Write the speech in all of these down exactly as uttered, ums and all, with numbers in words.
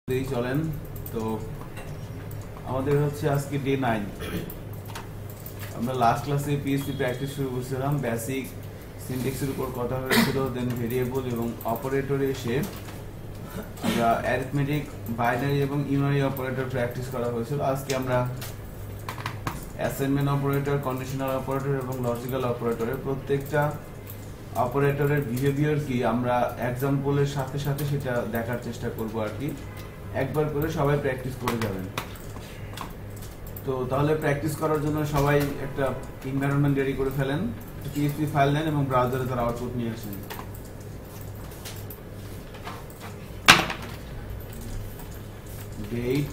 এই চলেন তো আমাদের হচ্ছে আজকে ডে নাইন। আমরা লাস্ট ক্লাসে পিএইচপি প্র্যাকটিস শুরু করেছিলাম, বেসিক সিনট্যাক্সের উপর কথা হয়েছিল, দেন ভেরিয়েবল এবং অপারেটরে এসে আমরা অ্যারিথমেটিক, বাইনারি এবং ইউনারি অপারেটর প্র্যাকটিস করা হয়েছিল। আজকে আমরা অ্যাসাইনমেন্ট অপারেটর, কন্ডিশনাল অপারেটর এবং লজিক্যাল অপারেটরের প্রত্যেকটা অপারেটরের বিহেভিয়ার কি আমরা এক্সাম্পলের সাথে সাথে সেটা দেখার চেষ্টা করব আর কি। একবার করে সবাই প্র্যাকটিস করে যাবেন। তো তাহলে প্র্যাকটিস করার জন্য সবাই একটা এনভায়রনমেন্ট রেডি করে ফেলেন, পিএইচপি ফাইল নেন এবং ব্রাউজারে তার আউটপুট নিয়ে আসেন। ডেট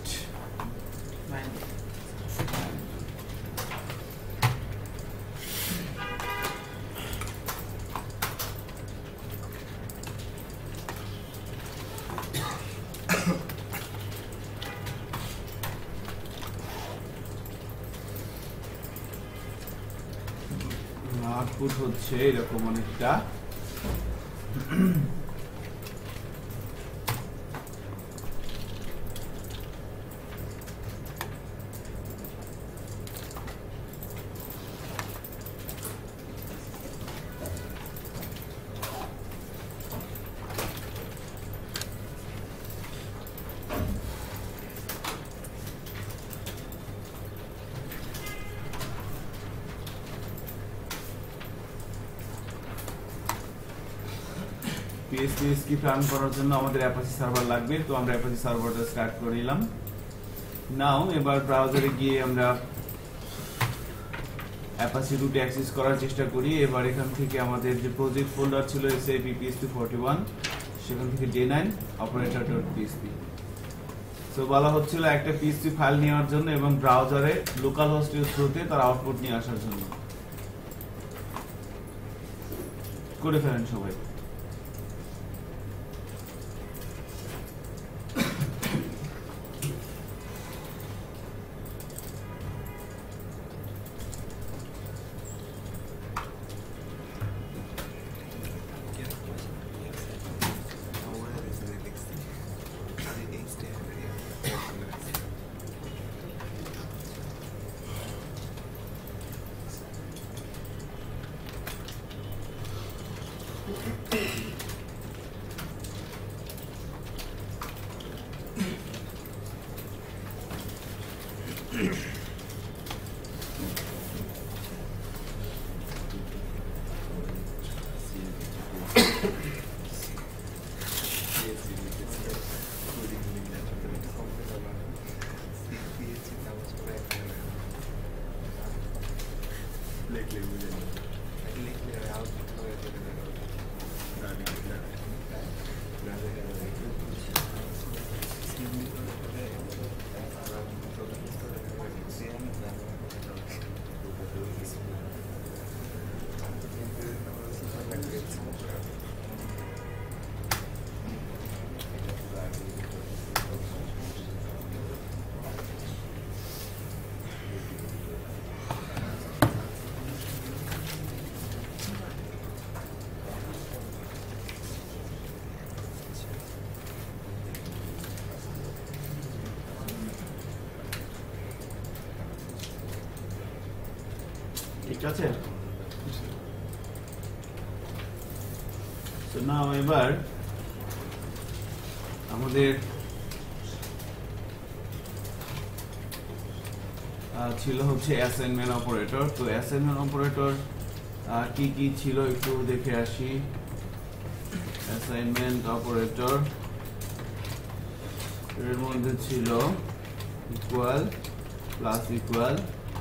আউটপুট হচ্ছে এরকম অনেকটা। পিএইচপি স্ক্রিপ্ট রান করার জন্য আমাদের অ্যাপাচি সার্ভার লাগবে, তো আমরা অ্যাপাচি সার্ভারটা স্টার্ট করে নিলাম। নাও এবার ব্রাউজারে গিয়ে আমরা অ্যাপাচি রুটে অ্যাক্সেস করার চেষ্টা করি। এবার এখান থেকে আমাদের যে প্রজেক্ট ফোল্ডার ছিল এসএপি পিএইচপি ফর্টি ওয়ান, সেখান থেকে day nine operator dot PHP. তো বলা হচ্ছিল একটা পিএইচপি ফাইল নেওয়ার জন্য এবং ব্রাউজারে লোকাল হোস্টের থ্রুতে তার আউটপুট নিয়ে আসার জন্য। করে ফেলেন সবাই। ঠিক আছে, তো নাও এবার আমাদের ছিল হচ্ছে অ্যাসাইনমেন্ট অপারেটর। তো অ্যাসাইনমেন্ট অপারেটর কি কি ছিল একটু দেখে আসি। অ্যাসাইনমেন্ট অপারেটর এর মধ্যে ছিল equal, plus equal,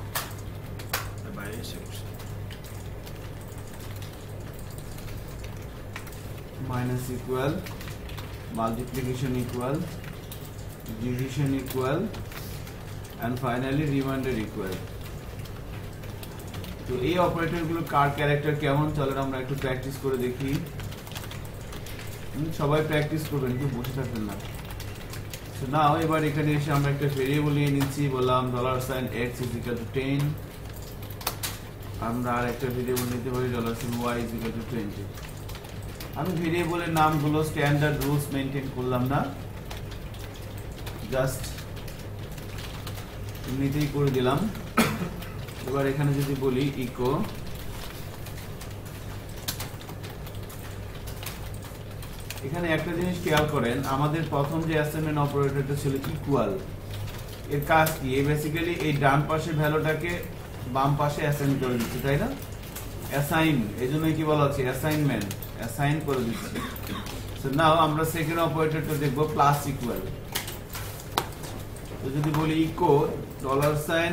minus equal, multiplication equal, division equal, and finally remainder equal. তো এই অপারেটরগুলো কার ক্যারেক্টার কেমন, চলেন আমরা একটু প্র্যাকটিস করে দেখি। সবাই প্র্যাকটিস করবেন, কেউ বসে থাকবেন না। তো নাও এবার এখানে এসে আমরা একটা ভেরিয়েবল নিয়ে নিচ্ছি, বললাম dollar sign x is equal to ten. আমরা আর একটা ভেরিয়েবল নিতে পারি dollar sign Y is equal to twenty. আমি ভেরিয়েবলের নামগুলো স্ট্যান্ডার্ড রুলস মেনটেন করলাম না, জাস্ট এমনিতেই করে দিলাম। এবার এখানে যদি বলি ইকো এখানে একটা জিনিস খেয়াল করেন, আমাদের প্রথম যে অ্যাসাইনমেন্ট অপারেটরটা ছিল ইকুয়াল, এর কাজ কি? এই বেসিক্যালি এই ডান পাশের ভ্যালুটাকে বাম পাশে অ্যাসাইন করে দিচ্ছে, তাই না? অ্যাসাইন, এই জন্য কি বলা হচ্ছে অ্যাসাইনমেন্ট, অ্যাসাইন করে দিচ্ছে। সো নাও আমরা সেকেন্ড অপারেটরটা দেখবো প্লাস ইকুয়াল। তো যদি বলি echo dollar sign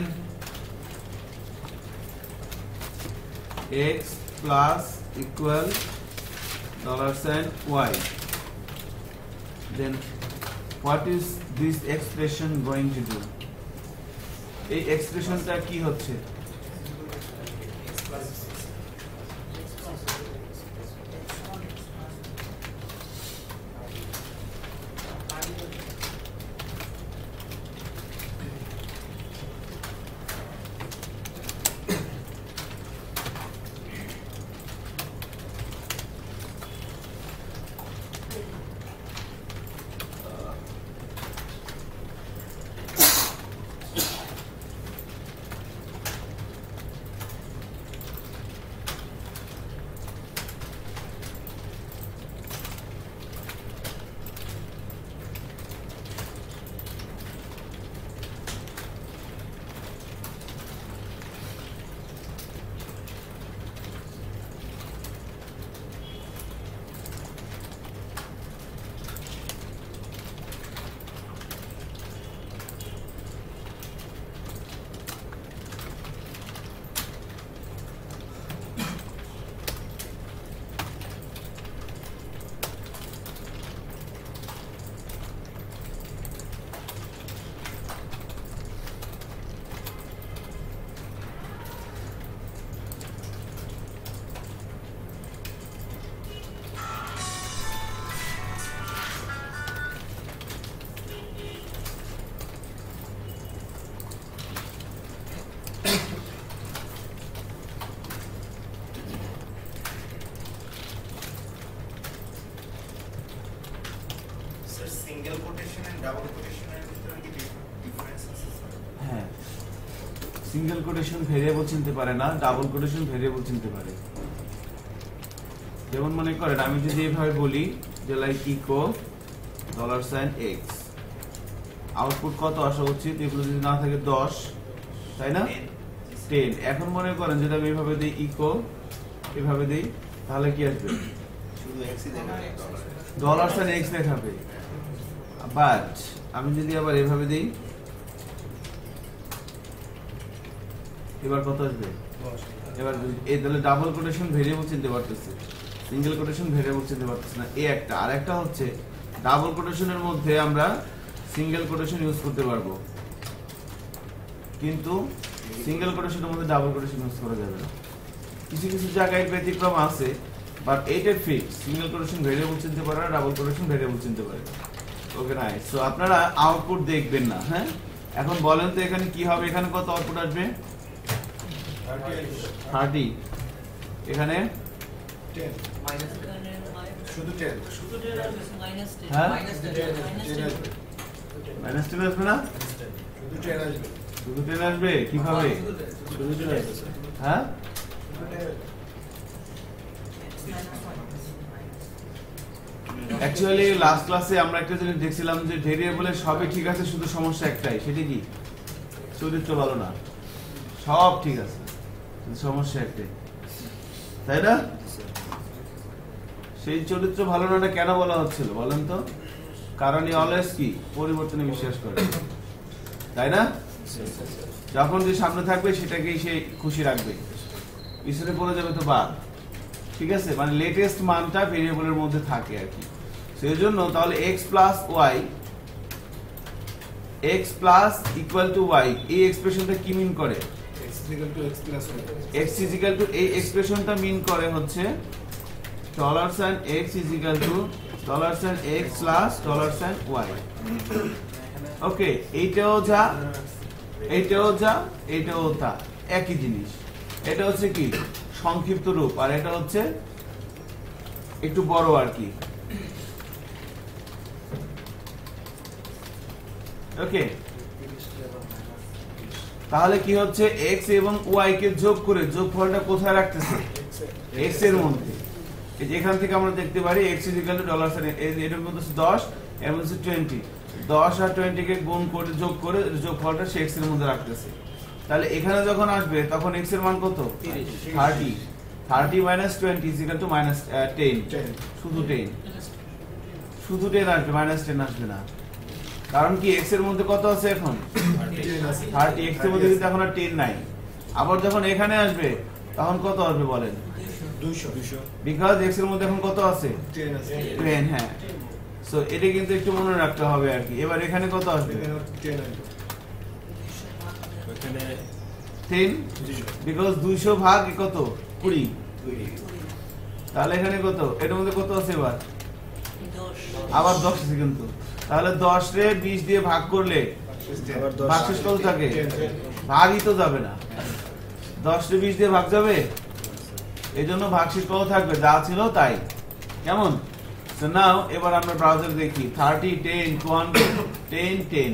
x plus equal dollar sign y, then what is this expression going to do? এই এক্সপ্রেশনটা কি হচ্ছে? সিঙ্গেল কোটেশন এন্ড ডাবল কোটেশনের ভিতরে কি ডিফারেন্স আছে স্যার? হ্যাঁ, সিঙ্গেল কোটেশন ভেরিয়েবল চিনতে পারে না, ডাবল কোটেশন ভেরিয়েবল চিনতে পারে। যেমন মনে করেন আমি যদি এইভাবে বলি যে like echo dollar sign x, output কত আসা উচিত? এগুলো যদি না থাকে দশ, তাই না? টেন। এখন মনে করেন যদি আমি এইভাবে দিই ইকো, এভাবে দিই, তাহলে কি আসবে? শুধু এক্সই দেখাবে, ডলার সাইন এক্স দেখাবে। বাট আমি যদি আবার এভাবে দিই, এবার কত আসবে? এবার এই তাহলে ডাবল কোটেশন ভেরিয়েবল চিনতে পারতেছে, সিঙ্গেল কোটেশন ভেরিয়েবল চিনতে পারতেছে না। এই একটা। আর একটা হচ্ছে ডাবল কোটেশনের মধ্যে আমরা সিঙ্গেল কোটেশন ইউজ করতে পারবো, কিন্তু সিঙ্গেল কোটেশনের মধ্যে ডাবল কোটেশন ইউজ করা যাবে না। কিছু কিছু জায়গায় ব্যতিক্রম আছে, বাট এইটা ফিক্স। সিঙ্গেল কোটেশন ভেরিয়েবল চিনতে পারে না, ডাবল কোটেশন ভেরিয়েবল চিনতে পারে। Okay nice. সো আপনারা আউটপুট দেখবেন না। হ্যাঁ, এখন বলেন তো এখানে কি হবে? এখানে কত আউটপুট আসবে? থার্টি। এখানে শুধু টেন, শুধু টেন আর মাইনাস টেন, হ্যাঁ minus ten, minus ten, minus ten আসবে না? শুধু টেন আসবে। শুধু টেন আসবে কিভাবে? শুধু টেন আসবে স্যার। হ্যাঁ, অ্যাকচুয়ালি লাস্ট ক্লাসে আমরা একটা জিনিস দেখছিলাম যে ভেরিয়েবলের সবই ঠিক আছে, শুধু সমস্যা একটাই, সেটা কি? চরিত্র ভালো না। সব ঠিক আছে, শুধু সমস্যা একটাই, তাই না? সেই চরিত্র ভালো না কেন বলা হচ্ছিল বলেন তো? কারণ অলওয়েজ কি পরিবর্তনে বিশ্বাস করে, তাই না? যখন যে সামনে থাকবে সেটাকেই সে খুশি রাখবে, পিছনে পড়ে যাবে তো বাদ। ঠিক আছে, মানে লেটেস্ট মানটা ভেরিয়েবলের মধ্যে থাকে আর কি। সেই জন্য তাহলে x plus y, x plus equal to y, এই এক্সপ্রেশনটা কি মিন করে? x equal to x plus y। x is equal to এই এক্সপ্রেশনটা মিন করে হচ্ছে dollar sign x is equal to dollar sign x plus dollar sign y। Okay, এইটাও যা, এইটাও যা, এইটাও তা, একই জিনিস। এটা হচ্ছে কি সংক্ষিপ্ত রূপ, আর এটা হচ্ছে একটু বড় আর কি। ওকে, তাহলে কি হচ্ছে x এবং y কে যোগ করে যোগফলটা কোথায় রাখতেছে? x এর মধ্যে। এই যে এখান থেকে আমরা দেখতে পারি x ডলার সাইন, এটার মধ্যে দশ, এর মধ্যে টোয়েন্টি, দশ আর টোয়েন্টি কে গুণ করে যোগ করে যোগফলটা সে x এর মধ্যে রাখতেছে। তাহলে এখানে যখন আসবে তখন x এর মান কত? Thirty. Thirty minus twenty is equal to minus ten. শুধু টেন, শুধু টেন আসবে, মাইনাস টেন আসবে না। কারণ কি x এর মধ্যে কত আছে এখন? থার্টি। x এর মধ্যে কিন্তু এখন আর টেন নাই। আবার যখন এখানে আসবে তখন কত আসবে বলেন? দুইশো। বিকজ x এর মধ্যে এখন কত আছে? টেন। হ্যাঁ, সো এটা কিন্তু একটু মনে রাখতে হবে আর কি। এবার এখানে কত আসবে? টেন, বিকজ দুইশো ভাগ কত? কুড়ি। তাহলে এখানে কত? এটার মধ্যে কত আছে এবার? আবার দশ আছে কিন্তু। তাহলে দশ রে বিশ দিয়ে ভাগ করলে ভাগশেষ কত থাকে? ভাগই তো যাবে না। দশ রে বিশ দিয়ে ভাগ যাবে, এই জন্য ভাগশেষ কত থাকবে? যা ছিল তাই। কেমন? So now এবার আমরা ব্রাউজারে দেখি thirty, ten, two hundred, ten, ten,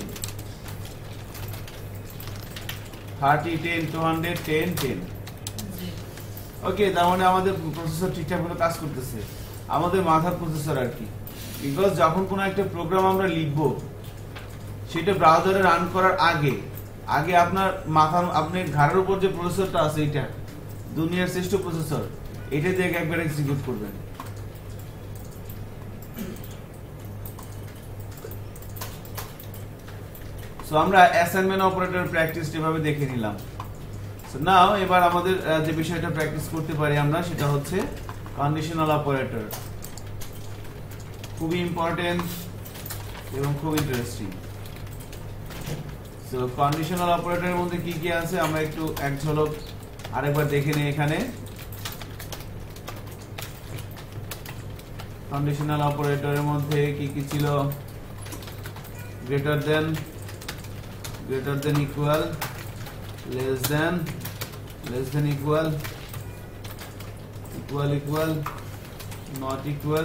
thirty, ten, two hundred, ten, ten. Okay, তার মানে আমাদের প্রসেসর ঠিকঠাক ভাবে কাজ করতেছে, আমাদের মাথার প্রসেসর আর কি। বিকজ যখন কোনো একটা প্রোগ্রাম আমরা লিখবো সেটা ব্রাউজারে রান করার আগে আগে আপনার মাথা, আপনি ঘাড়ের উপর যে প্রসেসরটা আছে এটা দুনিয়ার শ্রেষ্ঠ প্রসেসর, এটা দিয়ে একবার এক্সিকিউট করবেন। সো আমরা অ্যাসাইনমেন্ট অপারেটর প্র্যাকটিস এভাবে দেখে নিলাম। সো নাও এবার আমাদের যে বিষয়টা প্র্যাকটিস করতে পারি আমরা সেটা হচ্ছে কন্ডিশনাল অপারেটর। খুবই ইম্পর্টেন্ট এবং খুব ইন্টারেস্টিং। সো কন্ডিশনাল অপারেটরের মধ্যে কি কি আছে আমরা একটু এক ঝলক আরেকবার দেখে নিই। এখানে কন্ডিশনাল অপারেটরের মধ্যে কি কি ছিল? Greater than, greater than equal, less than, less than equal, equal equal, not equal।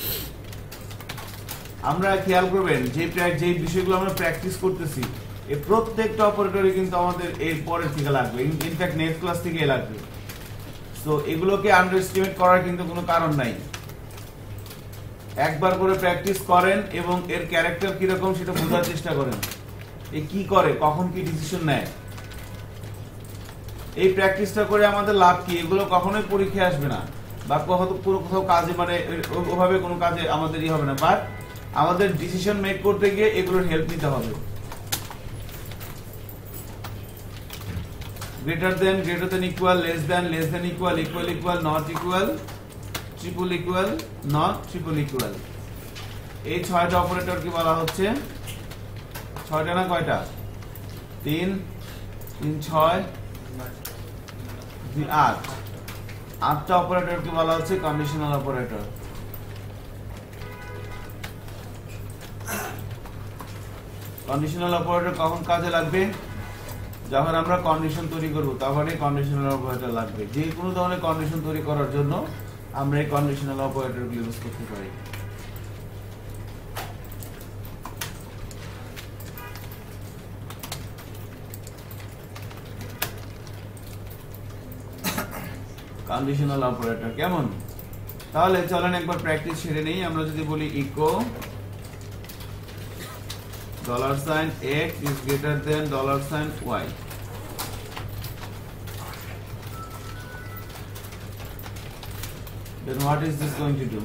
আমরা খেয়াল করবেন যে যে বিষয়গুলো আমরা প্র্যাকটিস করতেছি এই প্রত্যেকটা অপারেটরে কিন্তু আমাদের এর পরের থেকে লাগবে, ইনফ্যাক্ট নেক্সট ক্লাস থেকে লাগবে। সো এগুলোকে আন্ডার এস্টিমেট করার কিন্তু কোনো কারণ নাই। একবার করে প্র্যাকটিস করেন এবং এর ক্যারেক্টার কিরকম সেটা বোঝার চেষ্টা করেন। এ কি করে, কখন কি ডিসিশন নেয়, এই প্র্যাকটিসটা করে আমাদের লাভ কি? এগুলো কখনোই পরীক্ষায় আসবে না বা কোথাও কোথাও কাজে মানে ওভাবে কোনো কাজে আমাদের ই হবে না, বাট আমাদের ডিসিশন মেক করতে গিয়ে এগুলোর হেল্প নিতে হবে। Greater than, greater than equal, less than, less than equal, equal equal, not equal, triple equal, not triple equal. এই ছয়টা অপারেটর কি বলা হচ্ছে? ছয়টা না কয়টা? তিন, তিন ছয়, আট, আটটা অপারেটর কি বলা হচ্ছে? Conditional operator. কন্ডিশনাল অপারেটর কখন কাজে লাগবে? যখন আমরা কন্ডিশন তৈরি করব তখনই কন্ডিশনাল অপারেটর লাগবে। যে কোনো ধরনের কন্ডিশন তৈরি করার জন্য আমরা এই কন্ডিশনাল অপারেটরগুলো ইউজ করতে পারি। কন্ডিশনাল অপারেটর কেমন? তাহলে চলেন একবার প্র্যাকটিস সেরে নেই। আমরা যদি বলি echo dollar sign x is greater than dollar sign y, then what is this going to do?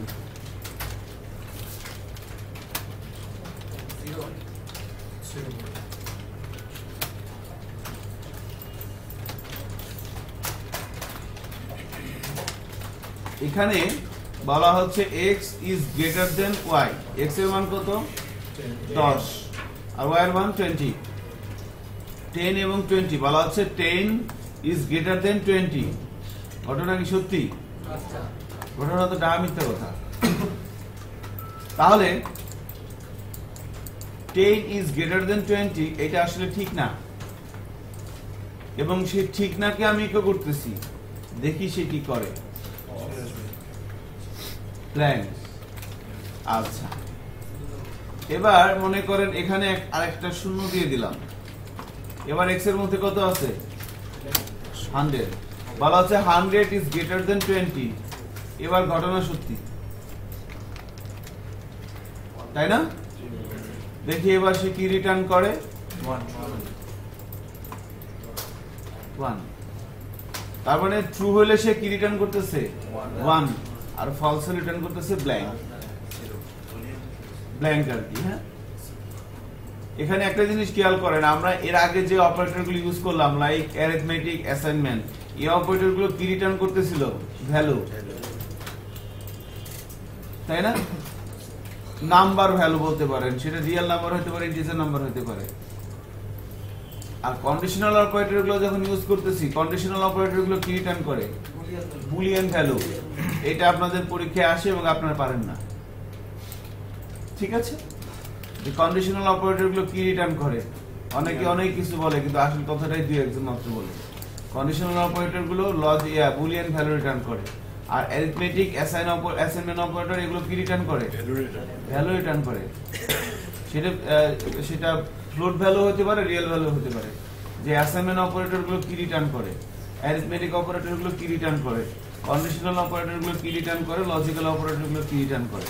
Zero. Zero. এখানে বলা হচ্ছে x is greater than y, x এর মান কত? দশ আর y এর মান টোয়েন্টি। টেন এবং টোয়েন্টি বলা হচ্ছে ten is greater than twenty. ঘটনা কি সত্যি? ঘটনা তো ডাহা মিথ্যা কথা। তাহলে ten is greater than twenty এটা আসলে ঠিক না, এবং সে ঠিক নাকে আমি ইকো করতেছি, দেখি সে কি করে। প্ল্যান। আচ্ছা, এবার মনে করেন এখানে এক- আরেকটা শূন্য দিয়ে দিলাম। এবার x এর মধ্যে কত আছে? হান্ড্রেড। বলা হচ্ছে hundred is greater than twenty. এবার ঘটনা সত্যি, তাই না? দেখি এবার সে কি রিটার্ন করে? ওয়ান। তার মানে ট্রু হলে সে কি রিটার্ন করতেছে? ওয়ান। আর ফলস রিটার্ন করতেছে ব্ল্যাঙ্ক। ব্ল্যাঙ্ক আর কি। হ্যাঁ, এখানে একটা জিনিস খেয়াল করেন, আমরা এর আগে যে অপারেটরগুলো ইউজ করলাম লাইক অ্যারিথমেটিক, অ্যাসাইনমেন্ট, এই অপারেটরগুলো কি রিটার্ন করতেছিল? ভ্যালু, তাই না? নাম্বার ভ্যালু বলতে পারেন, সেটা রিয়েল নাম্বার হতে পারে, ইন্টিজার নাম্বার হতে পারে। আর কন্ডিশনাল অপারেটরগুলো যখন ইউজ করতেছি, কন্ডিশনাল অপারেটরগুলো কি রিটার্ন করে? Boolean value. এটা আপনাদের পরীক্ষায় আসে এবং আপনারা পারেন না, ঠিক আছে? যে কন্ডিশনাল অপারেটরগুলো কি রিটার্ন করে? অনেকে অনেক কিছু বলে, কিন্তু আসল কথাটাই দুই একজন মাত্র বলে। কন্ডিশনাল অপারেটরগুলো লজিক বুলিয়ান ভ্যালু রিটার্ন করে। আর অ্যারিথমেটিক, অ্যাসাইন অ্যাসাইনমেন্ট অপারেটর এগুলো কি রিটার্ন করে? ভ্যালু রিটার্ন করে। সেটা সেটা ফ্লোট ভ্যালু হতে পারে, রিয়েল ভ্যালু হতে পারে। যে অ্যাসাইনমেন্ট অপারেটরগুলো কি রিটার্ন করে, অ্যারিথমেটিক অপারেটরগুলো কি রিটার্ন করে, কন্ডিশনাল অপারেটরগুলো কি রিটার্ন করে, লজিক্যাল অপারেটরগুলো কি রিটার্ন করে।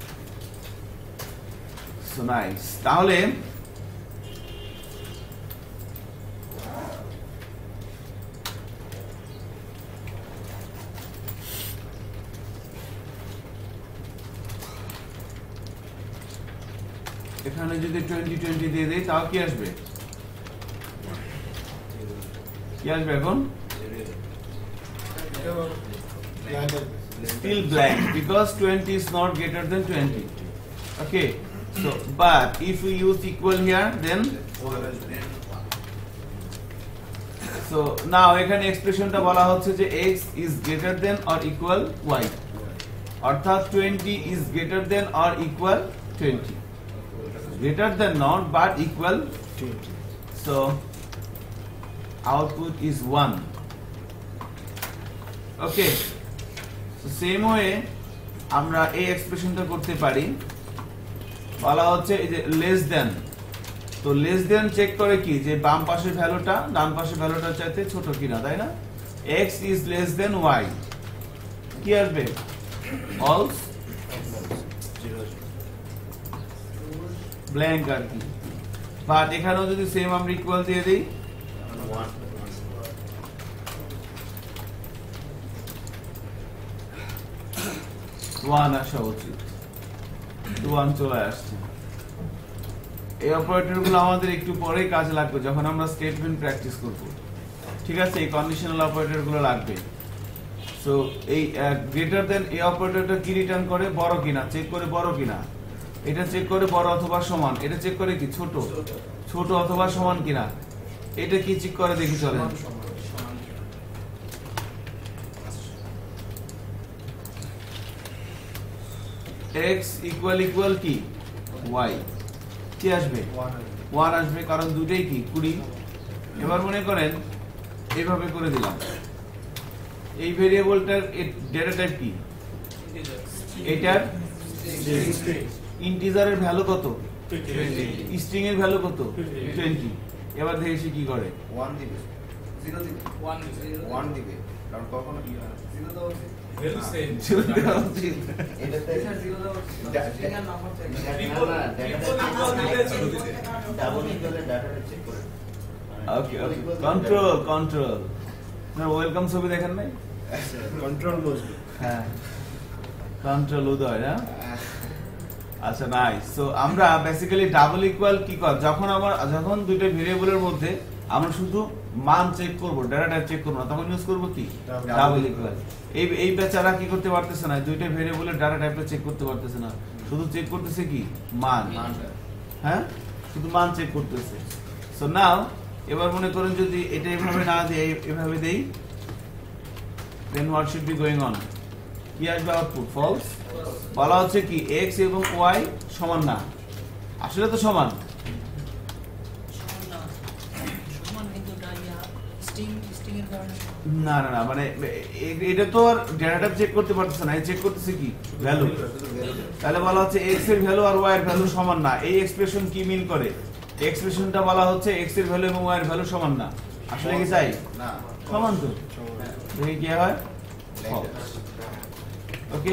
So nice. তাহলে এখানে যদি টোয়েন্টি টোয়েন্টি দিয়ে দেই তাও কি আসবে? কি আসবে এখন? Still blank because twenty is not greater than twenty. Okay, so but if we use equal here, then so now এখানে এক্সপ্রেশনটা বলা হচ্ছে যে x is greater than or equal y, অর্থাৎ twenty is greater than or equal twenty. Greater than not but equal twenty. So output is one. Okay, so same way আমরা এই এক্সপ্রেশনটা করতে পারি। বলা হচ্ছে এই যে লেস দেন, তো লেস দেন চেক করে কি যে বাম পাশের ভ্যালুটা ডান পাশের ভ্যালুটার চাইতে ছোট কিনা, তাই না? x is less than y, কি আসবে? false, ব্ল্যাঙ্ক আর কি। বাট এখানেও যদি সেম আমরা ইকুয়াল দিয়ে দিই, ওয়ান আসা উচিত, ওয়ান চলে আসছে। এই অপারেটরগুলো আমাদের একটু পরেই কাজে লাগবে যখন আমরা স্টেটমেন্ট প্র্যাকটিস করব, ঠিক আছে? এই কন্ডিশনাল অপারেটরগুলো লাগবে। সো এই গ্রেটার দেন এই অপারেটরটা কি রিটার্ন করে? বড় কিনা চেক করে, বড় কিনা। এটা চেক করে বড় অথবা সমান, এটা চেক করে কি ছোট, ছোট অথবা সমান কিনা। এটা কি চেক করে দেখি চলেন। x ইকুয়াল ইকুয়াল কি y, কি আসবে? ওয়ান আসবে, কারণ দুটেই কি কুড়ি। এবার মনে করেন এইভাবে করে দিলাম, এই ভেরিয়েবলটার ডেটা টাইপ কি? এটার ইন্টিজারের ভ্যালু কত? স্ট্রিং এর ভ্যালু কত? টোয়েন্টি। এবার দেখি সে কি করে। ওয়ান দিবে, জিরো দিবে, ওয়ান দিবে, ওয়ান দিবে, কারণ কখনো কি হয় জিরো দাও উচিত, ভ্যালু সেম জিরো দেওয়া উচিত। এটাতে জিরো দাও উচিত, স্ট্রিং এর নাম্বার চেক করে, ট্রিপল ট্রিপল ইকুয়াল দিলে জিরো দিতে, ডাবল ইকুয়ালের ডাটাটা চেক করে। Okay okay, control control. না ওয়েলকাম ছবি দেখেন নাই? কন্ট্রোল বসবে, হ্যাঁ কন্ট্রোল উদয় না। আচ্ছা নাইস। সো আমরা বেসিক্যালি ডাবল ইকুয়াল কি কর, যখন আমরা যখন দুইটা ভেরিয়েবলের মধ্যে আমরা শুধু মান চেক করব, ডেটা টাইপ চেক করব না, তখন ইউজ করব কি? Double equal. এই এই বেচারা কি করতে পারতেছে না, দুইটা ভেরিয়েবলের ডেটা টাইপটা চেক করতে পারতেছে না, শুধু চেক করতেছে কি? মান। হ্যাঁ, শুধু মান চেক করতেছে। সো নাও এবার মনে করেন যদি এটা এভাবে না দেই, এভাবে দেই, then what should be going on? কি আসবে আউটপুট? ফলস। বলা হচ্ছে কি x এবং y সমান না, আসলে তো সমান। সমান না, সমান কিন্তু না, ইয়া স্ট্রিং স্ট্রিং না না না মানে এ- এটা তো আর ডেটা টাইপ চেক করতে পারতেছে না, চেক করতেছে কি ভ্যালু। তাহলে বলা হচ্ছে x এর ভ্যালু আর y এর ভ্যালু সমান না। এই এক্সপ্রেশন কি মিন করে? এক্সপ্রেশনটা বলা হচ্ছে x এর ভ্যালু এবং y এর ভ্যালু সমান না। আসলে কি চাই? না সমান তো। দেখি কি হয়? ওকে,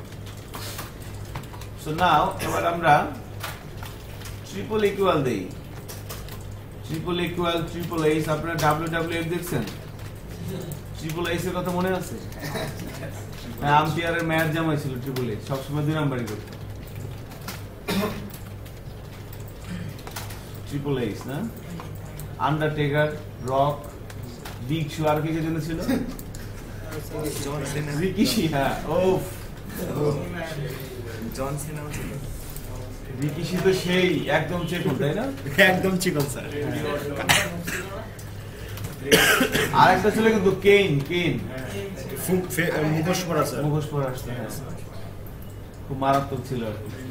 সো নাও এবার আমরা ট্রিপল ইকুয়াল দেই। ট্রিপল ইকুয়াল ট্রিপল এইচ, আপনারা ডাব্লিউ ডাব্লিউ এফ দেখছেন? ট্রিপল এইচ এর কথা মনে আছে? হ্যাঁ, আম্পিয়ারের ম্যাচ জামাই ছিল ট্রিপল এইচ, সবসময় দুই নাম্বারই করতো। ট্রিপল এইচ না, আন্ডারটেকার, রক, বিগ শো, আর কি কে জন্য ছিল? রিকিশি। হ্যাঁ, ওফ, জন সিনা ছিল। রিকিশি তো সেই একদম চেকন, তাই না? একদম চিকন স্যার। আর একটা ছিল কিন্তু কেইন, কেইন মুখোশ পরা স্যার। মুখোশ পরে আসছে, হ্যাঁ, খুব মারাত্মক ছিল আর কি।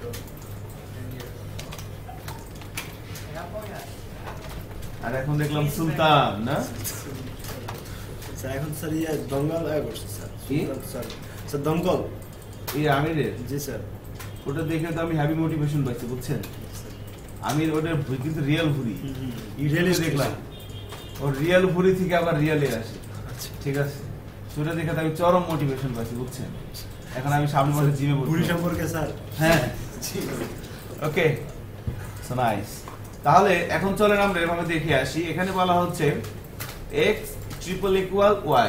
আর এখন দেখলাম সুলতান না, স্যার এখন স্যার ইয়ে দঙ্গল আয় করছে স্যার। কি? স্যার স্যার দমকল। এই আমিরের জি স্যার। ওটা দেখে তো আমি হ্যাভি মোটিভেশন পাইছি, বুঝছেন? আমির ওটার ভুঁড়ি কিন্তু রিয়েল ভুঁড়ি, রিয়েলি দেখলাম ওর রিয়েল ভুঁড়ি থেকে আবার রিয়েলে আসে। ঠিক আছে, সেটা দেখে তো আমি চরম মোটিভেশন পাইছি, বুঝছেন? এখন আমি সামনে মাসে জিমে বলবো ভুঁড়ি সম্পর্কে স্যার। হ্যাঁ, ওকে, সো নাইস। তাহলে এখন চলেন আমরা এভাবে দেখে আসি। এখানে বলা হচ্ছে x ট্রিপল ইকুয়াল y,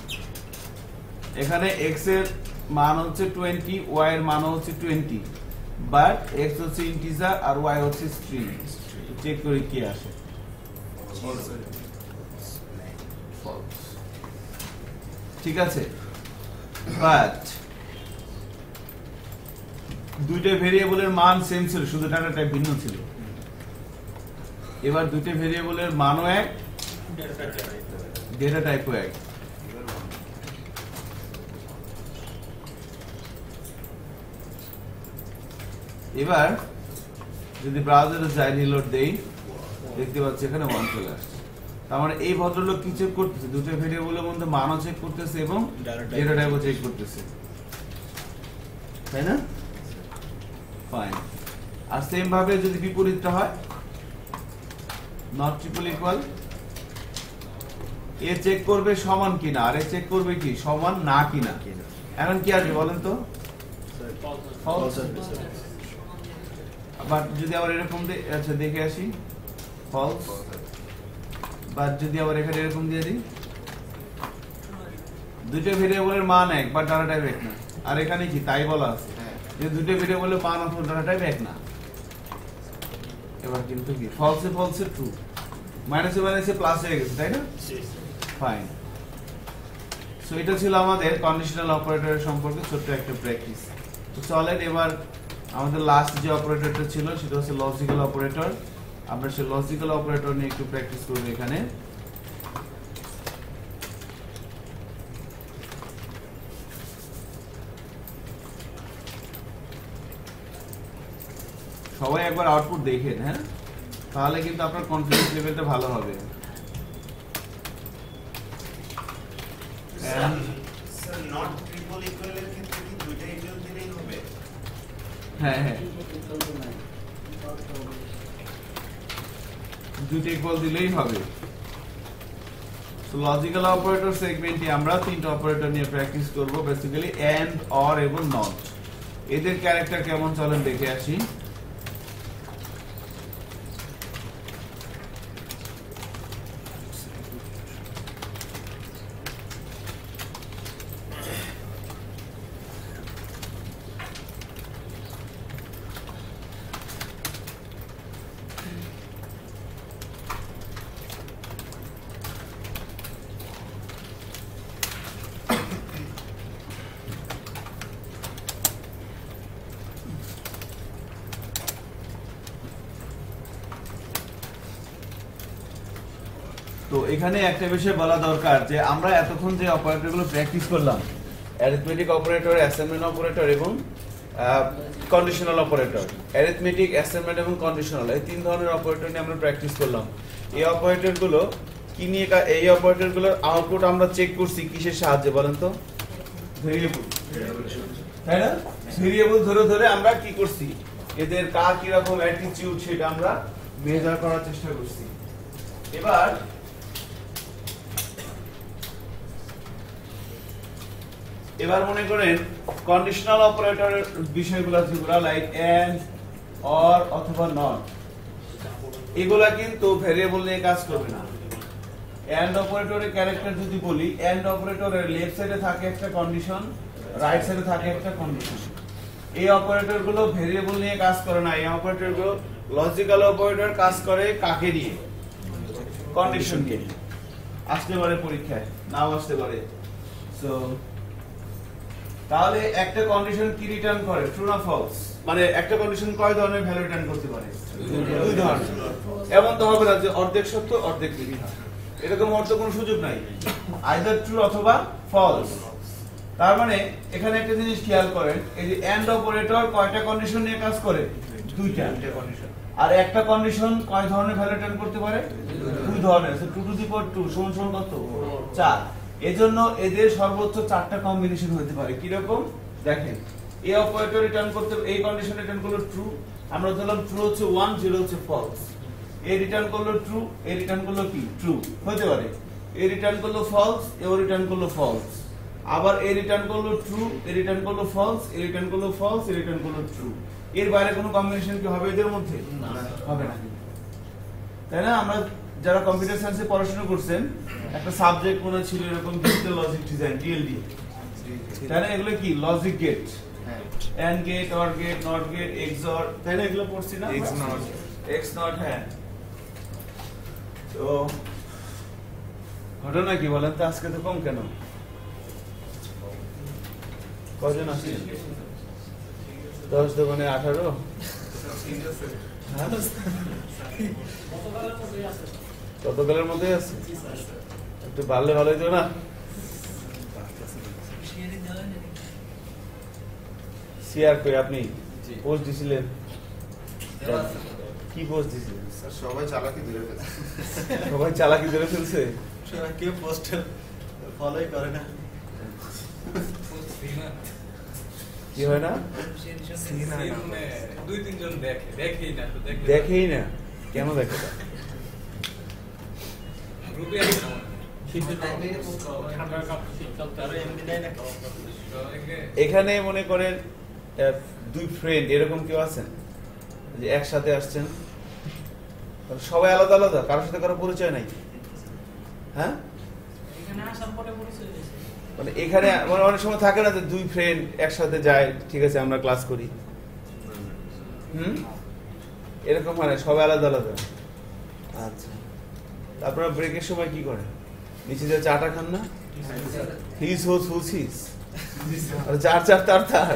এখানে x এর মান হচ্ছে টোয়েন্টি, y এর মান হচ্ছে টোয়েন্টি, বাট x হচ্ছে ইন্টিজার আর y হচ্ছে স্ট্রিং। চেক করি কি আসে। False। ঠিক আছে, বাট দুইটা ভেরিয়েবলের মান সেম ছিল, শুধু ডাটা টাইপ ভিন্ন ছিল। এবার দুইটা ভেরিয়েবলের মানও এক, ডেটা টাইপও এক। এবার যদি ব্রাউজারে যাই, রিলোড দেই, দেখতে পাচ্ছি এখানে ওয়ান চলে আসছে। তার মানে এই ভদ্রলোক কি চেক করতেছে? দুটো ভেরিয়েবলের মধ্যে মানও চেক করতেছে এবং ডেটা টাইপও চেক করতেছে, তাই না? ফাইন। আর সেম ভাবে যদি বিপরীতটা হয়, নট ট্রিপল ইকুয়াল, এ চেক করবে সমান কিনা, আর এ চেক করবে কি সমান না কিনা। এখন কি আসবে বলেন তো? False। বাট যদি আবার এরকম দে- আচ্ছা দেখে আসি, ফলস। বাট যদি আবার এখানে এরকম দিয়ে দিই, দুটো ভেরিয়েবলের মান এক বাট ডাটা টাইপ এক না। আর এখানে কি তাই বলা আছে যে দুটো ভেরিয়েবলের মান অথবা ডাটা টাইপ এক না। এবার কিন্তু কি ফলসে ফলসে ট্রু, মাইনাসে মাইনাসে প্লাস হয়ে গেছে, তাই না? ফাইন। সো এটা ছিল আমাদের কন্ডিশনাল অপারেটরের সম্পর্কে ছোট্ট একটা প্র্যাকটিস। তো চলেন এবার আমাদের লাস্ট যে অপারেটরটা ছিল সেটা হচ্ছে লজিক্যাল অপারেটর। আমরা সেই লজিক্যাল অপারেটর নিয়ে একটু প্র্যাকটিস করব এখানে। সবাই একবার আউটপুট দেখেন, হ্যাঁ, তাহলে কিন্তু আপনার কনফিডেন্স লেভেলটা ভালো হবে। স্যার নট ট্রিপল ইকুয়ালের ক্ষেত্রে কি দুইটা ইকুয়াল দিলেই হবে? হ্যাঁ হ্যাঁ, দুটো ইকুয়াল দিলেই হবে। সো লজিক্যাল অপারেটর সেগমেন্টে আমরা তিনটা অপারেটর নিয়ে প্র্যাকটিস করব, বেসিক্যালি এন্ড, অর এবং নট। এদের ক্যারেক্টার কেমন চলেন দেখে আসি। তো এখানে একটা বিষয় বলা দরকার যে আমরা এতক্ষণ যে অপারেটরগুলো প্র্যাকটিস করলাম, অ্যারিথমেটিক অপারেটর, অ্যাসাইনমেন্ট অপারেটর এবং কন্ডিশনাল অপারেটর। অ্যারিথমেটিক, অ্যাসাইনমেন্ট এবং কন্ডিশনাল, এই তিন ধরনের অপারেটর নিয়ে আমরা প্র্যাকটিস করলাম। এই অপারেটরগুলো কি নিয়ে এই অপারেটরগুলোর আউটপুট আমরা চেক করছি কিসের সাহায্যে বলেন তো? ভেরিয়েবল, তাই না? ভেরিয়েবল ধরে ধরে আমরা কি করছি, এদের কার কি রকম অ্যাটিটিউড সেটা আমরা মেজার করার চেষ্টা করছি। এবার এবার মনে করেন কন্ডিশনাল অপারেটরের বিষয়গুলো যেগুলো লাইক এন্ড, অর অথবা নট, এগুলা কিন্তু ভেরিয়েবল নিয়ে কাজ করবে না। এন্ড অপারেটরের ক্যারেক্টার যদি বলি, এন্ড অপারেটরের লেফট সাইডে থাকে একটা কন্ডিশন, রাইট সাইডে থাকে একটা কন্ডিশন। এই অপারেটর গুলো ভেরিয়েবল নিয়ে কাজ করে না। এই অপারেটর গুলো লজিক্যাল অপারেটর কাজ করে কাকে নিয়ে? কন্ডিশন নিয়ে। আসতে পারে পরীক্ষায়, নাও আসতে পারে। সো তাহলে একটা কন্ডিশন কি রিটার্ন করে, ট্রু না ফলস? মানে একটা কন্ডিশন কয় ধরনের ভ্যালু রিটার্ন করতে পারে? দুই ধরনের। এমন তো হবে না যে অর্ধেক সত্য অর্ধেক মিথ্যা, এরকম অর্থ কোনো সুযোগ নাই, আইদার ট্রু অথবা ফলস। তার মানে এখানে একটা জিনিস খেয়াল করেন, এই যে এন্ড অপারেটর কয়টা কন্ডিশন নিয়ে কাজ করে? দুইটা কন্ডিশন। আর একটা কন্ডিশন কয় ধরনের ভ্যালু রিটার্ন করতে পারে? দুই ধরনের। So two to the power two সমান সমান কত? চার। এজন্য এদের সর্বোচ্চ চারটা কম্বিনেশন হতে পারে। কি রকম দেখেন, এই অপারেটর রিটার্ন করতে, এই কন্ডিশন রিটার্ন করলো ট্রু, আমরা ধরলাম ট্রু হচ্ছে ওয়ান, জিরো হচ্ছে ফলস। এ রিটার্ন করলো ট্রু, এ রিটার্ন করলো কি? ট্রু হতে পারে। এ রিটার্ন করলো ফলস, এও রিটার্ন করলো ফলস। আবার এ রিটার্ন করলো ট্রু, এ রিটার্ন করলো ফলস, এ রিটার্ন করলো ফলস, এ রিটার্ন করলো ট্রু। এর বাইরে কোনো কম্বিনেশন কি হবে এদের মধ্যে? হবে না, তাই না? আমরা যারা কম্পিউটার সায়েন্সে পড়াশোনা করছেন, একটা সাবজেক্ট মনে ছিল এরকম ডিজিটাল লজিক ডিজাইন, ডিএলডি, তাই না? এগুলো কি logic gate, and gate, or gate, not gate, XOR, তাই না? এগুলো পড়ছি না? এক্স নট, এক্স নট, হ্যাঁ। তো ঘটনা কি বলেন তো, আজকে তো কম কেন? কজন আছে? দশ দোকানে আঠারো। গতকালের মধ্যে আছে, একটু বাড়লে ভালো হইতো না? শেয়ার করে আপনি পোস্ট দিছিলেন, কি পোস্ট দিছিলেন? সবাই চালাকি ধরে ফেলছে। সবাই চালাকি ধরে ফেলছে, কেউ পোস্ট ফলোই করে না। কি হয় না? দুই তিনজন দেখে, দেখেই না, দেখেই না। কেন দেখে না? গ্রুপে আছে না। এখানে মনে করেন দুই ফ্রেন্ড এরকম কেউ আছেন যে একসাথে আসছেন, সবাই আলাদা আলাদা, কারোর সাথে কারো পরিচয় নাই, হ্যাঁ? মানে এখানে মানে অনেক সময় থাকে না যে দুই ফ্রেন্ড একসাথে যায়, ঠিক আছে আমরা ক্লাস করি, হুম, এরকম মানে সবাই আলাদা আলাদা। আচ্ছা, তারপরে ব্রেকের সময় কি করে? নিচে যে চাটা খান না, হিস হোস হুস হিস, আর চার চার তার তার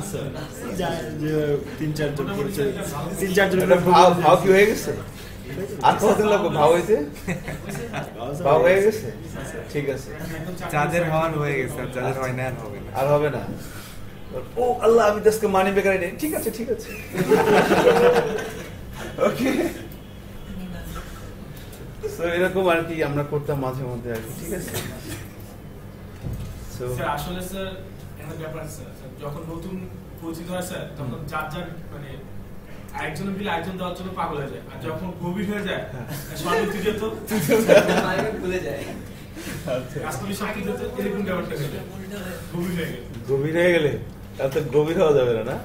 তিন চারজন তিন চারজন ভাও ভাও কি হয়ে গেছে? আর কতদিন লাগবে ভাও হইতে? ভাও হয়ে গেছে, ঠিক আছে। যাদের হওয়ার হয়ে গেছে, আর যাদের হয় না আর হবে না। আর হবে না। ও আল্লাহ, আমি তো আজকে মানি বেকার নেই। ঠিক আছে, ঠিক আছে, ওকে। সো এরকম আর কি আমরা করতাম মাঝে মধ্যে আর কি, ঠিক আছে। সো স্যার আসলে স্যার একটা ব্যাপার স্যার, যখন নতুন পরিচিত হয় স্যার, তখন যার যার মানে একজনের বিল একজন দেওয়ার জন্য পাগল হয়ে যায়, আর যখন গভীর হয়ে যায় সর্বত্র যেত ভুলে যায়। রাষ্ট্রপতি সাক্ষী যেত, এরকম ব্যাপারটা হয়ে যায়, গভীর হয়ে গেলে গভীর হয়ে গেলে তার তো গভীর হওয়া যাবে না, না?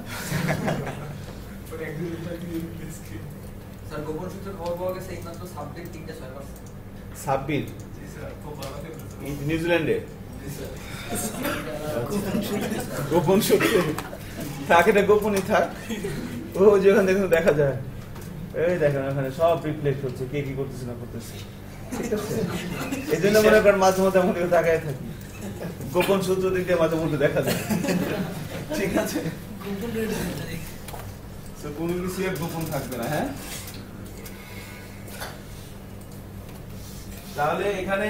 স্যার গোপন সূত্রে খবর পাওয়া গেছে একমাত্র সাবজেক্ট তিনটা ছয় পার্সেন্ট। সাব্বির জি স্যার, খুব ভালো লাগলো। নিউজিল্যান্ডে জি স্যার, গোপন সূত্রে থাক, এটা গোপনই থাক। ও যেখানে দেখুন দেখা যায়, এই দেখেন ওখানে সব রিফ্লেক্ট হচ্ছে, কে কি করতেছে না করতেছে, ঠিক আছে। এই জন্য মনে করেন মাঝে মধ্যে এমন কেউ তাকায় থাকি, গোপন সূত্র দিক দিয়ে মাঝে মধ্যে দেখা যায়, ঠিক আছে। তো কোনো কিছু আর গোপন থাকবে না, হ্যাঁ। তাহলে এখানে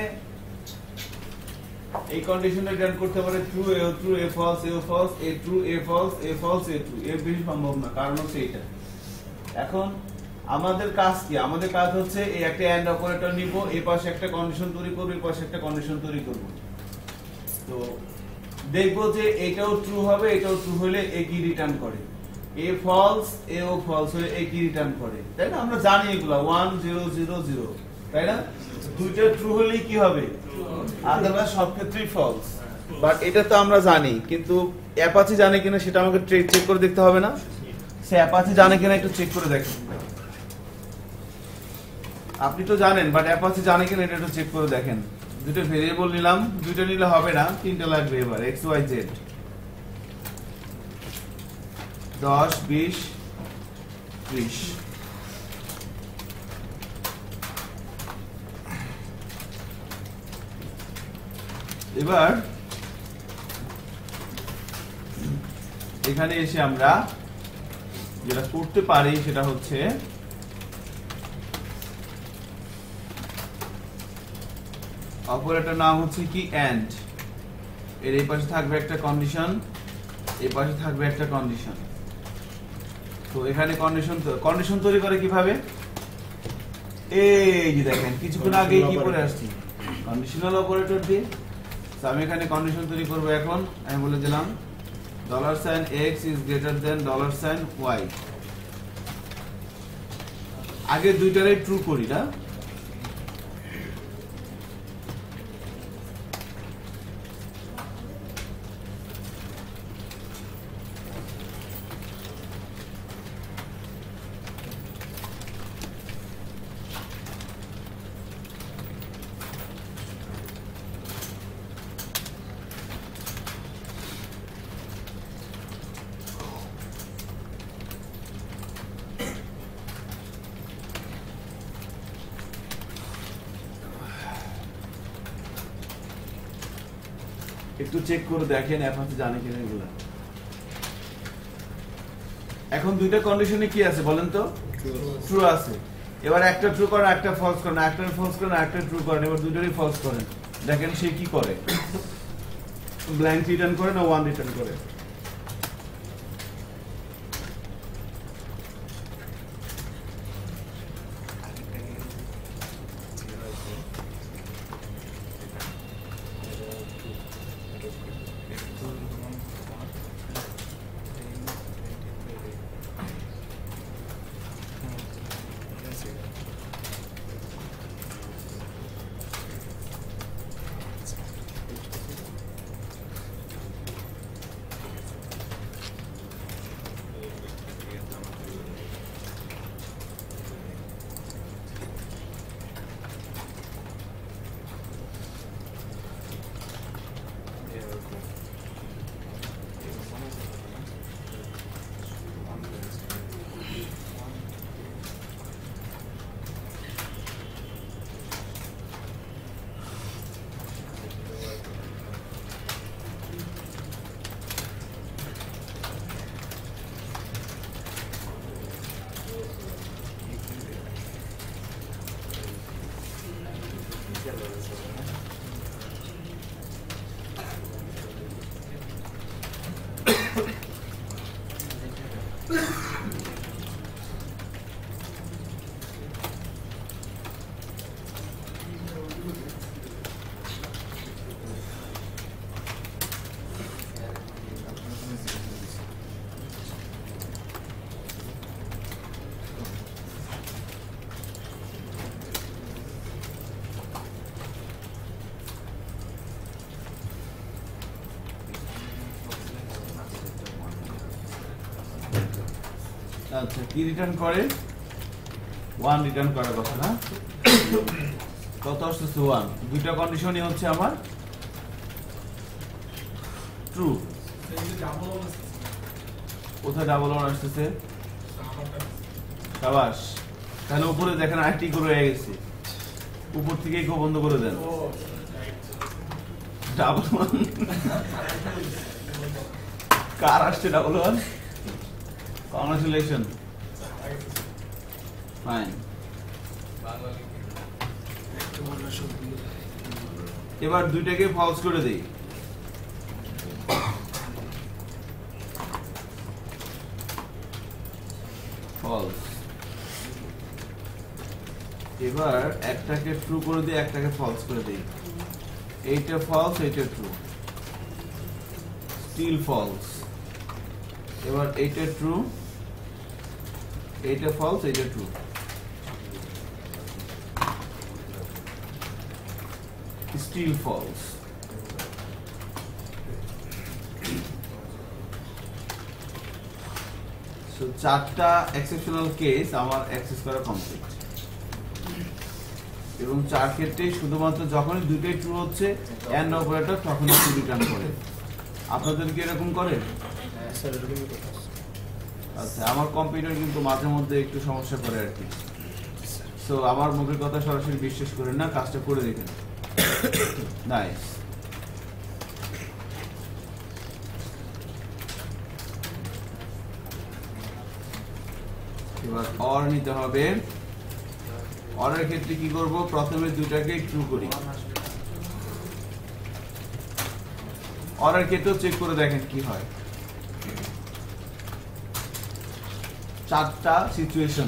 এই কন্ডিশনে রিটার্ন করতে পারে ট্রু, এ ট্রু, এ ফলস, এ ফলস, এ ট্রু, এ ফলস, এ ফলস, এ ট্রু। এর বেশি সম্ভব না, কারণ হচ্ছে এটা। এখন আমাদের কাজ কি? আমাদের কাজ হচ্ছে এই একটা এন্ড অপারেটর নিব, এই পাশে একটা কন্ডিশন তৈরি করব, এই পাশে একটা কন্ডিশন তৈরি করব। তো দেখবো যে এটাও ট্রু হবে, এটাও ট্রু হলে এ কি রিটার্ন করে, এ ফলস এও ফলস হলে এ কি রিটার্ন করে, তাই না? আমরা জানি এগুলা ওয়ান জিরো জিরো জিরো, তাই না? দুইটা ট্রু হলেই কি হবে, আদারওয়াইজ সব ক্ষেত্রেই ফলস। বাট এটা তো আমরা জানি, কিন্তু অ্যাপাচি জানে কিনা সেটা আমাকে চেক করে দেখতে হবে না? সে অ্যাপাচি জানে কিনা একটু চেক করে দেখেন। আপনি তো জানেন, বাট অ্যাপাচি জানে কিনা এটা একটু চেক করে দেখেন। দুটো ভেরিয়েবল নিলাম, দুটো নিলে হবে না, তিনটা লাগবে। এবার এক্স ওয়াই জেড দশ বিশ ত্রিশ। এবার এখানে এসে আমরা যেটা করতে পারি সেটা হচ্ছে অপারেটর নাম হচ্ছে কি এন্ড, এর এই পাশে থাকবে একটা কন্ডিশন, এই পাশে থাকবে একটা কন্ডিশন। তো এখানে কন্ডিশন কন্ডিশন তৈরি করে কিভাবে, এই যে দেখেন কিছুক্ষণ আগে কি করে আসছি, কন্ডিশনাল অপারেটর দিয়ে। তো আমি এখানে কন্ডিশন তৈরি করব। এখন আমি বলে দিলাম dollar sign x is greater than dollar sign y. আগে দুইটারই ট্রু করি না, একটু চেক করে দেখেন অ্যাপাচি জানে কিনা এগুলো। এখন দুইটা কন্ডিশনে কি আছে বলেন তো, ট্রু আছে। এবার একটা ট্রু করেন, একটা ফলস করেন, একটা ফলস করেন, একটা ট্রু করেন, এবার দুইটারই ফলস করেন। দেখেন সে কি করে, ব্ল্যাঙ্ক রিটার্ন করে না ওয়ান রিটার্ন করে। আচ্ছা, কি রিটার্ন করে, ওয়ান রিটার্ন করার কথা না? কত আসতেছে ওয়ান। দুইটা কন্ডিশনই হচ্ছে আমার ট্রু। কোথায় ডাবল ওয়ান আসতেছে? সাবাস। তাহলে উপরে দেখেন আরেকটি করে হয়ে গেছে, উপর থেকে কেউ বন্ধ করে দেন। ডাবল ওয়ান কার আসছে? Double one. Congratulation, fine. এবার দুইটাকে ফলস করে দেই। ফলস। এবার একটাকে ট্রু করে দিই, একটাকে ফলস করে দিই। এইটা ফলস, এইটা ট্রু, স্টিল ফলস। এবার এইটা ট্রু, এইটা ফলস, এইটা ট্রু। Still false. সো চারটা এক্সেপশনাল কেস আমার অ্যাক্সেস করা কমপ্লিট, এবং চার ক্ষেত্রে শুধুমাত্র যখনই দুটোই ট্রু হচ্ছে এন্ড অপারেটর তখন ট্রু রিটার্ন করে। আপনাদের কি এরকম করে? আচ্ছা, আমার কম্পিউটার কিন্তু মাঝে মধ্যে একটু সমস্যা করে আর কি। সো আমার মুখের কথা সরাসরি বিশ্বাস করেন না, কাজটা করে দেখেন। নাইস। এবার অর নিতে হবে। অরের ক্ষেত্রে কি করব? প্রথমে দুটাকে ট্রু করি। অরের ক্ষেত্রেও চেক করে দেখেন কি হয়। চারটা সিচুয়েশন।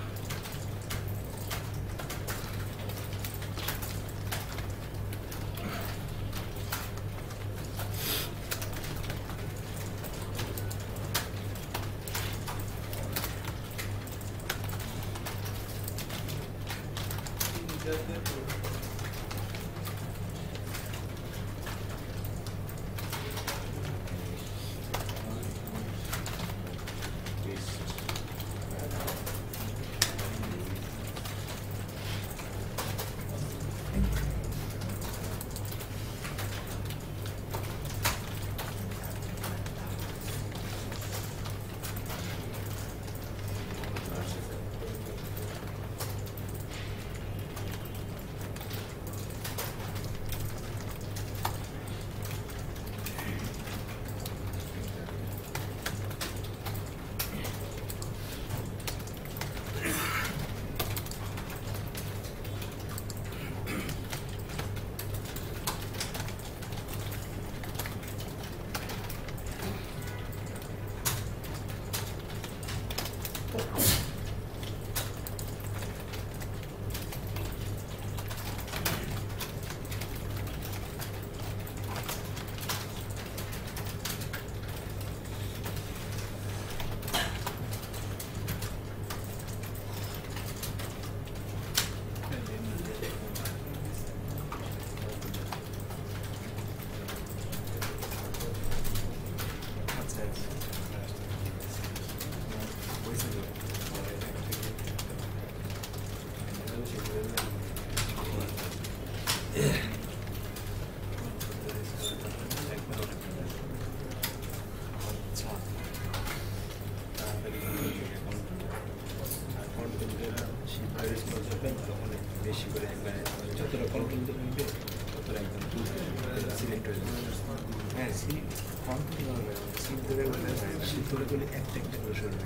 বেশি করে একবারে যতটা কন্ট্রোল দেবে ততটা একদম সিলেক্ট হয়ে যাবে। হ্যাঁ সি কন্ট্রোল হবে সিট ধরে বলে সিট ধরে বলে একটা একটা করে সরবে।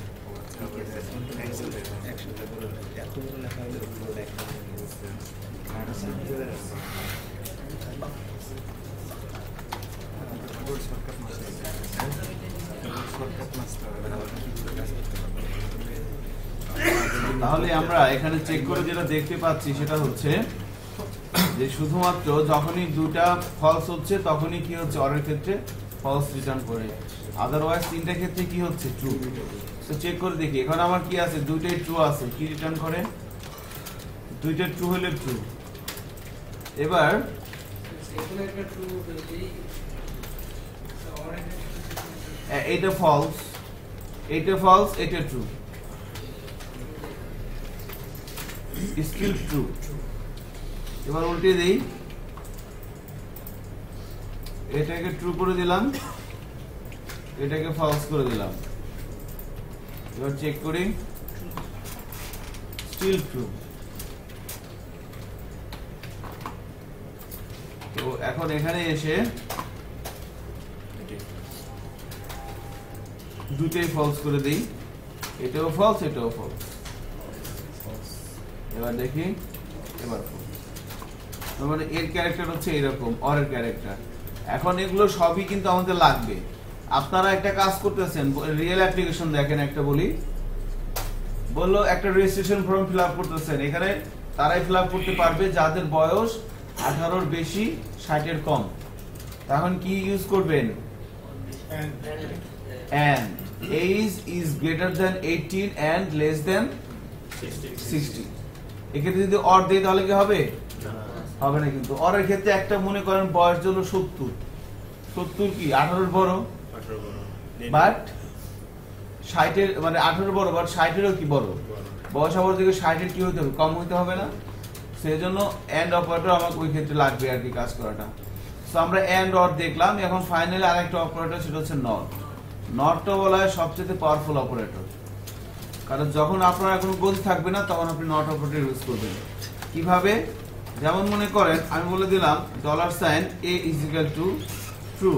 একসাথে বলে এতগুলো লেখা হলে বলে একটা আর সিট ধরে শর্টকাট মাস্টার শর্টকাট মাস্টার তাহলে আমরা এখানে চেক করে যেটা দেখতে পাচ্ছি সেটা হচ্ছে যে শুধুমাত্র যখনই দুটা ফলস হচ্ছে তখনই কি হচ্ছে অরের ক্ষেত্রে ফলস রিটার্ন করে, আদারওয়াইজ তিনটা ক্ষেত্রে কি হচ্ছে ট্রু। তো চেক করে দেখি এখন আমার কি আছে, দুইটাই ট্রু আছে, কি রিটার্ন করে? দুইটা ট্রু হলে ট্রু। এবার এইটা ফলস, এইটা ফলস, এটা ট্রু, স্টিল ট্রু। এবার উল্টে দেই, এটাকে ট্রু করে দিলাম, এটাকে ফলস করে দিলাম। এবার চেক করি, স্টিল ট্রু। তো এখন এখানে এসে দুটোই ফলস করে দেই, এটাও ফলস, এটাও ফলস। এবার দেখি, এবার মানে এর ক্যারেক্টার হচ্ছে এরকম, অরের ক্যারেক্টার। এখন এগুলো সবই কিন্তু আমাদের লাগবে। আপনারা একটা কাজ করতেছেন, রিয়েল অ্যাপ্লিকেশন দেখেন, একটা বলি বললো একটা রেজিস্ট্রেশন ফর্ম ফিল আপ করতেছেন, এখানে তারাই ফিল আপ করতে পারবে যাদের বয়স আঠারোর বেশি ষাটের কম। তখন কি ইউজ করবেন? and age is greater than eighteen and less than sixty। এক্ষেত্রে যদি অর দেই তাহলে কি হবে? হবে না। কিন্তু অরের ক্ষেত্রে একটা মনে করেন বয়স হলো সত্তর, সত্তর কি আঠারোর বড়, বাট ষাটের মানে আঠারো বড়, বাট ষাটেরও কি বড়, বয়স আবার দিকে ষাটের কি হতে হবে? কম হতে হবে না। সেই জন্য এন্ড অপারেটর আমাকে ওই ক্ষেত্রে লাগবে আর কি কাজ করাটা। তো আমরা এন্ড অর দেখলাম। এখন ফাইনালি আরেকটা অপারেটর, সেটা হচ্ছে নট। নটটা বলা হয় সবচেয়ে পাওয়ারফুল অপারেটর, কারণ যখন আপনার কোনো গতি থাকবে না তখন আপনি নট অপারেটর ইউজ করবেন। কিভাবে? যেমন মনে করেন আমি বলে দিলাম dollar sign A is equal to true,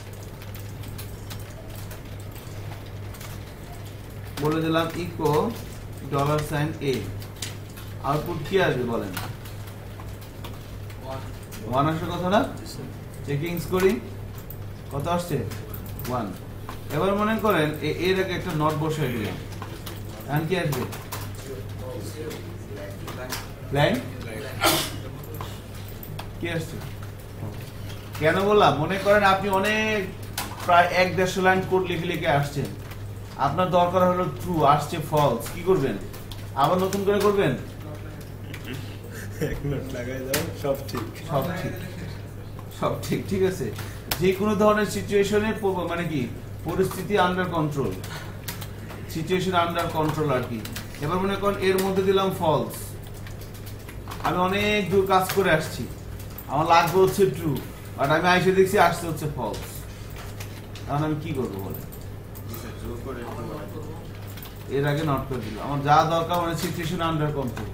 বলে দিলাম echo dollar sign A, output কি আসবে বলেন? ওয়ান আসবে কথা না? চেকিংস করি, কত আসছে? ওয়ান। এবার মনে করেন এর আগে একটা নট বসে দিলাম, এখন কি আসবে? লাইন কি আসছে? কেন বললাম? মনে করেন আপনি অনেক প্রায় এক দেড়শো লাইন কোড লিখে লিখে আসছেন, আপনার দরকার হলো ট্রু, আসছে ফলস, কি করবেন? আবার নতুন করে করবেন? এক নোট লাগাই দাও, সব ঠিক, সব ঠিক, সব ঠিক। ঠিক আছে, যে কোনো ধরনের সিচুয়েশনে মানে কি পরিস্থিতি under control, situation under control আর কি। এবার মনে করেন এর মধ্যে দিলাম ফলস, আমি অনেক দূর কাজ করে আসছি, আমার লাগবে হচ্ছে ট্রু, বাট আমি আইসে দেখছি আসছে হচ্ছে ফলস, তখন আমি কি করবো বলে? এর আগে নট করে দিল, আমার যা দরকার মানে সিচুয়েশন আন্ডার কন্ট্রোল।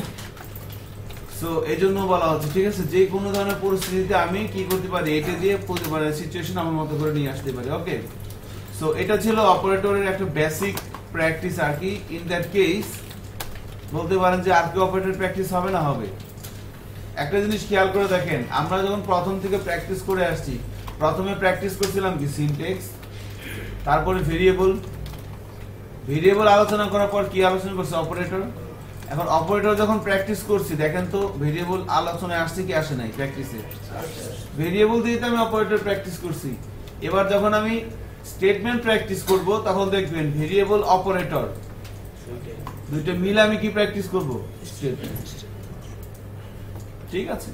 সো এই জন্য বলা হচ্ছে, ঠিক আছে, যে কোনো ধরনের পরিস্থিতিতে আমি কি করতে পারি, এটা দিয়ে মানে সিচুয়েশন আমার মতো করে নিয়ে আসতে পারি। ওকে, সো এটা ছিল অপারেটরের একটা বেসিক প্র্যাকটিস আর কি। ইন দ্যাট কেস বলতে পারেন যে আর কি অপারেটর প্র্যাকটিস হবে না? হবে। একটা জিনিস খেয়াল করে দেখেন, আমরা যখন প্রথম থেকে প্র্যাকটিস করে আসছি, প্রথমে প্র্যাকটিস করছিলাম কি সিনট্যাক্স, তারপরে ভেরিয়েবল, ভেরিয়েবল আলোচনা করার পর কি আলোচনা করছে? অপারেটর। এখন অপারেটর যখন প্র্যাকটিস করছি, দেখেন তো ভেরিয়েবল আলোচনায় আসছে কি আসে নাই? প্র্যাকটিসে ভেরিয়েবল দিয়ে তো আমি অপারেটর প্র্যাকটিস করছি। এবার যখন আমি স্টেটমেন্ট প্র্যাকটিস করব, তখন দেখবেন ভেরিয়েবল অপারেটর দুইটা মিলে আমি কি প্র্যাকটিস করব? স্টেটমেন্ট। ঠিক আছে,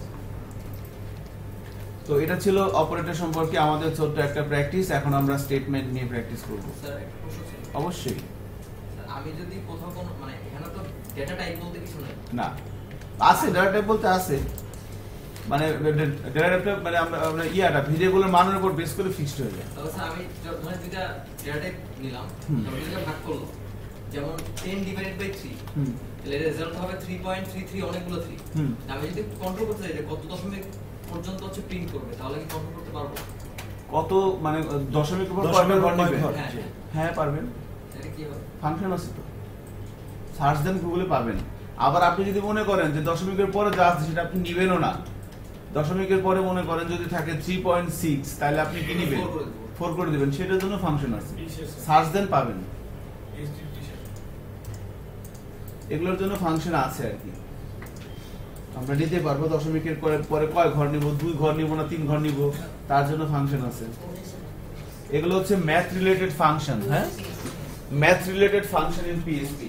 তো এটা ছিল অপারেটর সম্পর্কে আমাদের ছোট্ট একটা প্র্যাকটিস। এখন আমরা স্টেটমেন্ট নিয়ে প্র্যাকটিস করব। স্যার একটা প্রশ্ন ছিল। অবশ্যই। আমি যদি কোথাও কোনো মানে এখানে তো ডেটা টাইপ বলতে কিছু নেই না, আছে ডাটা টাইপ বলতে আছে, মানে ডাটা টাইপ মানে আমরা আমরা ইয়াটা ভেরিয়েবলের মানের উপর বেস করে ফিক্সড হয়ে যায়। তাহলে স্যার আমি ধরেন দুইটা ডেটা টাইপ নিলাম, দুইটা ভাগ করলো, যেমন টেন ডিভাইডেড বাই থ্রি, হুম, তাহলে রেজাল্ট হবে থ্রি পয়েন্ট থ্রি থ্রি, অনেকগুলো থ্রি। হুম, আমি যদি কন্ট্রোল করতে চাই যে কত দশমিক পর্যন্ত হচ্ছে প্রিন্ট করবে, তাহলে কি কন্ট্রোল করতে পারবো? কত মানে দশমিক উপর দশমিক কয়বার কয় নেবে? ঘর? হ্যাঁ হ্যাঁ, হ্যাঁ পারবেন, এটা কি হবে? ফাংশন আছে তো, সার্চ দেন গুগলে পাবেন। আবার আপনি যদি মনে করেন যে দশমিকের পরে যা আছে সেটা আপনি নিবেনও না, দশমিকের পরে মনে করেন যদি থাকে থ্রি পয়েন্ট সিক্স, তাহলে আপনি কি নিবেন? Four করে দেবো। ফোর করে দিবেন, সেটার জন্য ফাংশন আছে, Yes, সার্চ দেন পাবেন, H D T এগুলোর জন্য ফাংশন আছে আর কি। আমরা নিতে পারবো দশমিকের পরে পরে কয় ঘর নিব, দুই ঘর নিব না তিন ঘর নিব, তার জন্য ফাংশন আছে। এগুলো হচ্ছে ম্যাথ রিলেটেড ফাংশন। হ্যাঁ, math related function in PHP.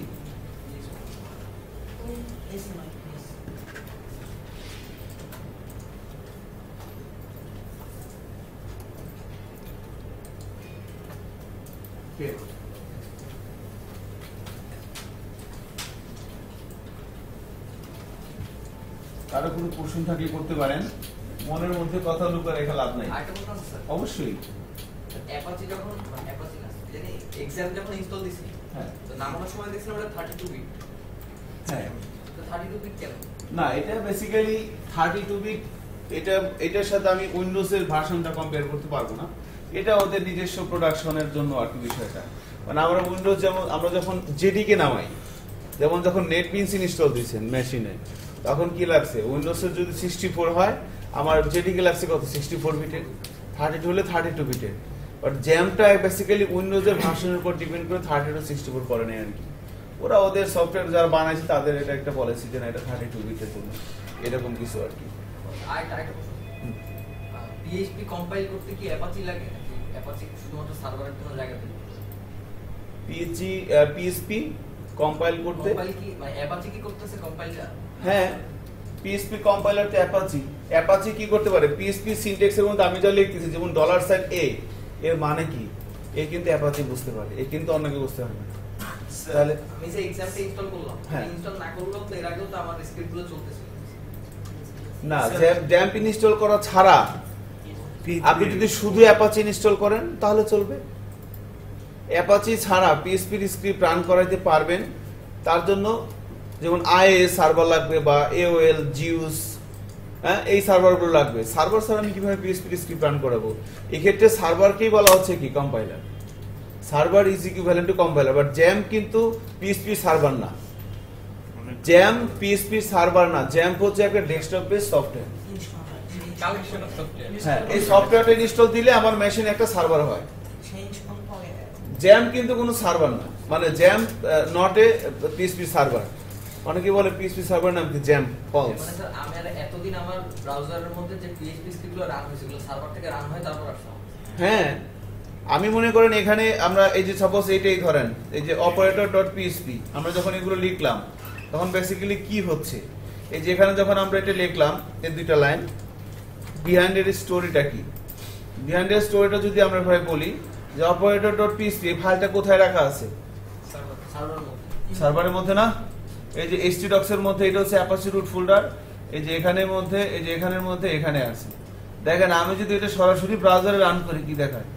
কারো কোনো প্রশ্ন থাকলে করতে পারেন, মনের মধ্যে কথা লুকা রেখে লাভ নাই। আরেকটা প্রশ্ন আছে স্যার, অবশ্যই। অ্যাপাচি যখন অ্যাপাচি না জানি এক্সাম যখন ইনস্টল দিছি, হ্যাঁ তো নামানোর সময় দেখছিলাম ওটা থার্টি টু বিট, হ্যাঁ, তো থার্টি টু বিট কেন? না এটা বেসিক্যালি থার্টি টু বিট, এটা এটার সাথে আমি উইন্ডোজ এর ভার্সনটা কম্পেয়ার করতে পারবো না, এটা ওদের নিজস্ব প্রোডাকশনের জন্য আর কি বিষয়টা। মানে আমরা উইন্ডোজ যেমন আমরা যখন জেডিকে নামাই, যেমন যখন নেটবিনস ইনস্টল দিয়েছেন মেশিনে, তখন কি লাগছে উইন্ডোজের যদি সিক্সটি ফোর হয়, আমার জেডিকে লাগছে কত সিক্সটি ফোর বিটের, থার্টি টু হলে থার্টি টু বিটের। বাট জ্যামটা বেসিক্যালি উইন্ডোজের ভার্সনের উপর ডিপেন্ড করে থার্টি টু সিক্সটি ফোর করে নেয় আর কি। ওরা ওদের সফটওয়্যার যারা বানাইছে তাদের এটা একটা পলিসি যে না এটা থার্টি টু বিটের জন্য এরকম কিছু আর কি। আরেকটা আরেকটা প্রশ্ন, পিএইচপি কম্পাইল করতে কি অ্যাপাচি লাগে নাকি অ্যাপাচি শুধুমাত্র সার্ভারের জন্য জায়গা দেবে? পিএইচপি পিএইচপি কম্পাইল করতে কম্পাইল কি মানে অ্যাপাচি কি করতেছে কম্পাইলটা? হ্যাঁ, পিএইচপি কম্পাইলার তো অ্যাপাচি। অ্যাপাচি কি করতে পারে? পিএইচপি সিনট্যাক্সের মধ্যে আমি যা লিখতেছি যেমন ডলার সাইন এ এর মানে কি, এ কিন্তু অ্যাপাচি বুঝতে পারে, এ কিন্তু অন্যকে বুঝতে পারে না। তাহলে আমি যে এক্সাম্পল ইনস্টল করলাম, হ্যাঁ। ইনস্টল না করলেও তো এর আগেও তো আমার স্ক্রিপ্টগুলো চলতেছিল। না, ড্যাম্প ইনস্টল করা ছাড়া আপনি যদি শুধু অ্যাপাচি ইনস্টল করেন তাহলে চলবে। অ্যাপাচি ছাড়া পিএইচপির স্ক্রিপ্ট রান করাইতে পারবেন, তার জন্য যেমন আইএ সার্ভার লাগবে বা এওএল জিউস, হ্যাঁ এই সার্ভারগুলো লাগবে। সার্ভার ছাড়া আমি কিভাবে পিএইচপির স্ক্রিপ্ট রান করাবো? এক্ষেত্রে সার্ভারকেই বলা হচ্ছে কি compiler. Server is equivalent to compiler, but XAMPP কিন্তু পিএইচপি সার্ভার না। জ্যাম পিএইচপি সার্ভার না, জ্যাম হচ্ছে একটা desktop base software. Collection of software. হ্যাঁ, এই সফটওয়্যারটা ইনস্টল দিলে আমার মেশিনে একটা সার্ভার হয়। জ্যাম কিন্তু কোনো সার্ভার না, মানে XAMPP not a PHP server. অনেকে বলে পিএইচপি সার্ভার নাম কি জ্যাম, ফলস। মানে স্যার আমি আর এতদিন আমার ব্রাউজারের মধ্যে যে পিএইচপি স্ক্রিপ্টগুলো রান হয়েছিল সার্ভার থেকে রান হয় তারপর আসছে। হ্যাঁ, আমি মনে করেন এখানে আমরা এই যে সাপোজ এইটাই ধরেন এই যে অপারেটর ডট পিএইচপি, আমরা যখন এগুলো লিখলাম তখন বেসিক্যালি কি হচ্ছে, এই যে এখানে যখন আমরা এটা লিখলাম এই দুইটা লাইন, বিহাইন্ড এর স্টোরিটা কি? বিহাইন্ড এর স্টোরিটা যদি আমরা ভাই বলি যে অপারেটর ডট পিএইচপি এই ফাইলটা কোথায় রাখা আছে? সার্ভারের মধ্যে। সার্ভারের মধ্যে না, এই যে এইচটিডক্স এর মধ্যে এটা হচ্ছে অ্যাপাচি রুট ফোল্ডার, এই যে এখানের মধ্যে, এই যে এখানের মধ্যে এখানে আছে। দেখেন আমি যদি এটা সরাসরি ব্রাউজারে রান করি কি দেখায়?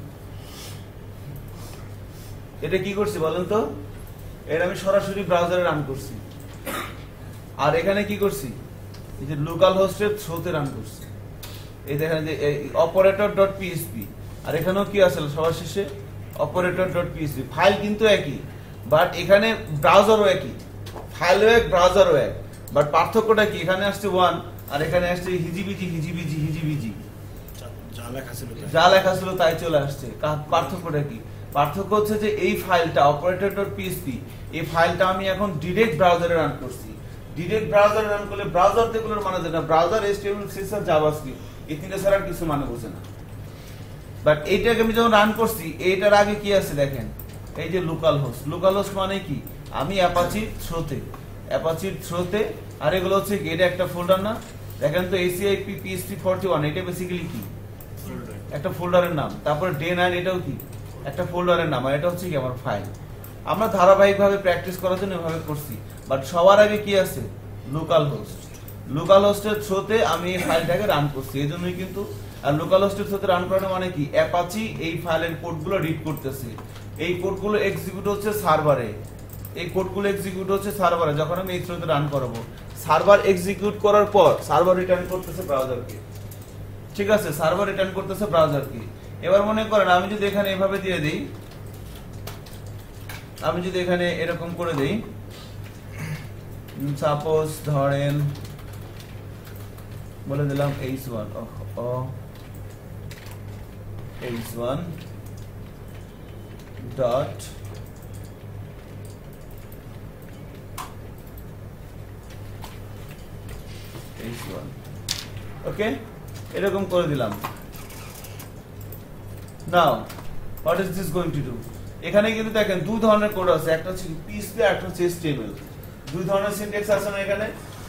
এটা কি করছি বলেন তো? এটা আমি সরাসরি ব্রাউজারে রান করছি। আর এখানে কি করছি? এই যে লোকাল হোস্টের থ্রুতে রান করছি। এই দেখেন যে অপারেটর ডট পিএইচপি, আর এখানেও কি আছে সবার শেষে অপারেটর ডট পিএইচপি। ফাইল কিন্তু একই, বাট এখানে ব্রাউজারও একই, ফাইলও এক ব্রাউজারও এক, বাট পার্থক্যটা কি? এখানে আসছে ওয়ান আর এখানে আসছে হিজিবিজি হিজিবিজি হিজিবিজি, যা লেখা ছিল যা লেখা ছিল তাই চলে আসছে। পার্থক্যটা কি? পার্থক্য হচ্ছে যে এই ফাইলটা অপারেটর ডট পিএইচপি, এই ফাইলটা আমি এখন ডিরেক্ট ব্রাউজারে রান করছি। ডিরেক্ট ব্রাউজারে রান করলে ব্রাউজার যেগুলোর মানে যেটা ব্রাউজার এইচটিএমএল সিএসএস জাভাস্ক্রিপ্ট এই তিনটা ছাড়া কিছু মানে বোঝে না। বাট এইটাকে আমি যখন রান করছি এইটার আগে কি আছে দেখেন, এই যে লোকাল হোস্ট। লোকাল হোস্ট মানে কি? আমি অ্যাপাচি থ্রোতে, অ্যাপাচির থ্রোতে, আর এগুলো হচ্ছে কি এটা একটা ফোল্ডার না? দেখেন তো এসিআইপি পিএইচপি ফর্টি ওয়ান এটা বেসিক্যালি কি? একটা ফোল্ডারের নাম। তারপরে ডে নাইন এটাও কি একটা ফোল্ডারের নাম, আর এটা হচ্ছে কি আমার ফাইল। আমরা ধারাবাহিকভাবে প্র্যাকটিস করার জন্য এভাবে করছি, বাট সবার আগে কি আছে? Local host. লোকাল হোস্টের থ্রোতে আমি এই ফাইলটাকে রান করছি, এই জন্যই কিন্তু। আর লোকাল হোস্টের থ্রোতে রান করাটা মানে কি? অ্যাপাচি এই ফাইলের কোডগুলো রিড করতেছে, এই কোডগুলো এক্সিকিউট হচ্ছে সার্ভারে, এই কোডগুলো এক্সিকিউট হচ্ছে সার্ভারে। যখন আমি এই থ্রোতে রান করাবো, সার্ভার এক্সিকিউট করার পর সার্ভার রিটার্ন করতেছে ব্রাউজারকে, ঠিক আছে? সার্ভার রিটার্ন করতেছে ব্রাউজারকে। এবার মনে করেন আমি যদি এখানে এভাবে দিয়ে দিই, আমি যদি এখানে এরকম করে দেই, সাপোজ ধরেন বলে দিলাম এইচ ওয়ান ও H one dot H one, okay, এরকম করে দিলাম। Now what is this going to do? এখানে কিন্তু দেখেন দুই ধরনের কোড আছে, একটা হচ্ছে পিএইচপি আর একটা হচ্ছে এইচটিএমএল। দুই ধরনের সিনট্যাক্স আছে না এখানে?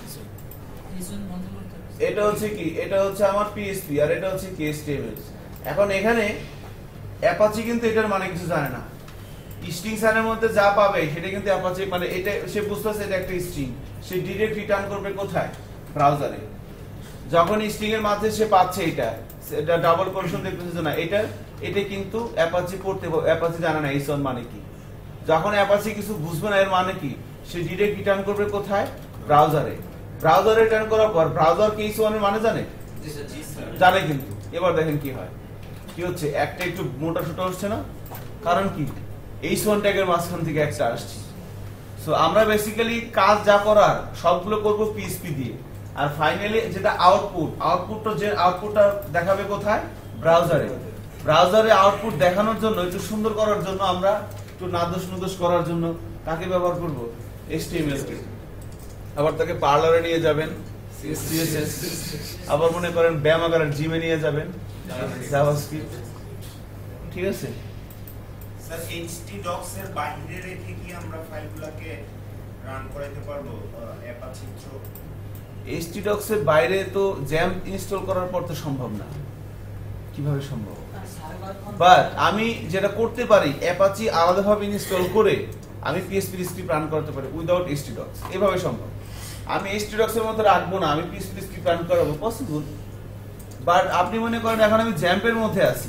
এটা হচ্ছে কি? এটা হচ্ছে আমার পিএইচপি আর এটা হচ্ছে কি এইচটিএমএল। এখন এখানে অ্যাপাচি কিন্তু এটার মানে কিছু জানে না। স্ট্রিং সাইনের মধ্যে যা পাবে সেটা কিন্তু অ্যাপাচি মানে এটা সে বুঝতেছে এটা একটা স্ট্রিং, সে ডাইরেক্ট রিটার্ন করবে কোথায়? ব্রাউজারে। যখন স্ট্রিং এর মাঝে সে পাচ্ছে এটা, এটা ডাবল কোটেশন দেখতেছে না, এটা এটা কিন্তু অ্যাপাচি পড়তে, অ্যাপাচি জানে না এইচ ওয়ান মানে কি। যখন অ্যাপাচি কিছু বুঝবে না এর মানে কি, সে ডাইরেক্ট রিটার্ন করবে কোথায়? ব্রাউজারে। ব্রাউজারে রিটার্ন করার পর ব্রাউজার কি এইচ ওয়ান এর মানে জানে? জানে কিন্তু। এবার দেখেন কি হয়, কি হচ্ছে? একটা একটু মোটা ছোট হচ্ছে না, কারণ কি? এইচ ওয়ান ট্যাগের মাঝখান থেকে একটা আসছে। সো আমরা বেসিক্যালি কাজ যা করার সবগুলো করব পিএইচপি দিয়ে, আর ফাইনালি যেটা আউটপুট, আউটপুটটা যে আউটপুটটা দেখাবে কোথায়? ব্রাউজারে। ব্রাউজারে আউটপুট দেখানোর জন্য, একটু সুন্দর করার জন্য, আমরা একটু নাদোষ নুদোষ করার জন্য কাকে ব্যবহার করব এইচ টি এম এল কে আবার তাকে পার্লারে নিয়ে যাবেন সি এস এস আবার মনে করেন ব্যায়াম আকারে জিমে নিয়ে যাবেন জাভাস্ক্রিপ্ট ঠিক আছে স্যার এইচটিডক্স এর বাইরে রেখে কি আমরা ফাইলগুলোকে রান করাইতে পারবো অ্যাপাচি থ্রু এইচটিডক্স এর বাইরে তো জ্যাম্প ইনস্টল করার পর তো সম্ভব না কিভাবে সম্ভব বাট আমি যেটা করতে পারি অ্যাপাচি আলাদাভাবে ইনস্টল করে আমি পিএইচপি স্ক্রিপ্ট রান করতে পারি উইদাউট এইচটিডক্স এভাবে সম্ভব আমি এইচটিডক্স এর মধ্যে রাখবো না আমি পিএইচপি স্ক্রিপ্ট রান করাবো পসিবল বাট আপনি মনে করেন এখন আমি জ্যাম্পের মধ্যে আছি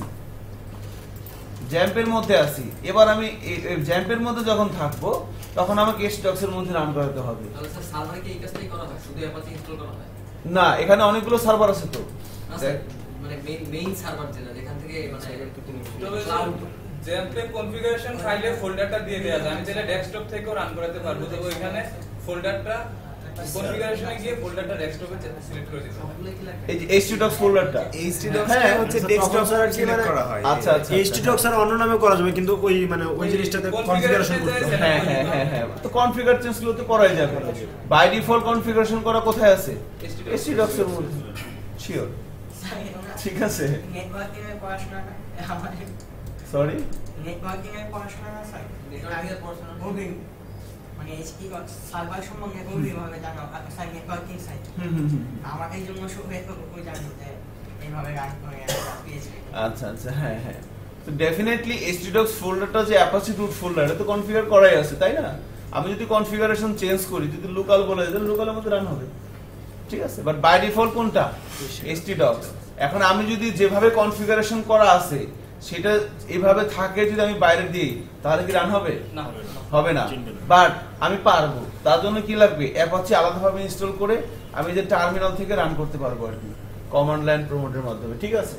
জ্যাম্পের মধ্যে আছি এবার আমি জ্যাম্পের মধ্যে যখন থাকবো তখন আমাকে এইচটিডক্স এর মধ্যে রান করাতে হবে তাহলে স্যার সার্ভারে কি এই কাজটাই করা হয় শুধু অ্যাপাচি ইনস্টল করা হয় না এখানে অনেকগুলো সার্ভার আছে তো না স্যার মানে মেইন মেইন সার্ভার যেটা যেখান থেকে মানে ক্লাউড জ্যাম্পে কনফিগারেশন ফাইলে ফোল্ডারটা দিয়ে দেয়া যায় আমি চাইলে ডেস্কটপ থেকেও রান করাতে পারবো তো ওইখানে ফোল্ডারটা কনফিগারেশনে গিয়ে ফোল্ডারটা ডেস্কটপে সিলেক্ট করে দিতে হবে এই যে এইচটিডক্স ফোল্ডারটা এইচটিডক্স হ্যাঁ, হচ্ছে ডেস্কটপ সিলেক্ট করা হয় আচ্ছা আচ্ছা এইচটিডক্স আর অন্য নামে করা যাবে কিন্তু ওই মানে ওই জিনিসটাতে কনফিগারেশন করতে হবে হ্যাঁ হ্যাঁ হ্যাঁ হ্যাঁ তো কনফিগার চেঞ্জ গুলো তো করাই যাবে বাই ডিফল্ট কনফিগারেশন করা কোথায় আছে এইচটিডক্স এর মধ্যে শিওর ঠিক আছে নেটওয়ার্কিং এর পড়াশোনা আমার সরি নেটওয়ার্কিং এর পড়াশোনা না স্যার নেটওয়ার্কিং এর পড়াশোনা খুবই মানে এইচপি সার্ভার সম্বন্ধে খুবই ভাবে জানা স্যার নেটওয়ার্কিং সাইট হুম হুম হুম আমার এই জন্য সবাই ওই জানি যে এইভাবে রান করে পিএইচপি আচ্ছা আচ্ছা হ্যাঁ হ্যাঁ তো ডেফিনেটলি এইচটিডক্স ফোল্ডারটা যে অ্যাপাচি রুট ফোল্ডার এটা তো কনফিগার করাই আছে তাই না আমি যদি কনফিগারেশন চেঞ্জ করি যদি লোকাল বলে দেন লোকালের মধ্যে রান হবে ঠিক আছে বাট বাই ডিফল্ট কোনটা এইচটিডক্স এখন আমি যদি যেভাবে কনফিগারেশন করা আছে সেটা এইভাবে থাকে যদি আমি বাইরে দিই তাহলে কি রান হবে না হবে না বাট আমি পারবো তার জন্য কি লাগবে অ্যাপাচি আলাদাভাবে ইনস্টল করে আমি যে টার্মিনাল থেকে রান করতে পারবো আর কি কমান্ড লাইন প্রমোটের মাধ্যমে ঠিক আছে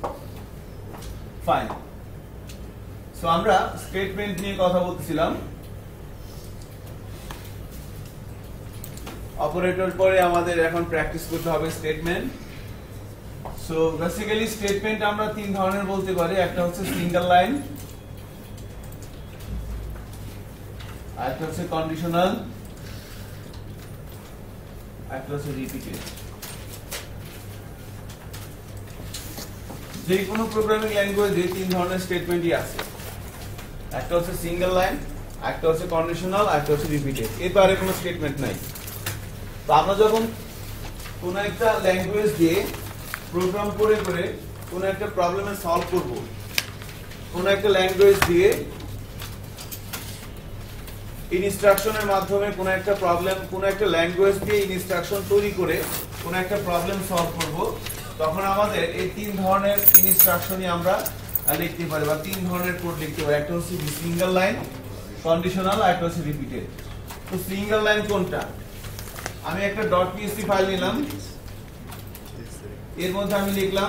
ফাইন সো আমরা স্টেটমেন্ট নিয়ে কথা বলছিলাম অপারেটর পরে আমাদের এখন প্র্যাকটিস করতে হবে স্টেটমেন্ট সো বেসিক্যালি স্টেটমেন্ট আমরা তিন ধরনের বলতে পারি একটা হচ্ছে সিঙ্গেল লাইন আরেকটা হচ্ছে কন্ডিশনাল একটা হচ্ছে রিপিটেড যে কোনো প্রোগ্রামিং ল্যাঙ্গুয়েজে তিন ধরনের স্টেটমেন্টই আছে একটা হচ্ছে সিঙ্গেল লাইন একটা হচ্ছে কন্ডিশনাল একটা হচ্ছে রিপিটেড এর বাইরে কোনো স্টেটমেন্ট নাই তো আমরা যখন কোন একটা ল্যাঙ্গুয়েজ দিয়ে প্রোগ্রাম করে করে কোন একটা প্রবলেমে সলভ করব কোন একটা ল্যাঙ্গুয়েজ দিয়ে ইনস্ট্রাকশনের মাধ্যমে কোন একটা প্রবলেম কোন একটা ল্যাঙ্গুয়েজ দিয়ে ইনস্ট্রাকশন তৈরি করে কোন একটা প্রবলেম সলভ করব তখন আমাদের এই তিন ধরনের ইনস্ট্রাকশনই আমরা লিখতে পারি বা তিন ধরনের কোড লিখতে পারি একটা হচ্ছে সিঙ্গেল লাইন কন্ডিশনাল আর একটা হচ্ছে রিপিটেড তো সিঙ্গেল লাইন কোনটা আমি একটা ডট পিএসপি ফাইল নিলাম এর মধ্যে আমি লিখলাম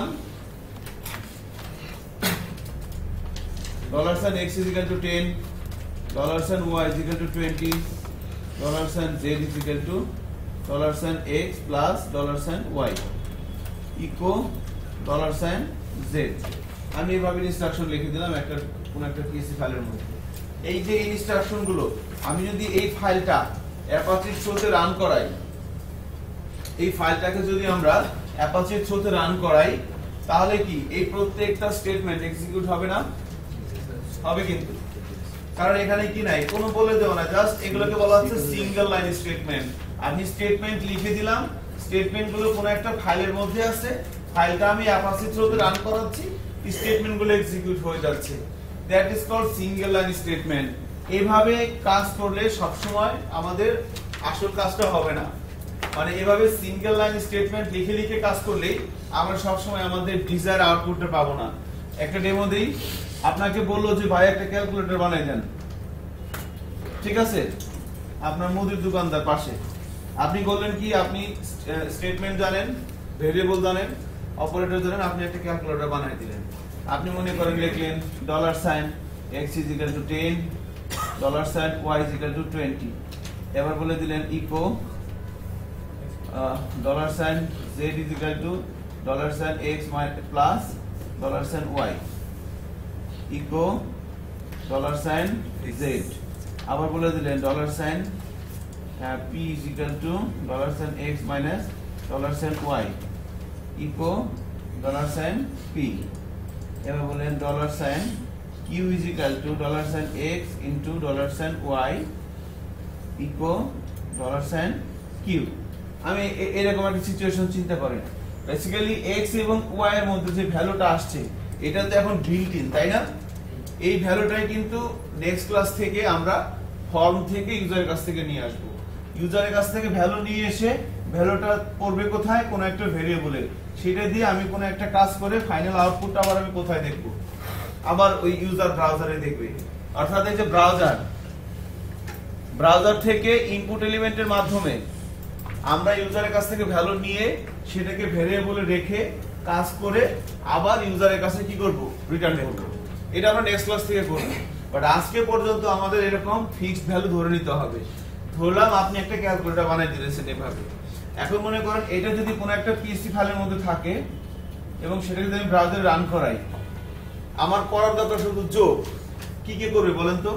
dollar sign x is equal to ten dollar sign y is equal to twenty dollar sign z is equal to dollar sign x plus dollar sign y echo dollar sign z আমি এইভাবে instruction লিখে দিলাম একটা কোন একটা PSP ফাইলের মধ্যে এই যে ইনস্ট্রাকশন গুলো আমি যদি এই ফাইলটা অ্যাপাচি থ্রোতে রান করাই এই ফাইলটাকে যদি আমরা অ্যাপাচি থ্রোতে রান করাই তাহলে কি এই প্রত্যেকটা স্টেটমেন্ট এক্সিকিউট হবে না হবে কিন্তু কারণ এখানে কি নাই কোনো বলে দেব না জাস্ট এগুলোকে বলা হচ্ছে সিঙ্গেল লাইন স্টেটমেন্ট আমি স্টেটমেন্ট লিখে দিলাম স্টেটমেন্ট গুলো কোন একটা ফাইলের মধ্যে আছে ফাইলটা আমি অ্যাপাচি থ্রোতে রান করাচ্ছি স্টেটমেন্ট গুলো এক্সিকিউট হয়ে যাচ্ছে that is called single line statement এইভাবে কাজ করলে সব সময় আমাদের আসল কাজটা হবে না মানে এভাবে সিঙ্গেল লাইন স্টেটমেন্ট লিখে লিখে কাজ করলে আমরা সব সময় আমাদের ডিজায়ার আউটপুটটা পাবো না একটা ডেমো দেই আপনাকে বললো যে ভাই একটা ক্যালকুলেটর বানাই দেন ঠিক আছে আপনার মুদির দোকানদার পাশে আপনি বললেন কি আপনি স্টেটমেন্ট জানেন ভেরিয়েবল জানেন অপারেটর জানেন আপনি একটা ক্যালকুলেটর বানাই দিলেন আপনি মনে করেন লিখলেন dollar sign x is equal to ten dollar sign y is equal to twenty এবার বলে দিলেন echo dollar sign z is equal to dollar sign x plus dollar sign y echo dollar sign z আবার বলে দিলেন dollar sign p is equal to dollar sign x minus dollar sign y echo dollar sign p। এবার বলেন dollar sign q is equal to dollar sign x into dollar sign y echo dollar sign q। আমি এরকম একটা situation চিন্তা করেন, basically x এবং y এর মধ্যে যে ভ্যালুটা আসছে এটা তো এখন বিল্ট ইন, তাই না? এই ভ্যালুটাই কিন্তু নেক্সট ক্লাস থেকে আমরা ফর্ম থেকে ইউজারের কাছ থেকে নিয়ে আসব। ইউজারের কাছ থেকে ভ্যালু নিয়ে এসে ভ্যালুটা পড়বে কোথায়, কোন একটা ভেরিয়েবলে, সেটা দিয়ে আমি কোন একটা কাজ করে ফাইনাল আউটপুটটা আবার আমি কোথায় দেখব, আবার ওই ইউজার ব্রাউজারে দেখবে। অর্থাৎ এই যে ব্রাউজার ব্রাউজার থেকে ইনপুট এলিমেন্টের মাধ্যমে আমরা ইউজারের কাছ থেকে ভ্যালু নিয়ে সেটাকে ভেরিয়েবলে রেখে কাজ করে আবার ইউজারের কাছে কি করব, রিটার্ন করব। এটা আমরা নেক্সট ক্লাস থেকে করব, বাট আজকে পর্যন্ত আমাদের এরকম ফিক্সড ভ্যালু ধরে নিতে হবে। ধরলাম আপনি একটা ক্যালকুলেটর বানাই দিয়েছেন এভাবে। এখন মনে করেন এটা যদি কোনো একটা পিএসসি ফাইলের মধ্যে থাকে এবং সেটা যদি আমি ব্রাউজারে রান করাই, আমার করার দরকার শুধু যোগ। কি কি করবে বলেন তো?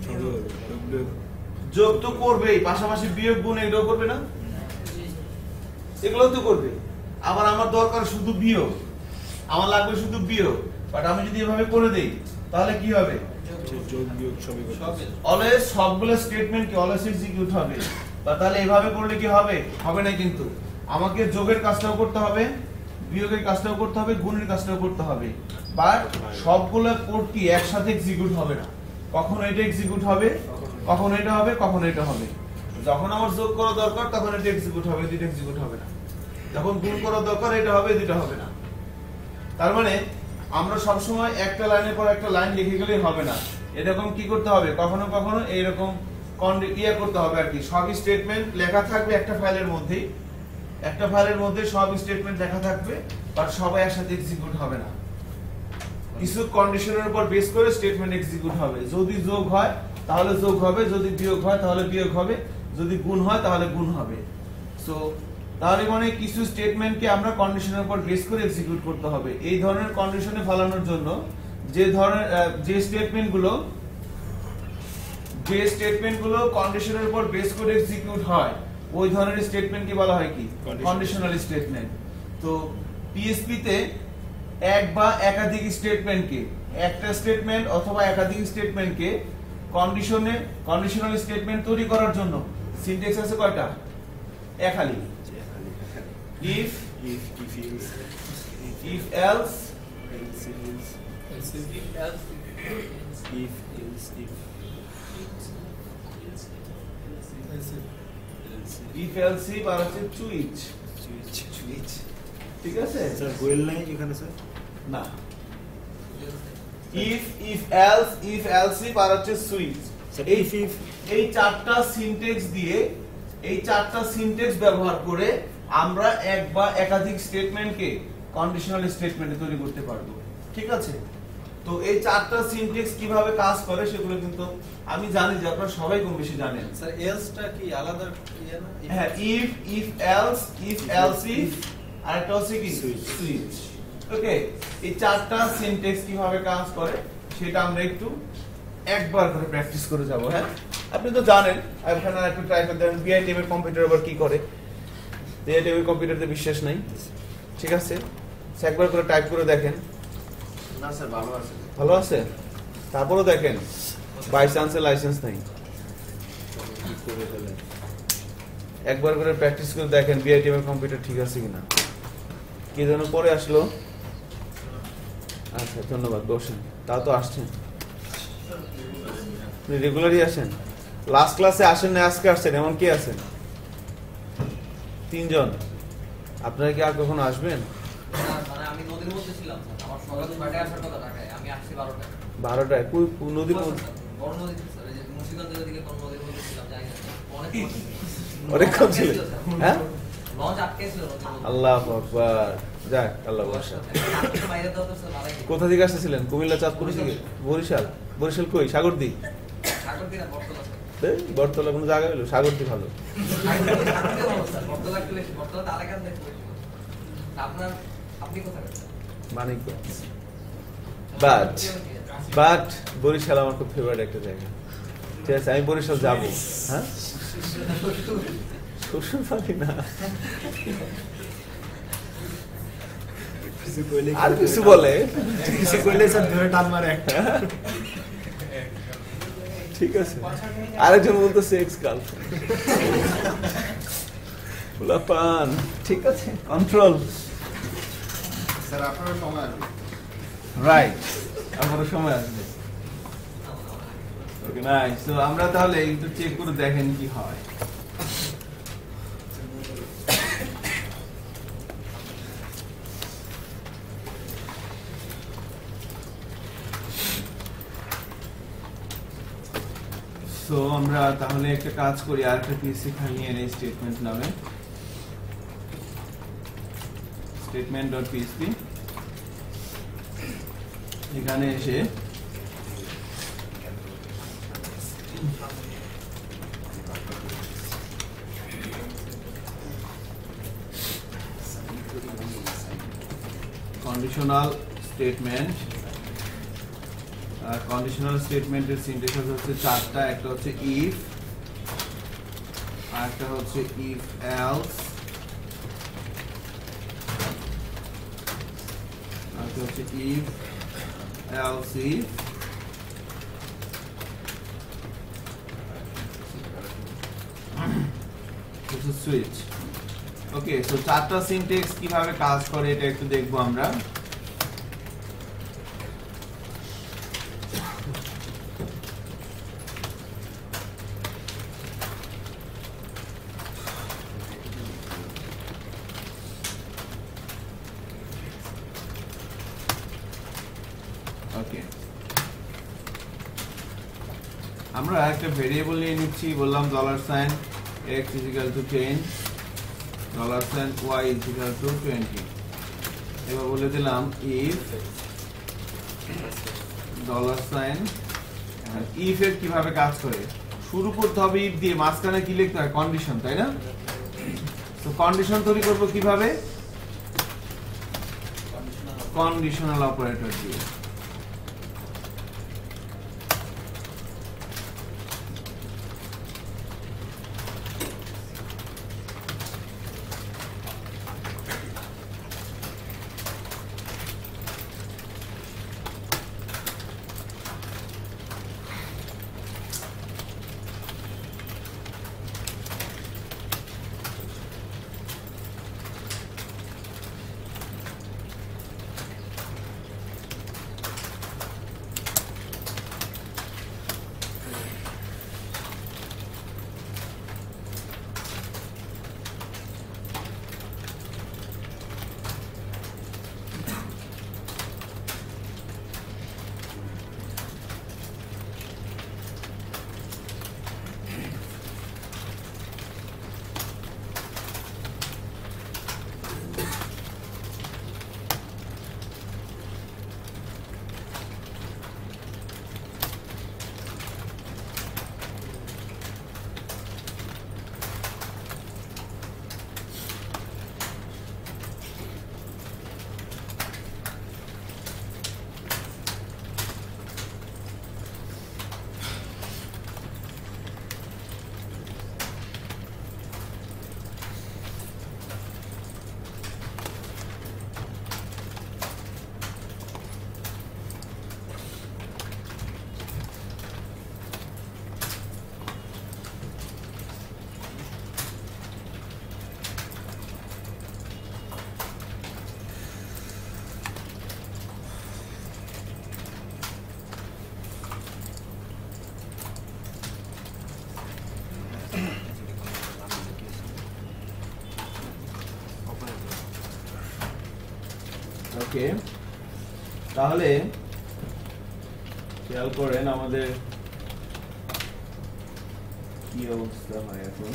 যোগ তো করবেই, পাশাপাশি বিয়োগ গুণ এটাও করবে না? এগুলো তো করবে। আবার আমার দরকার শুধু বিয়োগ, আমার লাগবে শুধু বিয়োগ, বাট আমি যদি এভাবে করে দেই তাহলে কি হবে? যোগ বিয়োগ সবই করবে, অলওয়েজ সবগুলো স্টেটমেন্ট কি অলওয়েজ এক্সিকিউট হবে। বা তাহলে এভাবে করলে কি হবে? হবে না। কিন্তু আমাকে যোগের কাজটাও করতে হবে, বিয়োগের কাজটাও করতে হবে, গুণের কাজটাও করতে হবে, বাট সবগুলো কোড কি একসাথে এক্সিকিউট হবে না। কখনো এটা এক্সিকিউট হবে, কখনো এটা হবে, কখনো এটা হবে। যখন আমার যোগ করা দরকার তখন এটা এক্সিকিউট হবে, এটা এক্সিকিউট হবে না। যখন গুণ করা দরকার এটা হবে, এটা হবে না। তার মানে আমরা সব সময় একটা লাইনের পর একটা লাইন লিখে গেলেই হবে না, এরকম কি করতে হবে, কখনো কখনো এইরকম ইয়ে করতে হবে আর কি। সব স্টেটমেন্ট লেখা থাকবে একটা ফাইলের মধ্যেই, একটা ফাইলের মধ্যে সব স্টেটমেন্ট লেখা থাকবে, বাট সবাই একসাথে এক্সিকিউট হবে না। কিছু কন্ডিশনের উপর বেস করে স্টেটমেন্ট এক্সিকিউট হবে। যদি যোগ হয় তাহলে যোগ হবে, যদি বিয়োগ হয় তাহলে বিয়োগ হবে, যদি গুণ হয় তাহলে গুণ হবে। সো তাহলে মানে কিছু স্টেটমেন্টকে আমরা কন্ডিশনের উপর বেস করে এক্সিকিউট করতে হবে। এই ধরনের কন্ডিশনে ফেলানোর জন্য যে ধরনের যে স্টেটমেন্টগুলো যে স্টেটমেন্টগুলো কন্ডিশনের উপর বেস করে এক্সিকিউট হয় ওই ধরনের স্টেটমেন্টকে বলা হয় কি? Conditional statement. তো পিএইচপি তে এক বা একাধিক স্টেটমেন্টকে, একটা স্টেটমেন্ট অথবা একাধিক স্টেটমেন্টকে কন্ডিশনে কন্ডিশনাল স্টেটমেন্ট তৈরি করার জন্য সিনট্যাক্স আছে কয়টা? একালি। if if if else if else else else if else if else if if else if আর আছে সুইচ সুইচ। ঠিক আছে স্যার গোয়েল নাই এখানে স্যার? না, if if else if else if আর আছে সুইচ। এই if এই চারটা সিনট্যাক্স দিয়ে এই চারটা সিনট্যাক্স ব্যবহার করে আমরা এক বা একাধিক স্টেটমেন্টকে কন্ডিশনাল স্টেটমেন্টে তৈরি করতে পারবো। ঠিক আছে, তো এই চারটা সিনট্যাক্স কিভাবে কাজ করে সেগুলো কিন্তু আমি জানি যে আপনারা সবাই কম বেশি জানেন। স্যার এলসটা কি আলাদা ইয়ে না? হ্যাঁ, if if else if else if আর একটা হচ্ছে কি সুইচ। ওকে, এই চারটা সিনট্যাক্স কিভাবে কাজ করে সেটা আমরা একটু একবার করে প্র্যাকটিস করে যাব। হ্যাঁ, আপনি তো জানেন, এখানে একটু ট্রাই করে দেখেন বিআইটিএম এর কম্পিউটার আবার কি করে। বিআইটিএম এর কম্পিউটারে বিশ্বাস নাই, ঠিক আছে, একবার করে টাইপ করে দেখেন। না স্যার ভালো আছে, ভালো আছে, তারপরেও দেখেন বাই চান্সে লাইসেন্স নাই, একবার করে প্র্যাকটিস করে দেখেন বিআইটিএম এর কম্পিউটার ঠিক আছে কিনা। কি যেন পরে আসলো? আচ্ছা ধন্যবাদ, বসেন। তাও তো আসছেন, রেগুলারই আসেন। লাস্ট ক্লাসে আসেন না আজকে আসছেন? এমন কি আছেন? তিনজন। আপনারা কি আর কখনো আসবেন? মানে আমি নদীর মধ্যে ছিলাম, আমার সকাল ছয়টায় আসার কথা ঢাকায়, আমি আসছি বারোটায়। বারোটায়? কোন নদীর মধ্যে? বড় নদী স্যার, এই যে মুন্সিগঞ্জের দিকে কোন নদীর মধ্যে ছিলাম জানি না, অনেক অনেকক্ষণ ছিল। হ্যাঁ, লঞ্চ আটকে ছিল। আল্লাহু আকবার, যাক আল্লাহ ভরসা। বাইরে দাও তো স্যার ভালো। কোথা থেকে আসতেছিলেন? কুমিল্লা, চাঁদপুর থেকে? বরিশাল? বরিশাল কই? সাগরদি? সাগরদি না, বটতলা। এই বটতলা কোন জায়গা হলো? সাগরদি ভালো। বটতলা একটু বেশি, বটতলা তো আলাদা দেখতে বেশি। আপনার আপনি কোথায় গেছেন? মানিকগঞ্জ। বাট বাট বরিশাল আমার খুব ফেভারিট একটা জায়গা। ঠিক আছে আমি বরিশাল যাবো হ্যাঁ শ্বশুর বাড়ি না আর কিছু বলে কিছু কইলে স্যার ধরে টান মারে একটা ঠিক আছে আরেকজন বলতেছে এক্স গার্লফ্রেন্ড ফুলাপান ঠিক আছে কন্ট্রোল স্যার আপনার সময় আসবে রাইট আমারও সময় আসবে ওকে নাইস তো আমরা তাহলে একটু চেক করে দেখেন কি হয় তো আমরা তাহলে একটা কাজ করি আর একটা পিএসসি খালি নিয়ে নেই স্টেটমেন্ট নামে স্টেটমেন্ট ডট পিএসপি এখানে এসে কন্ডিশনাল স্টেটমেন্ট কন্ডিশনাল স্টেটমেন্টের সিনট্যাক্স হচ্ছে চারটা একটা হচ্ছে ইফ আর একটা হচ্ছে ইফ এলস আর একটা হচ্ছে ইফ এলস ইফ হচ্ছে সুইচ ওকে সো চারটা সিনট্যাক্স কিভাবে কাজ করে এটা একটু দেখবো আমরা ওকে আমরা একটা ভেরিয়েবল নিয়ে নিচ্ছি বললাম dollar sign x is equal to ten dollar sign y is equal to twenty এবার বলে দিলাম if ডলার সাইন if এর কিভাবে কাজ করে শুরু করতে হবে if দিয়ে মাঝখানে কি লিখতে হয় কন্ডিশন তাই না তো কন্ডিশন তৈরি করব কিভাবে কন্ডিশনাল অপারেটর দিয়ে ওকে তাহলে খেয়াল করেন আমাদের কি অবস্থা হয় এখন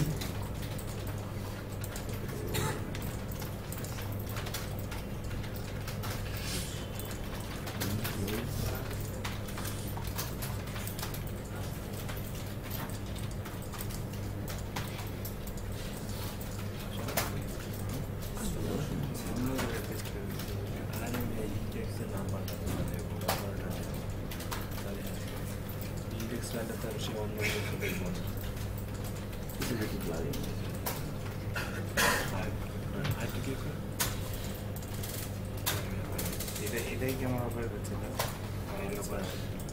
সে অন্য কিছু দেখবো না। এটা এটাই কি আমার অপারেট হচ্ছে না? এর উপরে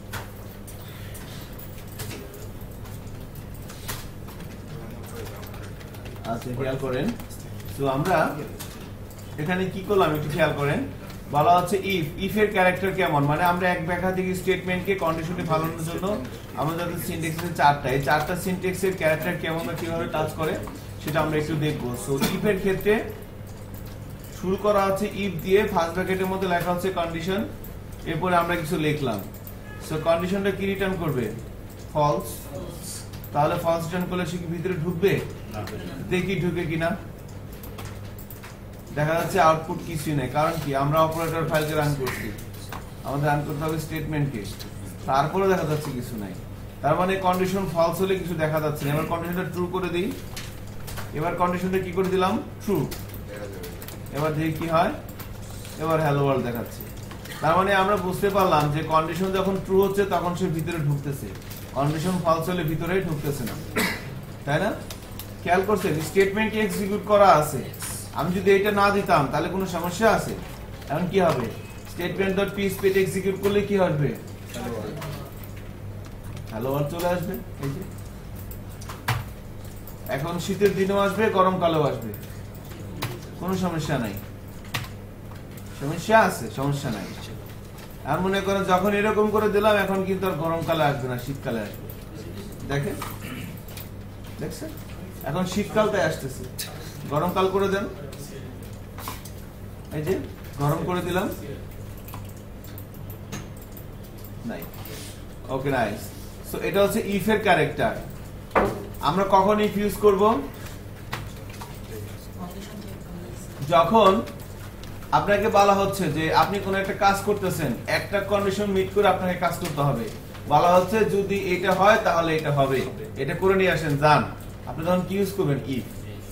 আচ্ছা খেয়াল করেন। তো আমরা এখানে কি করলাম একটু খেয়াল করেন। বলা হচ্ছে ইফ ইফ এর ক্যারেক্টার কেমন, মানে আমরা এক একাধিক স্টেটমেন্টকে কন্ডিশনে ফালানোর জন্য আমাদের সিনট্যাক্সের চারটা, এই চারটা সিনট্যাক্সের ক্যারেক্টার কেমন বা কিভাবে কাজ করে সেটা আমরা একটু দেখবো। সো ইফ এর ক্ষেত্রে শুরু করা হচ্ছে ইফ দিয়ে, ফার্স্ট ব্র্যাকেটের মধ্যে লেখা হচ্ছে কন্ডিশন, এরপরে আমরা কিছু লিখলাম। সো কন্ডিশনটা কি রিটার্ন করবে? ফলস। তাহলে ফলস রিটার্ন করলে সে কি ভিতরে ঢুকবে? দেখি ঢুকে কিনা। দেখা যাচ্ছে আউটপুট কিছুই নেই, কারণ কি আমরা অপারেটর ফাইলকে রান করছি, আমাদের রান করতে হবে স্টেটমেন্টকে, তারপরে দেখা যাচ্ছে কিছু নাই। তার মানে কন্ডিশন ফলস হলে কিছু দেখা যাচ্ছে না। এবার কন্ডিশনটা ট্রু করে দিই। এবার কন্ডিশনটা কি করে দিলাম? ট্রু। এবার দেখি কি হয়। এবার হ্যালো ওয়ার্ল্ড দেখাচ্ছে। তার মানে আমরা বুঝতে পারলাম যে কন্ডিশন যখন ট্রু হচ্ছে তখন সে ভিতরে ঢুকতেছে, কন্ডিশন ফলস হলে ভিতরে ঢুকতেছে না, তাই না? খেয়াল করছেন স্টেটমেন্ট এক্সিকিউট করা আছে, আমি যদি এটা না দিতাম তাহলে কোনো সমস্যা আছে? এখন কি হবে? স্টেটমেন্ট ডট পিএইচপি এক্সিকিউট করলে কি হবে? হ্যালো ওয়ার্ল্ড চলে আসবে। এই যে এখন শীতের দিনেও আসবে, গরমকালেও আসবে, কোনো সমস্যা নাই। সমস্যা আছে? সমস্যা নাই। আর মনে করেন যখন এরকম করে দিলাম এখন কিন্তু আর গরমকালে আসবে না, শীতকালে আসবে। দেখেন দেখছেন, এখন শীতকালটাই আসতেছে, গরমকাল করে দেন। এই যে গরম করে দিলাম, নাই। ওকে নাইস। সো এটা হচ্ছে ইফ এর ক্যারেক্টার। আমরা কখন ইফ ইউজ করব? যখন আপনাকে বলা হচ্ছে যে আপনি কোন একটা কাজ করতেছেন, একটা কন্ডিশন মিট করে আপনাকে কাজ করতে হবে। বলা হচ্ছে যদি এটা হয় তাহলে এটা হবে, এটা করে নিয়ে আসেন যান। আপনি তখন কি ইউজ করবেন? ইফ।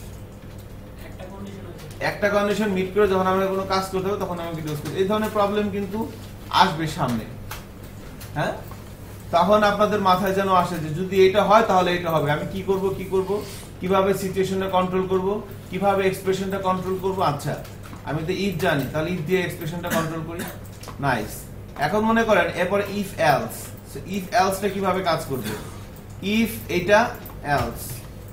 একটা কন্ডিশন মিট করে যখন আমরা কোনো কাজ করতে হবে তখন আমাকে ইউজ করতে। এই ধরনের প্রবলেম কিন্তু আসবে সামনে, হ্যাঁ? তখন আপনাদের মাথায় যেন আসে যে যদি এটা হয় তাহলে এটা হবে, আমি কি করব কি করব, কিভাবে সিচুয়েশনটা কন্ট্রোল করব, কিভাবে এক্সপ্রেশনটা কন্ট্রোল করব। আচ্ছা আমি তো ইফ জানি, তাহলে ইফ দিয়ে এক্সপ্রেশনটা কন্ট্রোল করি। নাইস। এখন মনে করেন এরপর ইফ এলস। সো ইফ এলসটা কিভাবে কাজ করবে? ইফ এটা এলস,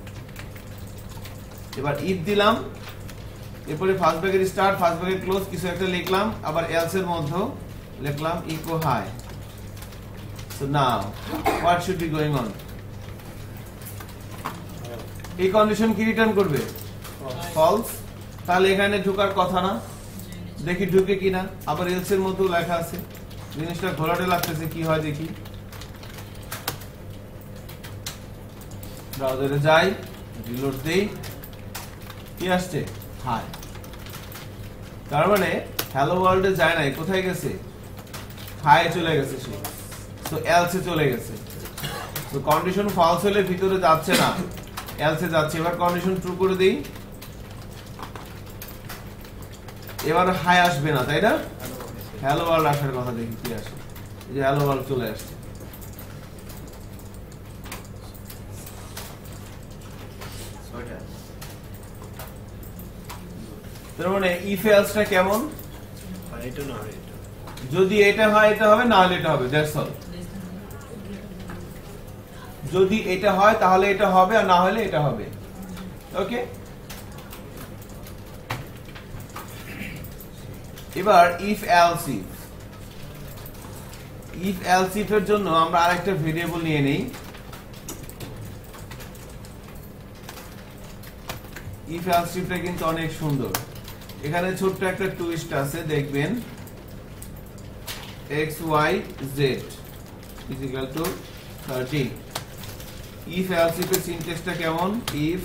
এবার ইফ দিলাম, এরপরে first bracket start, first bracket close, কিছু একটা লিখলাম, আবার এলস এর মধ্যে লিখলাম echo hi. So now what should be going on? এই কন্ডিশন কি রিটার্ন করবে? ফলস। তাহলে এখানে ঢোকার কথা না, দেখি ঢুকে কিনা। আবার এলস এর মধ্যে লেখা আছে, জিনিসটা ঘোলাটে লাগতেছে, কি হয় দেখি। ব্রাউজারে যাই, রিলোড দেই, কি আসছে? হাই। তার মানে হ্যালো ওয়ার্ল্ডে যায় নাই, কোথায় গেছে? হাই চলে গেছে সে। সো এলসে চলে গেছে। সো কন্ডিশন ফলস হলে ভিতরে যাচ্ছে না, এলসে যাচ্ছে। এবার কন্ডিশন ট্রু করে দেই, এবার হাই আসবে না, তাই না? হ্যালো ওয়ার্ল্ড আসার কথা, দেখি কি আসে। এই যে হ্যালো ওয়ার্ল্ড চলে আসছে। তার মানে ইফ এলসটা কেমন? এটা না হয় এটা, যদি এটা হয় এটা হবে, না হলে এটা হবে, দ্যাটস অল। যদি এটা হয় তাহলে এটা হবে, আর না হলে এটা হবে। ওকে, এবার if else if. If else if এর জন্য আমরা আরেকটা ভেরিয়েবল নিয়ে নেই। ইফ এলস ইফটা কিন্তু অনেক সুন্দর। এখানে ছোট্ট একটা টুইস্ট আছে, দেখবেন x y z is equal to thirty। if else if এর সিনট্যাক্সটা কেমন? if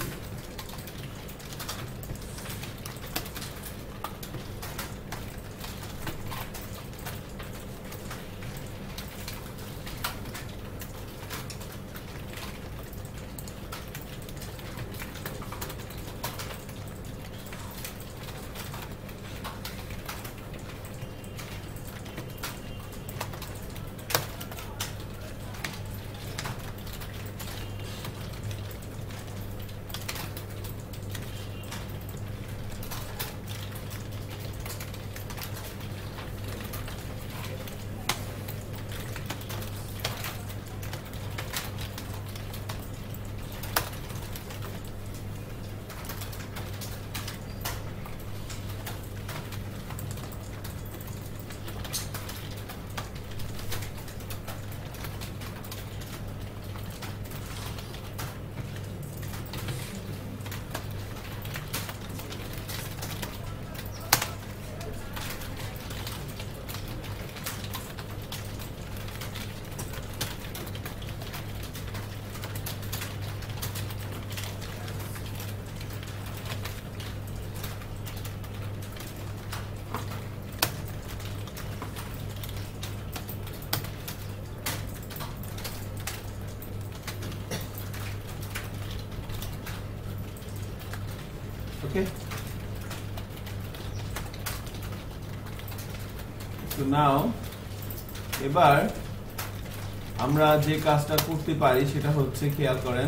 তো নাও এবার আমরা যে কাজটা করতে পারি সেটা হচ্ছে খেয়াল করেন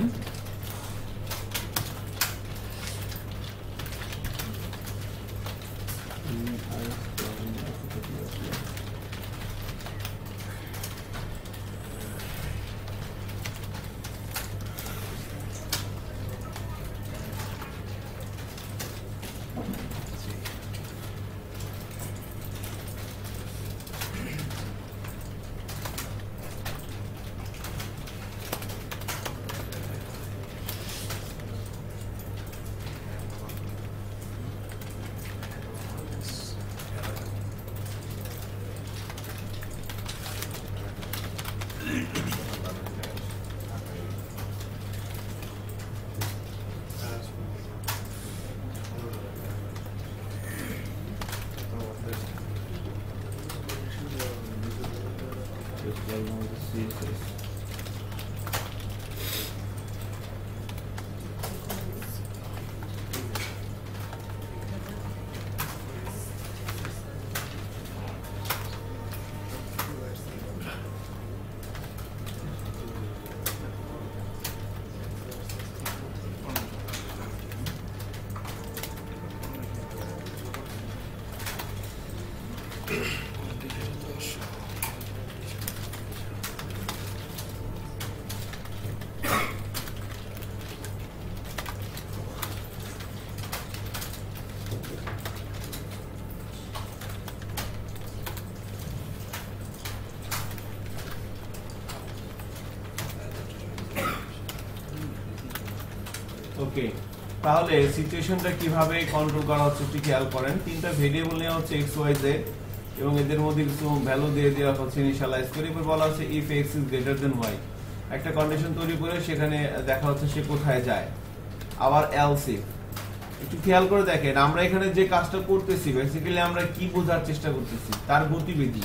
ওকে তাহলে সিচুয়েশনটা কিভাবে কন্ট্রোল করা হচ্ছে একটু খেয়াল করেন তিনটা ভেরিয়েবল নেওয়া হচ্ছে x y z এবং এদের মধ্যে কিছু ভ্যালু দিয়ে দেওয়া হচ্ছে ইনিশিয়ালাইজ করে এরপর বলা হচ্ছে if x is greater than y একটা কন্ডিশন তৈরি করে সেখানে দেখা হচ্ছে সে কোথায় যায় আবার else if একটু খেয়াল করে দেখেন আমরা এখানে যে কাজটা করতেছি বেসিক্যালি আমরা কি বোঝার চেষ্টা করতেছি তার গতিবিধি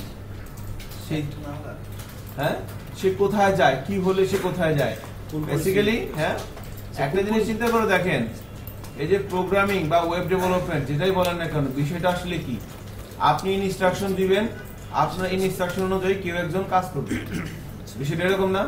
সেই হ্যাঁ সে কোথায় যায় কি হলে সে কোথায় যায় বেসিক্যালি হ্যাঁ একটা জিনিস চিন্তা করে দেখেন এই যে প্রোগ্রামিং বা ওয়েব ডেভেলপমেন্ট যেটাই বলেন না কেন বিষয়টা আসলে কি আপনি ইনস্ট্রাকশন দিবেন আপনার ইনস্ট্রাকশন অনুযায়ী কেউ একজন কাজ করবে বিষয়টা এরকম না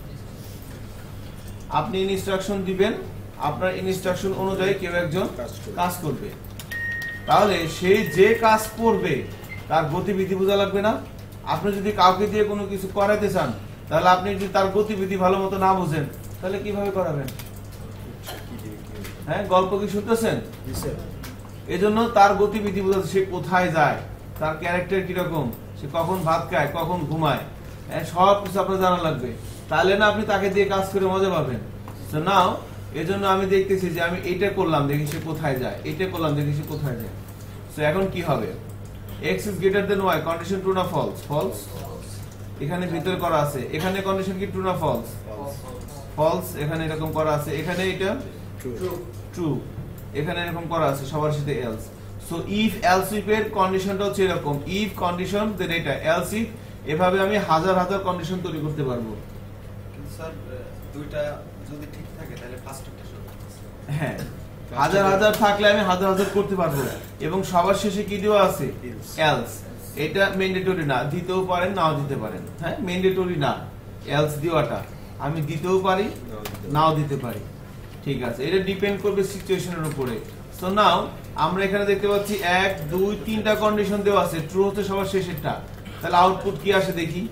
আপনি ইনস্ট্রাকশন দিবেন আপনার ইনস্ট্রাকশন অনুযায়ী কেউ একজন কাজ করবে তাহলে সে যে কাজ করবে তার গতিবিধি বোঝা লাগবে না আপনি যদি কাউকে দিয়ে কোনো কিছু করাতে চান তাহলে আপনি যদি তার গতিবিধি ভালো মতো না বুঝেন তাহলে কিভাবে করাবেন হ্যাঁ গল্প কি শুনতেছেন এজন্য তার গতিবিধি বোঝাতে সে কোথায় যায় তার ক্যারেক্টার কিরকম সে কখন ভাত খায় কখন ঘুমায় হ্যাঁ সব কিছু আপনার জানা লাগবে তাহলে না আপনি তাকে দিয়ে কাজ করে মজা পাবেন তো নাও এজন্য আমি দেখতেছি যে আমি এইটা করলাম দেখি সে কোথায় যায় এইটা করলাম দেখি সে কোথায় যায় তো এখন কি হবে x is greater than y condition true না ফলস ফলস এখানে ভিতর করা আছে এখানে কন্ডিশন কি ট্রু না ফলস ফলস এখানে এরকম করা আছে এখানে এটা ট্রু ট্রু এখানে এরকম করা আছে সবার সাথে else so if else if এর কন্ডিশনটা হচ্ছে এরকম ইফ কন্ডিশন দেন এটা এলস ইফ এভাবে আমি হাজার হাজার কন্ডিশন তৈরি করতে পারবো কিন্তু স্যার দুইটা যদি ঠিক থাকে তাহলে ফার্স্টটা শুরু হ্যাঁ হাজার হাজার থাকলে আমি হাজার হাজার করতে পারবো এবং সবার শেষে কি দেওয়া আছে এলস এটা ম্যান্ডেটরি না দিতেও পারেন নাও দিতে পারেন হ্যাঁ ম্যান্ডেটরি না এলস দেওয়াটা আমি দিতেও পারি নাও দিতে পারি ঠিক আছে এটা ডিপেন্ড করবে সিচুয়েশনের উপরে সো নাও আমরা এখানে দেখতে পাচ্ছি এক দুই তিনটা কন্ডিশন দেওয়া আছে ট্রু হচ্ছে সবার শেষেরটা তাহলে আউটপুট কি আসে দেখি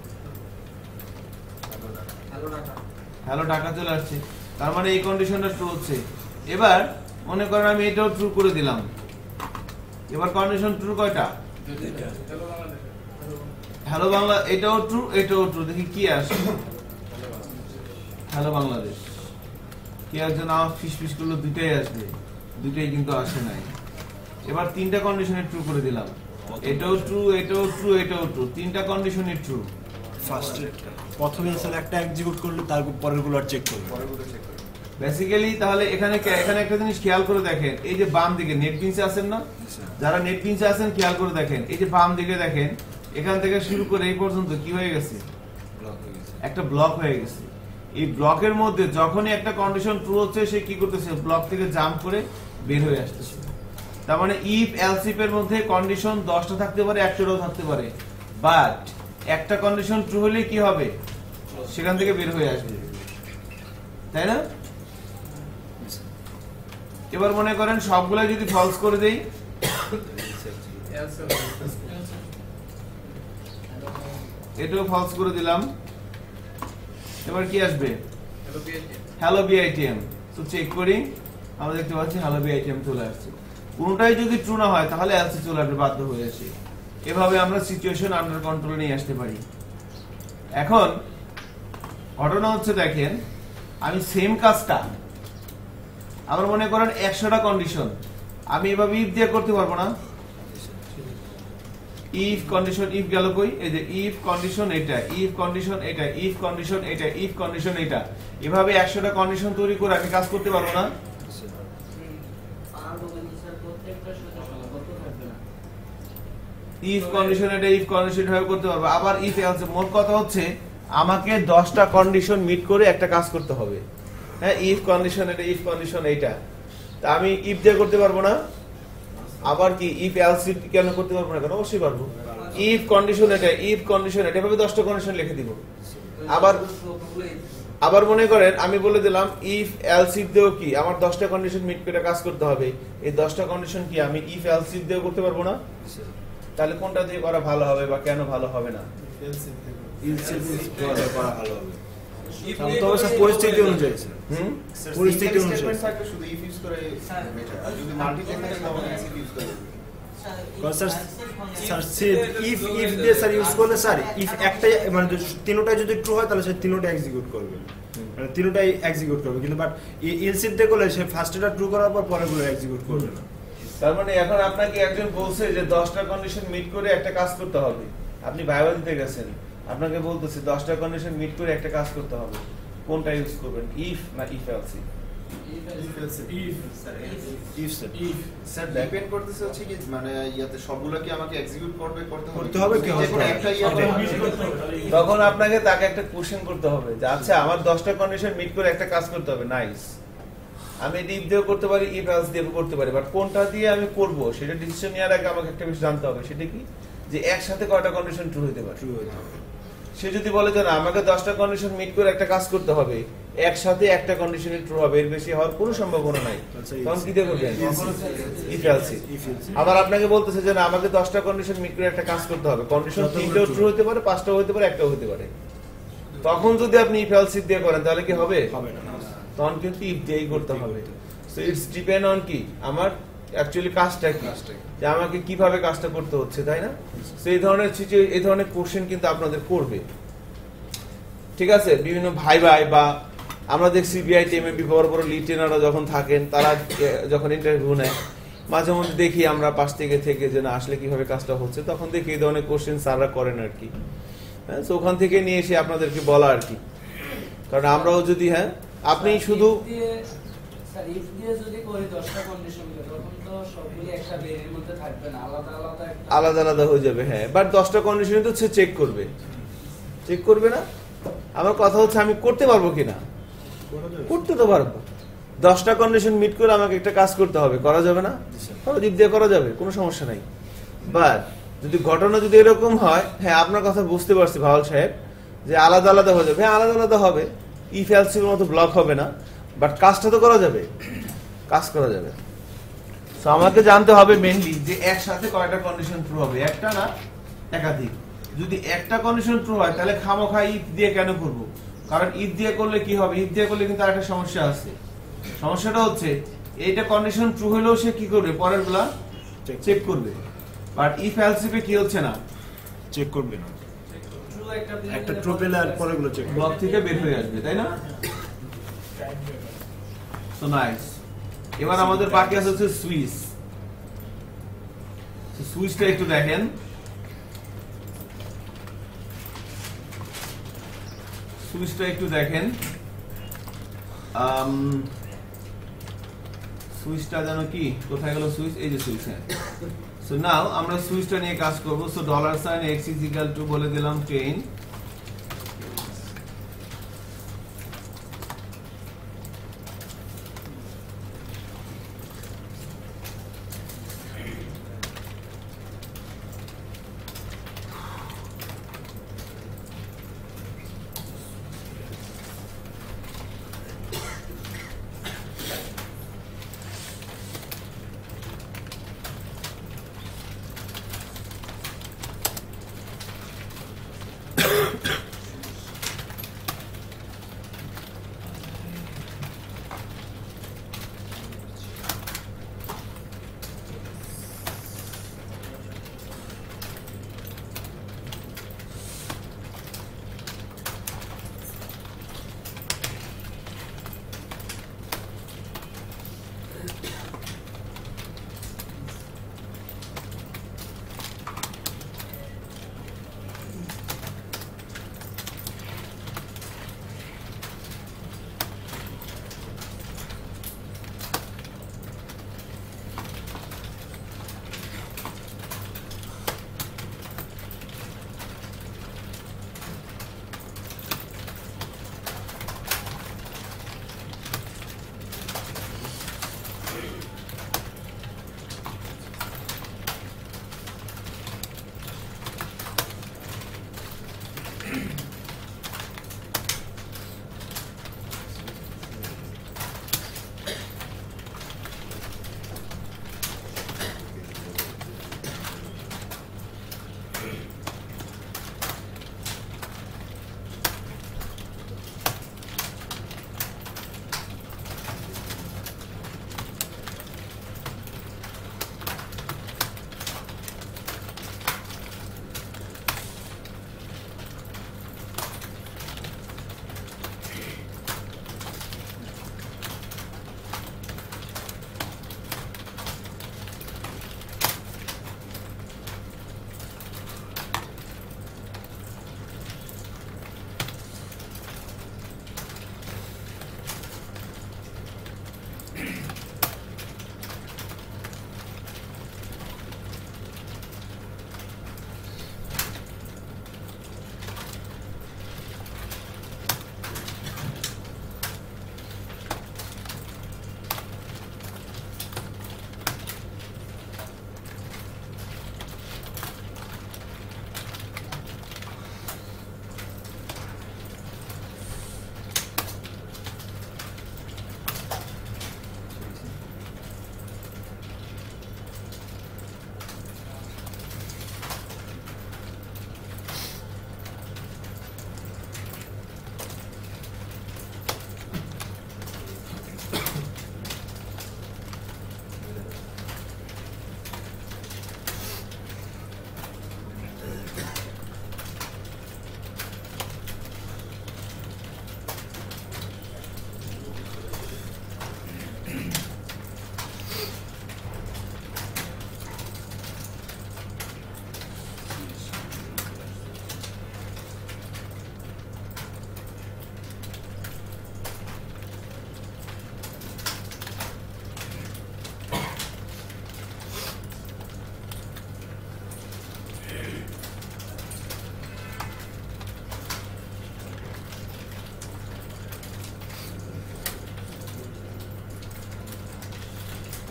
হ্যালো টাকা হ্যালো টাকা চলে আসছে তার মানে এই কন্ডিশনটা ট্রু হচ্ছে এবার মনে করেন আমি এটাও ট্রু করে দিলাম এবার কন্ডিশন ট্রু কয়টা হ্যালো বাংলা এটাও ট্রু এটাও ট্রু দেখি কি আসে হ্যালো বাংলাদেশ কি একজন আমার ফিস ফিস করলো দুইটাই আসবে দুইটাই কিন্তু আসে নাই এবার তিনটা কন্ডিশনে ট্রু করে দিলাম এটাও ট্রু এটাও ট্রু এটাও ট্রু তিনটা কন্ডিশনে ট্রু ফার্স্ট প্রথমে স্যার একটা এক্সিকিউট করলে তার পরেরগুলো আর চেক করবে পরেরগুলো চেক করব বেসিক্যালি তাহলে এখানে এখানে একটা জিনিস খেয়াল করে দেখেন এই যে বাম দিকে নেট বিনসে আছেন না যারা নেট বিনসে আছেন খেয়াল করে দেখেন এই যে বাম দিকে দেখেন এখান থেকে শুরু করে এই পর্যন্ত কি হয়ে গেছে ব্লক হয়ে গেছে একটা ব্লক হয়ে গেছে এই ব্লকের মধ্যে যখনই একটা কন্ডিশন ট্রু হচ্ছে সে কি করতেছে ব্লক থেকে জাম্প করে বের হয়ে আসতেছে তার মানে ইফ এলস ইফ এর মধ্যে কন্ডিশন দশটা থাকতে পারে, একটাও থাকতে পারে, বাট একটা কন্ডিশন ট্রু হলে কি হবে, সেখান থেকে বের হয়ে আসবে, তাই না? এবার মনে করেন সবগুলো যদি ফলস করে দেই, এটাও ফলস করে দিলাম, এবার কি আসবে, হ্যালো বিআইটিএম। তো চেক করি, আমরা দেখতে পাচ্ছি হ্যালো বিআইটিএম চলে আসছে। কোনটাই যদি ট্রু না হয় তাহলে এলসি চলে আসবে, বাধ্য হয়ে আসে। এভাবে আমরা সিচুয়েশন আন্ডার কন্ট্রোলে নিয়ে আসতে পারি। এখন ঘটনা হচ্ছে, দেখেন আমি সেম কাজটা, আমার মনে করেন একশোটা কন্ডিশন, আমি এভাবে ইফ দিয়ে করতে পারবো না। ইফ কন্ডিশন, ইফ গেল কই, এই যে ইফ কন্ডিশন এটা, ইফ কন্ডিশন এটা, ইফ কন্ডিশন এটা, ইফ কন্ডিশন এটা, এভাবে একশোটা কন্ডিশন তৈরি করে আমি কাজ করতে পারবো না। ইফ কন্ডিশন এটা, ইফ কন্ডিশন ভাবে করতে পারবো। আবার ইফ এলস, মোট কথা হচ্ছে আমাকে দশটা কন্ডিশন মিট করে একটা কাজ করতে হবে। হ্যাঁ, ইফ কন্ডিশন এটা, ইফ কন্ডিশন এইটা, তা আমি ইফ দিয়ে করতে পারবো না। আবার কি ইফ এলস কেন করতে পারবো না? কেন, অবশ্যই পারবো। ইফ কন্ডিশন এটা, ইফ কন্ডিশন এটা, এভাবে দশটা কন্ডিশন লিখে দিব। আবার আবার মনে করেন আমি বলে দিলাম ইফ এলস ইফ দিয়েও কি আমার দশটা কন্ডিশন মিট করে কাজ করতে হবে। এই দশটা কন্ডিশন কি আমি ইফ এলস ইফ দিয়েও করতে পারবো না? তাহলে কোনটা দিয়ে করা ভালো হবে বা কেন ভালো হবে না? পরিস্থিতি অনুযায়ী, হুম, পরিস্থিতি অনুযায়ী শুধু ইফ ইউজ করে বেটার, আর যদি মাল্টিপল থাকে তাহলে এলস ইউজ করে। স্যার ইফ ইফ দিয়ে স্যার ইউজ করলে স্যার ইফ একটাই মানে তিনটাই যদি ট্রু হয় তাহলে সে তিনটাই এক্সিকিউট করবে, মানে তিনটাই এক্সিকিউট করবে। কিন্তু বাট এলস ইফ দিয়ে করলে সে ফার্স্টটা ট্রু করার পর পরেরগুলো এক্সিকিউট করবে না। তার মানে এখন আপনাকে একজন বলছে যে দশটা কন্ডিশন মিট করে একটা কাজ করতে হবে, আপনি ভাইবা দিতে গেছেন, আপনাকে বলতেছে দশটা কন্ডিশন মিট করে একটা কাজ করতে হবে, কোনটা ইউজ করবেন, ইফ না ইফ এলস? স্যার ডিপেন্ড করতেছে হচ্ছে কি মানে ইয়াতে সবগুলো কি আমাকে এক্সিকিউট করবে করতে হবে করতে হবে কি হবে একটা ইয়াতে তখন আপনাকে তাকে একটা কোশ্চেন করতে হবে যে আচ্ছা আমার দশটা কন্ডিশন মিট করে একটা কাজ করতে হবে, নাইস, আমি ইফ দিয়েও করতে পারি, ইফ এলস দিয়েও করতে পারি, বাট কোনটা দিয়ে আমি করব সেটা ডিসিশন নেওয়ার আগে আমাকে একটা বিষয় জানতে হবে, সেটা কি যে একসাথে কয়টা কন্ডিশন ট্রু হতে পারে। ট্রু হতে হবে। সে যদি বলে যে না আমাকে দশটা কন্ডিশন মিট করে একটা কাজ করতে হবে, একসাথে একটা কন্ডিশনে ট্রু হবে, এর বেশি হওয়ার কোনো সম্ভাবনা নাই, তখন কি দিয়ে করবেন, ইফ এলস। আবার আপনাকে বলতেছে যে না আমাকে দশটা কন্ডিশন মিট করে একটা কাজ করতে হবে, কন্ডিশন তিনটাও ট্রু হতে পারে, পাঁচটাও হতে পারে, একটাও হতে পারে, তখন যদি আপনি ইফ এলস দিয়ে করেন তাহলে কি হবে, হবে না, তখন কিন্তু ইফ দিয়েই করতে হবে। সো ইটস ডিপেন্ড অন কি আমার অ্যাকচুয়ালি কাজটা কি, যে আমাকে কিভাবে কাজটা করতে হচ্ছে, তাই না? সো এই ধরনের এই ধরনের কোশ্চেন কিন্তু আপনাদের করবে, ঠিক আছে? বিভিন্ন ভাই ভাই বা আমরা দেখছি বিআইটিএম এ বড় বড় লিড ট্রেনাররা যখন থাকেন, তারা যখন ইন্টারভিউ নেয় মাঝে মধ্যে দেখি আমরা পাশ থেকে থেকে যে না আসলে কিভাবে কাজটা হচ্ছে, তখন দেখি এই ধরনের কোশ্চেন স্যাররা করেন আর কি। হ্যাঁ, তো ওখান থেকে নিয়ে এসে আপনাদেরকে বলা আর কি, কারণ আমরাও যদি হ্যাঁ আপনি শুধু ইফ দিয়ে যদি করি দশটা কন্ডিশন তখন তো সবগুলো একটা বেরের মধ্যে থাকবে না, আলাদা আলাদা আলাদা আলাদা হয়ে যাবে। হ্যাঁ, বাট দশটা কন্ডিশন তো সে চেক করবে, চেক করবে না? আমার কথা হচ্ছে আমি করতে পারবো কিনা, করতে তো পারবো। দশটা কন্ডিশন মিট করে আমাকে একটা কাজ করতে হবে, করা যাবে না? ইফ দিয়ে করা যাবে, কোনো সমস্যা নাই। বাট যদি ঘটনা যদি এরকম হয়, হ্যাঁ আপনার কথা বুঝতে পারছি ভাওয়াল সাহেব, যে আলাদা আলাদা হয়ে যাবে, হ্যাঁ আলাদা আলাদা হবে, ইফ এলস এর মতো ব্লক হবে না, বাট কাজটা তো করা যাবে, কাজ করা যাবে। তো আমাকে জানতে হবে মেইনলি যে একসাথে কয়টা কন্ডিশন ট্রু হবে, একটা না একাধিক। যদি একটা কন্ডিশন ট্রু হয় তাহলে খামোখা ইফ দিয়ে কেন করব? কারণ ইফ দিয়ে করলে কি হবে, ইফ দিয়ে করলে কিন্তু আরেকটা সমস্যা আছে। সমস্যাটা হচ্ছে এইটা কন্ডিশন ট্রু হলেও সে কি করবে, পরেরগুলা চেক করবে, বাট ইফ এলস ইফে কি হচ্ছে না, চেক করবে না, ট্রু একটা একটা ট্রু পেলে আর পরেরগুলো চেক ব্লক থেকে বের হয়ে আসবে, তাই না? So nice. এবার আমাদের বাকি আছে হচ্ছে সুইচ। সুইচটা একটু দেখেন, সুইচটা একটু দেখেন, সুইচটা যেন কি কোথায় গেল সুইচ, এই যে সুইচ। হ্যাঁ, সো নাও আমরা সুইচটা নিয়ে কাজ করব। So dollar sign x is equal to বলে দিলাম টেন,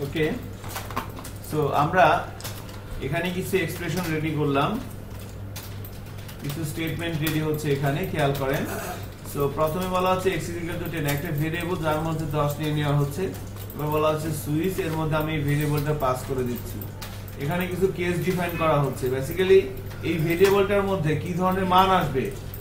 ওকে, সো আমরা এখানে কিছু এক্সপ্রেশন রেডি করলাম, কিছু স্টেটমেন্ট রেডি হচ্ছে এখানে, খেয়াল করেন। সো প্রথমে বলা হচ্ছে x ইকুয়াল টু টেন, একটা ভেরিয়েবল যার মধ্যে দশ নিয়ে নেওয়া হচ্ছে। এবার বলা হচ্ছে সুইচ, এর মধ্যে আমি ভেরিয়েবলটা পাস করে দিচ্ছি। এখানে কিছু কেস ডিফাইন করা হচ্ছে। বেসিক্যালি এই ভেরিয়েবলটার মধ্যে কি ধরনের মান আসবে,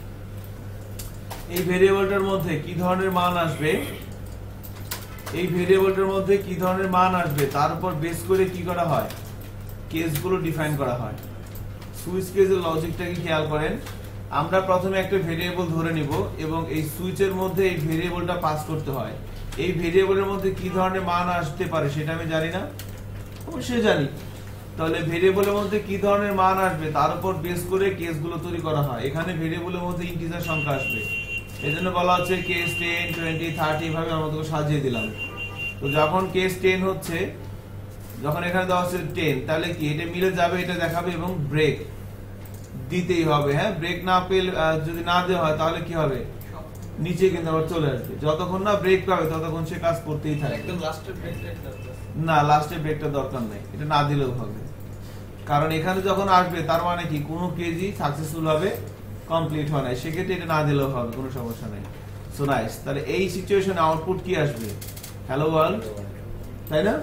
এই ভেরিয়েবলটার মধ্যে কি ধরনের মান আসবে, এই ভেরিয়েবলটার মধ্যে কি ধরনের মান আসবে তার উপর বেস করে কি করা হয়, কেসগুলো ডিফাইন করা হয়। সুইচ কেসের লজিকটাকে খেয়াল করেন। আমরা প্রথমে একটা ভেরিয়েবল ধরে নিব এবং এই সুইচের মধ্যে এই ভেরিয়েবলটা পাস করতে হয়। এই ভেরিয়েবলের মধ্যে কি ধরনের মান আসতে পারে সেটা আমি জানি না, অবশ্যই জানি। তাহলে ভেরিয়েবলের মধ্যে কি ধরনের মান আসবে তার উপর বেস করে কেসগুলো তৈরি করা হয়। এখানে ভেরিয়েবলের মধ্যে ইন্টিজার সংখ্যা আসবে, এজন্য বলা হচ্ছে কেস টেন, টোয়েন্টি, থার্টি এভাবে আমরা তোকে সাজিয়ে দিলাম। তো যখন কেস টেন হচ্ছে, যখন এখানে দেওয়া হচ্ছে টেন, তাহলে কি এটা মিলে যাবে, এটা দেখাবে এবং ব্রেক দিতেই হবে। হ্যাঁ, ব্রেক না পেলে যদি না দেওয়া হয় তাহলে কি হবে, নিচে কিন্তু আবার চলে আসবে। যতক্ষণ না ব্রেক পাবে ততক্ষণ সে কাজ করতেই থাকে। একদম লাস্টের ব্রেকটা দরকার না, লাস্টে ব্রেকটা দরকার নেই, এটা না দিলেও হবে। কারণ এখানে যখন আসবে তার মানে কি কোনো কেজি সাকসেসফুল ভাবে কমপ্লিট হয় না, সেক্ষেত্রে এটা না দিলেও হবে, কোনো সমস্যা নেই। So nice. তাহলে এই সিচুয়েশনে আউটপুট কি আসবে, হ্যালো ওয়ার্ল্ড, তাই না?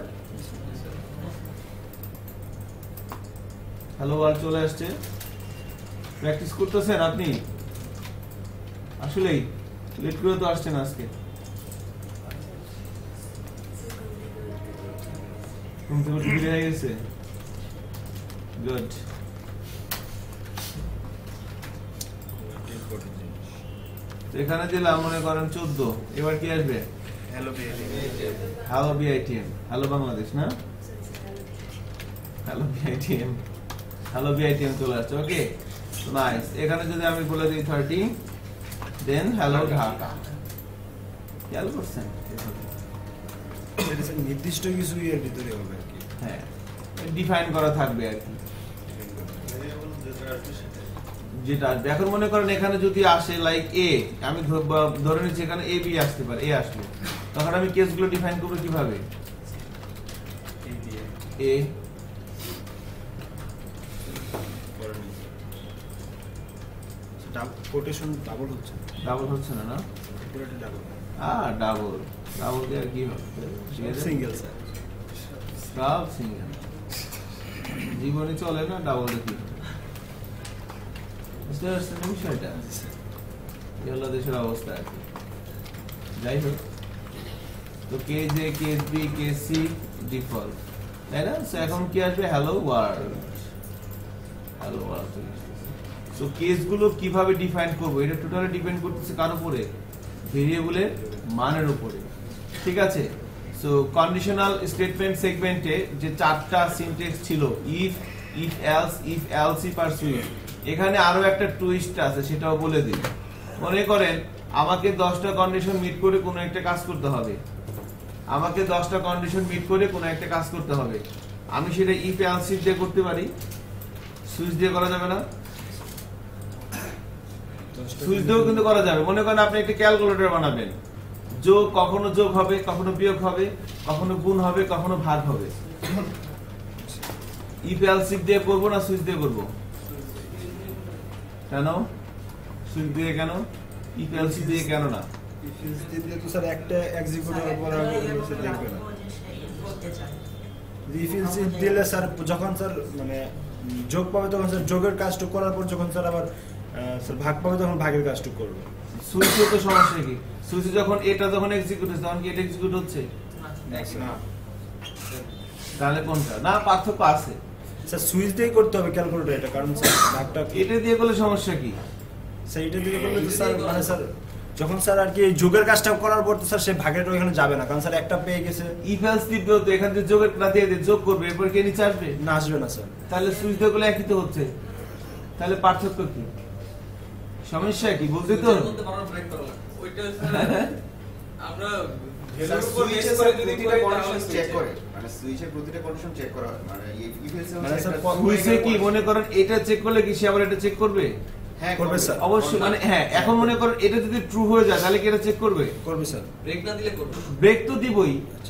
হ্যালো ওয়ার্ল্ড চলে আসছে। প্র্যাকটিস করতেছেন আপনি? আসলেই লেট করে তো আসছেন আজকে। ঘুম থেকে উঠে ফিরে হয়ে গেছে, গুড। এখানে দিলাম মনে করেন চোদ্দ, এবার কি আসবে, hello BITM, hello BITM, hello Bangladesh না, হ্যালো বিআইটিএম, হ্যালো বিআইটিএম চলে আসছে। Okay, nice. এখানে যদি আমি বলে দিই থার্টি, দেন হ্যালো ঢাকা, খেয়াল করছেন? নির্দিষ্ট কিছু এর ভিতরে হবে আর কি, হ্যাঁ, ডিফাইন করা থাকবে আর কি যেটা আসবে। এখন মনে করেন এখানে যদি আসে লাইক এ, আমি ধরে নিচ্ছি এখানে এ বি আসতে পারে, এ আসলো, তখন আমি কেসগুলো ডিফাইন করবো কিভাবে, এ কোটেশন ডাবল হচ্ছে, ডাবল হচ্ছে না, না পুরোটা ডাবল, আ ডাবল, ডাবল দিয়ে আর কি হবে, সিঙ্গেল স্যার, সব সিঙ্গেল, জীবনে চলে না ডাবল দেখি। বুঝতে পারছেন বিষয়টা? এই হলো দেশের অবস্থা আর কি। যাই হোক, তো কে জে, case B, case C default, তাই না? সো এখন কি আসবে, hello world, hello world. So কেসগুলো কিভাবে ডিফাইন করব, এটা টোটালি ডিপেন্ড করতেছে কার উপরে, ভেরিয়েবলের মানের উপরে, ঠিক আছে? সো কন্ডিশনাল স্টেটমেন্ট সেগমেন্টে যে চারটা সিনট্যাক্স ছিল, if, if else, if else if আর সুইচ, এখানে আরো একটা টুইস্ট আছে, সেটাও বলে দিই। মনে করেন আমাকে দশটা কন্ডিশন মিট করে কোনো একটা কাজ করতে হবে, আমাকে দশটা কন্ডিশন মিট করে কোনো একটা কাজ করতে হবে। আমি সেটা ইফ এলস ইফ দিয়ে করতে পারি, সুইচ দিয়ে করা যাবে না? সুইচ দিয়েও কিন্তু করা যাবে। মনে করেন আপনি একটা ক্যালকুলেটর বানাবেন, যোগ কখনো যোগ হবে, কখনো বিয়োগ হবে, কখনো গুণ হবে, কখনো ভাগ হবে। ইফ এলস ইফ দিয়ে করবো না সুইচ দিয়ে করবো? কেন সুইচ দিয়ে, কেন ইফ এলস ইফ দিয়ে কেন না? ইফ এলস দিয়ে তো স্যার একটা এক্সিকিউট করার পর আর সেটা লিখবে না। ইফ এলস ইফ দিলে স্যার যখন স্যার মানে যোগ পাবে তখন স্যার যোগের কাজটুকু করার পর যখন স্যার আবার স্যার ভাগ পাবে তখন ভাগের কাজটুকু করবে। সুইচে তো সমস্যা কি, সুইচে যখন এটা যখন এক্সিকিউট হচ্ছে তখন কি এটা এক্সিকিউট হচ্ছে না? তাহলে কোনটা? না, পার্থক্য আছে স্যার, সুইচ দিয়ে করতে হবে ক্যালকুলেটর এটা, কারণ স্যার ভাগটা এটা দিয়ে করলে সমস্যা কি? স্যার এটা দিয়ে করলে তো স্যার মানে স্যার যখন স্যার আর কি যোগের কাজটা করার পর তো স্যার সে ভাগের ওখানে যাবে না, কারণ স্যার একটা পেয়ে গেছে। ইফ এলস ইফ দিও তো এখান থেকে যোগের না দিয়ে যোগ করবে, এরপর কে নিচে আসবে? না, আসবে না স্যার। তাহলে সুইচ দিয়ে করলে একই তো হচ্ছে, তাহলে পার্থক্য কি, সমস্যা কি বলতে? তো ওইটা আমরা ভ্যালুর উপর বেস করে যদি প্রতিটা কন্ডিশন চেক করে, মানে সুইচের প্রতিটা কন্ডিশন চেক করা হয়, মানে ইফ এলস মানে স্যার সুইচে কি মনে করেন এটা চেক করলে কি সে আবার এটা চেক করবে? হ্যাঁ করবে স্যার, অবশ্যই। মানে হ্যাঁ, এখন মনে করেন এটা যদি ট্রু হয়ে যায় তাহলে কি এটা চেক করবে? করবে স্যার। ব্রেক না দিলে করবে? ব্রেক তো দিবই,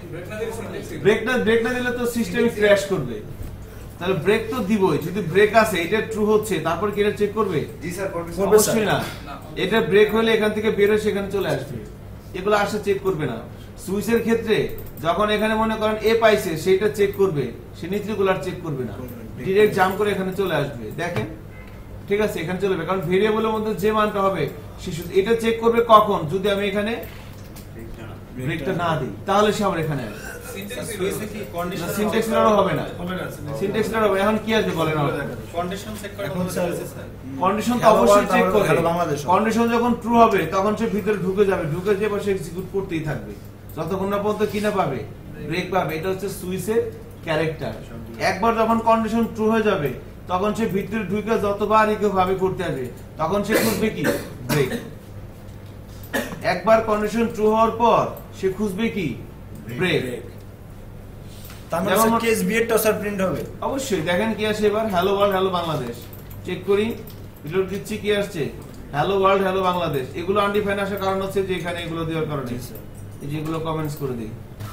ব্রেক না ব্রেক না দিলে তো সিস্টেম ক্র্যাশ করবে। তাহলে ব্রেক তো দিবই, যদি ব্রেক আছে এটা ট্রু হচ্ছে তারপর কি এটা চেক করবে? জি স্যার করবে স্যার। অবশ্যই না, এটা ব্রেক হলে এখান থেকে বের হয়ে সেখানে চলে আসবে, এগুলো আসলে চেক করবে না। সুইচের ক্ষেত্রে যখন এখানে মনে করেন এ পাইছে সেটা চেক করবে, সে নিচগুলো আর চেক করবে না, ডিরেক্ট জাম্প করে এখানে চলে আসবে। দেখেন ঠিক আছে, এখানে চলে যাবে, কারণ ভেরিয়েবলের মধ্যে যে মানটা হবে সে শুধু এটা চেক করবে কখন, যদি আমি এখানে ব্রেকটা না দিই তাহলে সে আমার এখানে আসবে। সিনট্যাক্স এরর হবে না, সিনট্যাক্স এরর হবে। এখন কি আসবে বলেন? কন্ডিশন চেক করে কন্ডিশন তো অবশ্যই চেক করবে। কন্ডিশন যখন ট্রু হবে তখন সে ভিতরে ঢুকে যাবে, ঢুকে যেয়ে বসে এক্সিকিউট করতেই থাকবে যতক্ষণ না পর্যন্ত কি না পাবে, ব্রেক পাবে। এটা হচ্ছে সুইচের ক্যারেক্টার। একবার যখন কন্ডিশন ট্রু হয়ে যাবে তখন সে ভিতরে ঢুকে যতবার ইকে ভাবে করতে আসবে তখন সে খুঁজবে কি? ব্রেক। একবার কন্ডিশন ট্রু হওয়ার পর সে খুঁজবে কি? ব্রেক। তার মানে স্যার কেস বি এরটা স্যার প্রিন্ট হবে অবশ্যই। দেখেন কি আসে এবার, hello world hello Bangladesh. Check করি, রিলোড দিচ্ছি, কি আসছে? Hello world hello Bangladesh. এগুলো আনডিফাইন আসার কারণ হচ্ছে যে এখানে এগুলো দেওয়ার কারণে। এই যেগুলো কমেন্টস করে দিই,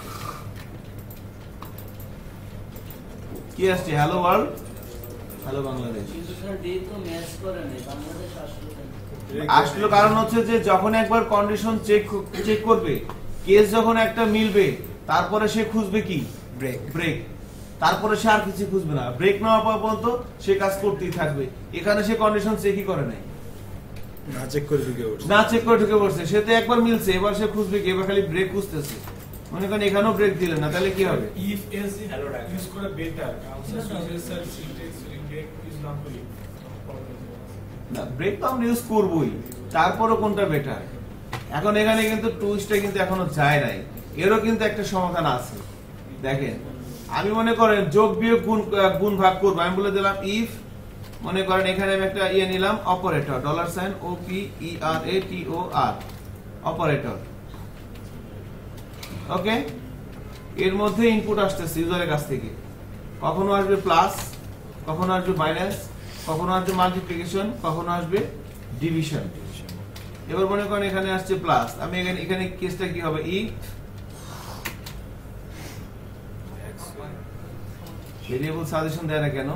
কি আসছে? Hello world hello Bangladesh. কিন্তু স্যার ডি তো ম্যাচ করে নাই, বাংলাদেশ আসলো কেন? আসলো কারণ হচ্ছে যে যখন একবার কন্ডিশন চেক চেক করবে, কেস যখন একটা মিলবে তারপরে সে খুঁজবে কি? ব্রেক। ব্রেক। তারপরে সে আর কিছু খুঁজবে না, ব্রেক না হওয়া পর্যন্ত সে কাজ করতেই থাকবে। এখানে সে কন্ডিশন চেকই করে নাই, না চেক করে ঢুকে পড়ছে, না চেক করে ঢুকে পড়ছে। সে তো একবার মিলছে, এবার সে খুঁজবে কি? এবার খালি ব্রেক খুঁজতেছে। মনে করেন এখানেও ব্রেক দিলে না, তাহলে কি হবে? ইফ এলস ইউজ করে বেটার, কারণ সুইচের স্যার সিনট্যাক্স ব্রেক ইউজ না করি না, ব্রেক তো আমরা ইউজ করবই, তারপরও কোনটা বেটার? এখন এখানে কিন্তু টুইস্টটা কিন্তু এখনো যায় নাই, এরও কিন্তু একটা সমাধান আছে। দেখেন আমি মনে করেন যোগ বিয়োগ গুণ গুণ ভাগ করবো, আমি বলে দিলাম ইফ, মনে করেন এখানে আমি একটা ইয়ে নিলাম operator, dollar sign O P E R A T O R, operator. Okay, এর মধ্যে ইনপুট আসতেছে ইউজারের কাছ থেকে, কখনো আসবে প্লাস, কখনো আসবে মাইনাস, কখনো আসবে মাল্টিপ্লিকেশন, কখনো আসবে ডিভিশন। এবার মনে করেন এখানে আসছে প্লাস, আমি এখানে এখানে কেসটা কি হবে? ইফ ভেরিয়েবল সাজেশন দেয় না কেন?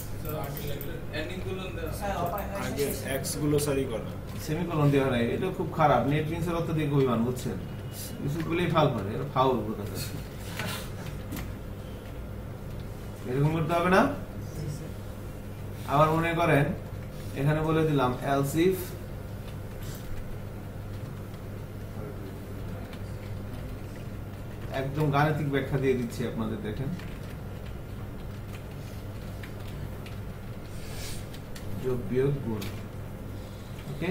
আগে এক্স গুলো সারি করা, সেমিকোলন দেওয়া নাই, এটা খুব খারাপ। নেট মিন্সের অর্থ দিয়ে অভিমান, বুঝছেন? কিছু গুলোই ফাল করে, এটা ফাউল কথা। এরকম করতে হবে না। আবার মনে করেন এখানে বলে দিলাম এলস ইফ একদম গাণিতিক ব্যাখ্যা দিয়ে দিচ্ছি আপনাদের, দেখেন যোগ বিয়োগ গুণ, ওকে,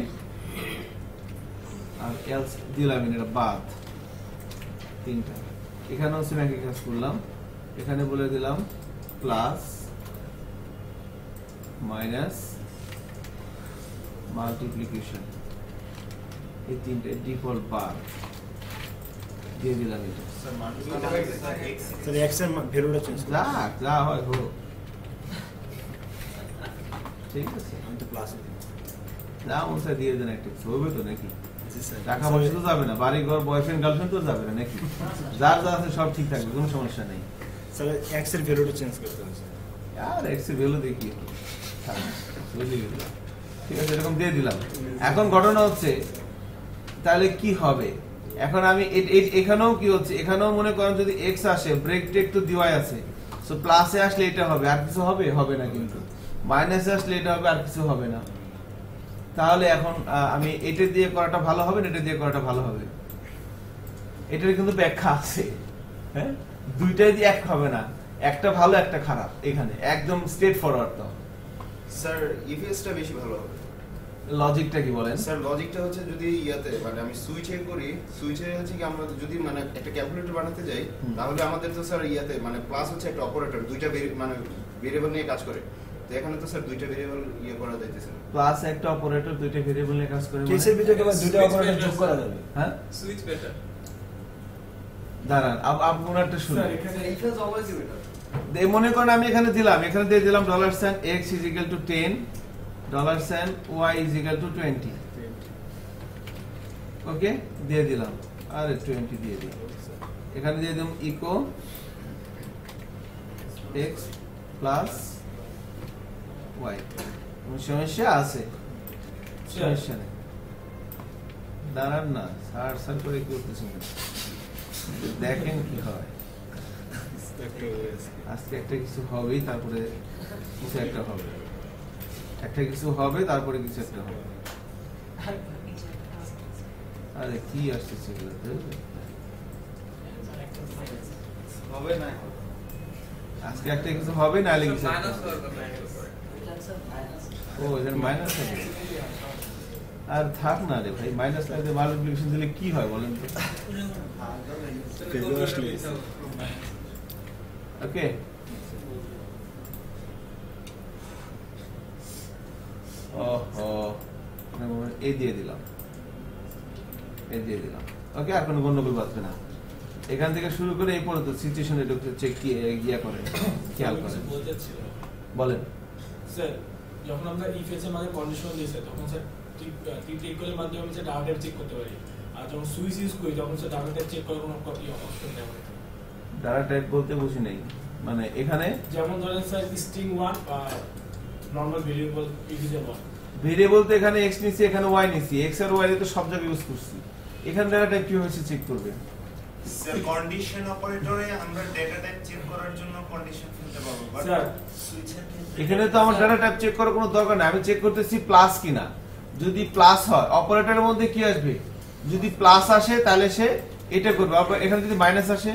আর এলস দিলাম এটা বাদ, তিনটা। এখানে হচ্ছে একই কাজ করলাম, এখানে বলে দিলাম প্লাস মাইনাস মাল্টিপ্লিকেশন, এই তিনটে ডিফল্ট বার দিয়ে দিলাম। এটা স্যার এক্স এর ভ্যালুটা চেঞ্জ যা যা হয় হোক, ঠিক আছে? আমি তো প্লাস যা মন চায় দিয়ে দেন, একটা হবে তো নাকি? টাকা পয়সা তো যাবে না, বাড়ি ঘর বয়ফ্রেন্ড গার্লফ্রেন্ড তো যাবে না নাকি? যার যা আছে সব ঠিক থাকবে, কোনো সমস্যা নেই। স্যার এক্স এর ভ্যালুটা চেঞ্জ করতে হবে আর এক্স এর ভ্যালু দেখি, ঠিক আছে, এরকম দিয়ে দিলাম। এখন ঘটনা হচ্ছে তাহলে কি হবে? এখন আমি এখানেও কি হচ্ছে, এখানেও মনে করেন যদি এক্স আসে, ব্রেক টেক তো দেওয়াই আছে, সো প্লাসে আসলে এটা হবে, আর কিছু হবে? হবে না। কিন্তু মাইনাসে আসলে এটা হবে, আর কিছু হবে না। তাহলে এখন আমি এটা দিয়ে করাটা ভালো হবে না এটা দিয়ে করাটা ভালো হবে? এটার কিন্তু ব্যাখ্যা আছে, হ্যাঁ, দুইটাই দিয়ে এক হবে না, একটা ভালো একটা খারাপ। এখানে একদম স্ট্রেট ফরওয়ার্ড। তো স্যার ইফএসটা বেশি ভালো হবে। লজিকটা কি বলেন? স্যার লজিকটা হচ্ছে যদি ইয়াতে মানে আমি সুইচে করি, সুইচে হচ্ছে কি আমরা যদি মানে একটা ক্যালকুলেটর বানাতে যাই, তাহলে আমাদের তো স্যার ইয়াতে মানে প্লাস হচ্ছে একটা অপারেটর, দুইটা মানে ভেরিয়েবল নিয়ে কাজ করে। তো এখানে তো স্যার দুইটা ভেরিয়েবল ইয়ে করা যাইতেছে, প্লাস একটা অপারেটর দুইটা ভেরিয়েবল নিয়ে কাজ করে। কেসের ভিতরে আবার দুইটা অপারেটর যোগ করা যাবে। হ্যাঁ, সুইচ বেটার। দাঁড়ান আপনারা একটা শুনুন, এখানে এইটা অলওয়েজ বেটার। এই মনে করেন আমি এখানে দিলাম, এখানে দিয়ে দিলাম dollar sign x is equal to ten, dollar sign y is equal to twenty, okay, দিয়ে দিলাম, আরে twenty দিয়ে দিই। এখানে দিয়ে দিলাম ইকো এক্স প্লাস ওয়াই। সমস্যা আছে? সমস্যা নেই, দাঁড়ান না, সার সার করে কি করতেছেন, দেখেন কি হয়। আজকে একটা কিছু হবেই, তারপরে কিছু একটা হবে, একটা কিছু হবে তারপরে কিছু একটা হবে। আরে কি আসতেছে এগুলোতে? হবে না, আজকে একটা কিছু হবে না, কিছু ও এখানে মাইনাস হবে। আর থাক না রে ভাই, মাইনাস লাগলে মাল্টিপ্লিকেশন দিলে কি হয় বলেন তো? ওকে, ওহো এই দিয়ে দিলাম, এই দিয়ে দিলাম। ওকে, আর কোনো গন্ডগোল বাঁধবে না। এখান থেকে শুরু করে এই পর্যন্ত সিচুয়েশন একটু চেক গিয়া করেন, খেয়াল করেন। বলেন স্যার, যখন আমরা ইফ এর মানে কন্ডিশন দিয়েছে তখন স্যার টিপ টেক করার মাধ্যমে আমরা ডাটা টাইপ চেক করতে পারি, আর যখন সুইচ ইউজ করি তখন স্যার ডাটা টাইপ চেক করার কোনো অপশন নেই। ডাটা টাইপ বলতে বুঝি নাই, মানে এখানে যেমন ধরেন স্যার স্ট্রিং ওয়ান বা normal variable integer one, variable তো এখানে এক্স নিছি, এখানে ওয়াই নিছি, এক্স আর ওয়াই তো সব জায়গায় ইউজ করছি। এখানে ডাটা টাইপ কিভাবে চেক করবে? স্যার কন্ডিশন অপারেটরে আমরা ডেটা টাইপ চেক করার জন্য কন্ডিশন ফেলতে পারবো, বাট স্যার সুইচের ক্ষেত্রে এখানে তো আমার ডাটা টাইপ চেক করার কোনো দরকার নেই, আমি চেক করতেছি প্লাস কিনা। যদি প্লাস হয় অপারেটরের মধ্যে কি আসবে? যদি প্লাস আসে তাহলে সে এটা করবে, এখানে যদি মাইনাস আসে।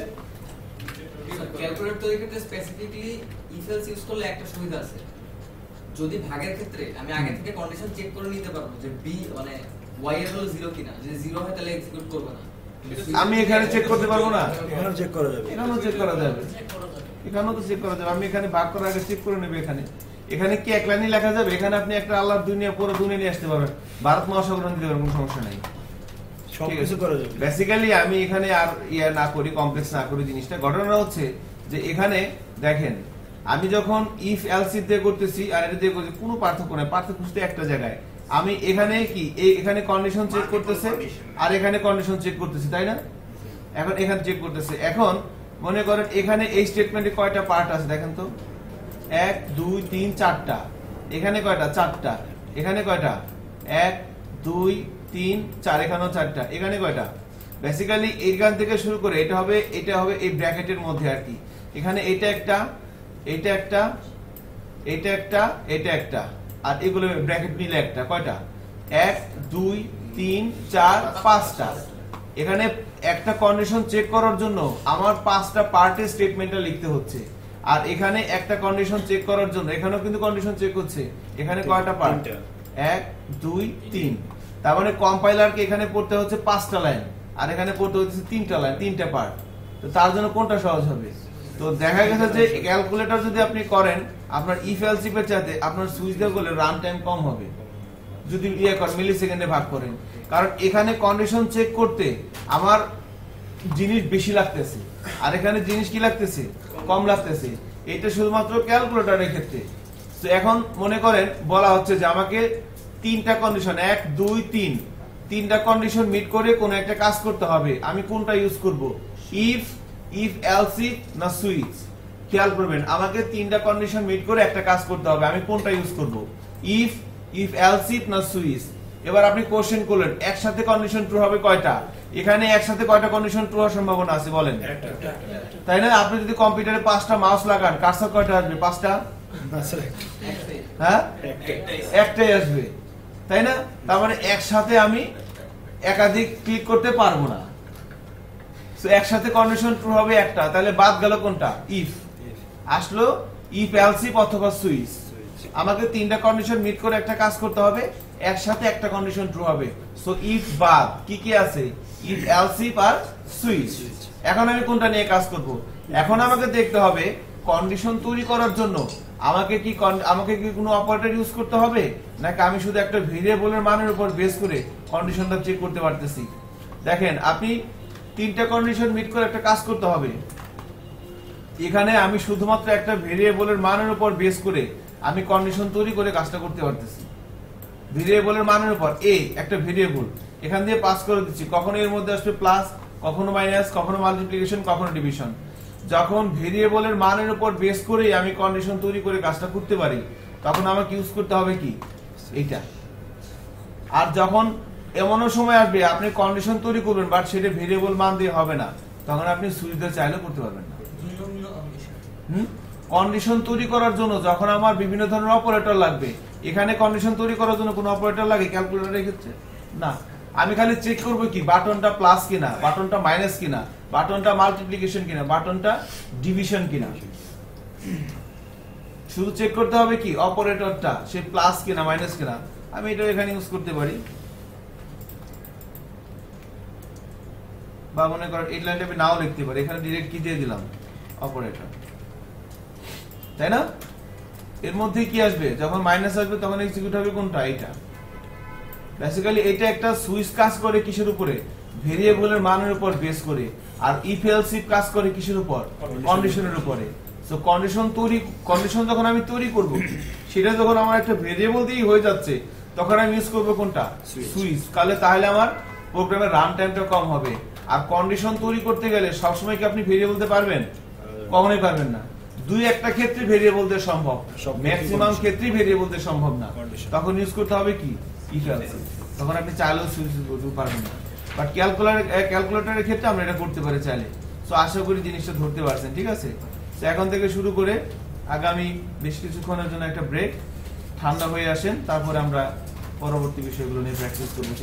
ক্যালকুলেটর তৈরি করতে স্পেসিফিকলি ইফ এলস ইউজ করলে একটা সুবিধা আছে, যদি ভাগের ক্ষেত্রে আমি আগে থেকে কন্ডিশন চেক করে নিতে পারবো যে বি মানে ওয়াই এর হলো জিরো কিনা, যদি জিরো হয় তাহলে এক্সিকিউট করব না। আমি এখানে চেক করতে পারবো না? এখানেও চেক করা যাবে, এখানেও চেক করা যাবে, এখানেও তো চেক করা যাবে। আমি এখানে ভাগ করার আগে চেক করে নেব। এখানে এখানে কি এক লাইনে লেখা যাবে? এখানে আপনি একটা আল্লাহর দুনিয়া পুরো দুনিয়া নিয়ে আসতে পারবেন, ভারত মহাসাগর দিতে পারবেন, কোনো সমস্যা নাই, সবকিছু করা যাবে। বেসিক্যালি আমি এখানে আর ইয়া না করি, কমপ্লেক্স না করি জিনিসটা। ঘটনা হচ্ছে যে এখানে দেখেন, আমি যখন ইফ এলস দিয়ে করতেছি আর এটা দিয়ে করতেছি কোনো পার্থক্য নাই, পার্থক্য শুধু একটা জায়গায়। আমি এখানে কি এখানে কন্ডিশন চেক করতেছে আর এখানে কন্ডিশন চেক করতেছি, তাই না? এখন এখানে চেক করতেছে। এখন মনে করেন এখানে এই স্টেটমেন্টে কয়টা পার্ট আছে দেখেন তো, এক দুই তিন চারটা। এখানে কয়টা? চারটা। এখানে কয়টা? এক দুই তিন চার, এখানেও চারটা। এখানে কয়টা? বেসিক্যালি এইখান থেকে শুরু করে এটা হবে, এটা হবে এই ব্র্যাকেটের মধ্যে আর কি। এখানে এটা একটা, এটা একটা, এটা একটা, এটা একটা, আর এগুলো ব্র্যাকেট মিলে একটা। কয়টা? এক দুই তিন চার পাঁচটা। এখানে একটা কন্ডিশন চেক করার জন্য আমার পাঁচটা পার্টের স্টেটমেন্টটা লিখতে হচ্ছে, আর এখানে একটা কন্ডিশন চেক করার জন্য এখানেও কিন্তু কন্ডিশন চেক হচ্ছে। এখানে কয়টা পার্ট? এক দুই তিন। তার মানে কম্পাইলারকে এখানে পড়তে হচ্ছে পাঁচটা লাইন, আর এখানে পড়তে হচ্ছে তিনটা লাইন, তিনটা পার্ট। তো তার জন্য কোনটা সহজ হবে? তো দেখা গেছে যে ক্যালকুলেটর যদি আপনি করেন, আপনার ইফ এলস ইফ এর চাইতে আপনার সুইচ দিয়ে করলে রান টাইম কম হবে যদি ইয়ে করেন, মিলি সেকেন্ডে ভাগ করেন। কারণ এখানে কন্ডিশন চেক করতে আমার জিনিস বেশি লাগতেছে, আর এখানে জিনিস কি লাগতেছে? কম লাগতেছে। এটা শুধুমাত্র ক্যালকুলেটরের ক্ষেত্রে। তো এখন মনে করেন বলা হচ্ছে যে আমাকে তিনটা কন্ডিশন, এক দুই তিন, তিনটা কন্ডিশন মিট করে কোনো একটা কাজ করতে হবে। আমি কোনটা ইউজ করব? ইফ, ইফ এলস ইফ না সুইচ? খেয়াল করবেন, আমাকে তিনটা কন্ডিশন মিট করে একটা কাজ করতে হবে। আমি কোনটা ইউজ করব? ইফ, ইফ এলস ইফ না সুইচ? এবার আপনি কোশ্চেন করলেন একসাথে কন্ডিশন ট্রু হবে কয়টা? এখানে একসাথে কয়টা কন্ডিশন ট্রু হওয়ার সম্ভাবনা আছে বলেন? তাই না? আপনি যদি কম্পিউটারে পাঁচটা মাউস লাগান, কার্সর কয়টা আসবে? পাঁচটা? হ্যাঁ, একটাই আসবে, তাই না? তার মানে একসাথে আমি একাধিক ক্লিক করতে পারবো না। সো একসাথে কন্ডিশন ট্রু হবে একটা, তাহলে বাদ গেল কোনটা? ইফ। আসলো ইফ এলস ইফ অথবা সুইচ। আমাকে তিনটা কন্ডিশন মিট করে একটা কাজ করতে হবে, একসাথে একটা কন্ডিশন ট্রু হবে। সো ইফ বাদ কি কি আছে? ইফ এলস ইফ আর সুইচ। এখন আমি কোনটা নিয়ে কাজ করব? এখন আমাকে দেখতে হবে কন্ডিশন তৈরি করার জন্য আমাকে কি আমাকে কি কোনো অপারেটর ইউজ করতে হবে, নাকি আমি শুধু একটা ভেরিয়েবলের মানের উপর বেস করে কন্ডিশনটা চেক করতে পারতেছি। দেখেন, আপনি তিনটা কন্ডিশন মিট করে একটা কাজ করতে হবে। এখানে আমি শুধুমাত্র একটা ভেরিয়েবলের মানের উপর বেস করে আমি কন্ডিশন তৈরি করে কাজটা করতে পারতেছি। ভেরিয়েবলের মানের উপর এ একটা ভেরিয়েবল এখান দিয়ে পাস করে দিচ্ছি, কখন এর মধ্যে আসবে প্লাস, কখনো মাইনাস, কখনো মাল্টিপ্লিকেশন, কখনো ডিভিশন। যখন ভেরিয়েবলের মানের উপর বেস করে আমি কন্ডিশন তৈরি করে কাজটা করতে পারি তখন আমাকে ইউজ করতে হবে কি এইটা। আর যখন এমনও সময় আসবে আপনি কন্ডিশন তৈরি করবেন বাট সেটা ভেরিয়েবল মান দিয়ে হবে না, তখন আপনি সুইচ দিয়ে চাইলেও করতে পারবেন না। হুম কন্ডিশন তৈরি করার জন্য যখন আমার বিভিন্ন ধরনের অপারেটর লাগবে, এখানে কন্ডিশন তৈরি করার জন্য কোনো অপারেটর লাগে ক্যালকুলেটরের ক্ষেত্রে না। আমি খালি চেক করবো কি বাটনটা প্লাস কিনা, বাটনটা মাইনাস কিনা, বাটনটা মাল্টিপ্লিকেশন কিনা, বাটনটা ডিভিশন কিনা। শুধু চেক করতে হবে কি অপারেটরটা সে প্লাস কিনা মাইনাস কিনা। আমি এটা এখানে ইউজ করতে পারি, বা মনে করেন এই লাইনটা আমি নাও লিখতে পারি, এখানে ডিরেক্ট কি দিয়ে দিলাম অপারেটর, তাই না? এর মধ্যে কি আসবে যখন মাইনাস আসবে তখন এক্সিকিউট হবে কোনটা এটা। বেসিক্যালি এটা একটা সুইচ কাজ করে কিসের উপরে, ভেরিয়েবলের মানের উপর বেস করে। আর ইফ এলস ইফ কাজ করে কিসের উপর, কন্ডিশনের উপরে। সো কন্ডিশন তৈরি কন্ডিশন যখন আমি তৈরি করব সেটা যখন আমার একটা ভেরিয়েবল দিয়েই হয়ে যাচ্ছে তখন আমি ইউজ করব কোনটা, সুইচ। তাহলে তাহলে আমার প্রোগ্রামের রান টাইমটা কম হবে। আর কন্ডিশন তৈরি করতে গেলে সবসময় কি আপনি ভেরিয়েবল দিতে পারবেন? কখনোই পারবেন না। দুই একটা ক্ষেত্রে ভেরিয়েবল দিয়ে সম্ভব, ম্যাক্সিমাম ক্ষেত্রেই ভেরিয়েবল দিয়ে সম্ভব না। তখন ইউজ করতে হবে কি ইফ এলস। তখন আপনি চাইলেও সুইচ করতে পারবেন না। বাট ক্যালকুলেটর ক্যালকুলেটরের ক্ষেত্রে আমরা এটা করতে পারি চাইলে। সো আশা করি জিনিসটা ধরতে পারছেন, ঠিক আছে? তো এখন থেকে শুরু করে আগামী বেশ কিছুক্ষণের জন্য একটা ব্রেক, ঠান্ডা হয়ে আসেন, তারপরে আমরা পরবর্তী বিষয়গুলো নিয়ে প্র্যাকটিস করবো।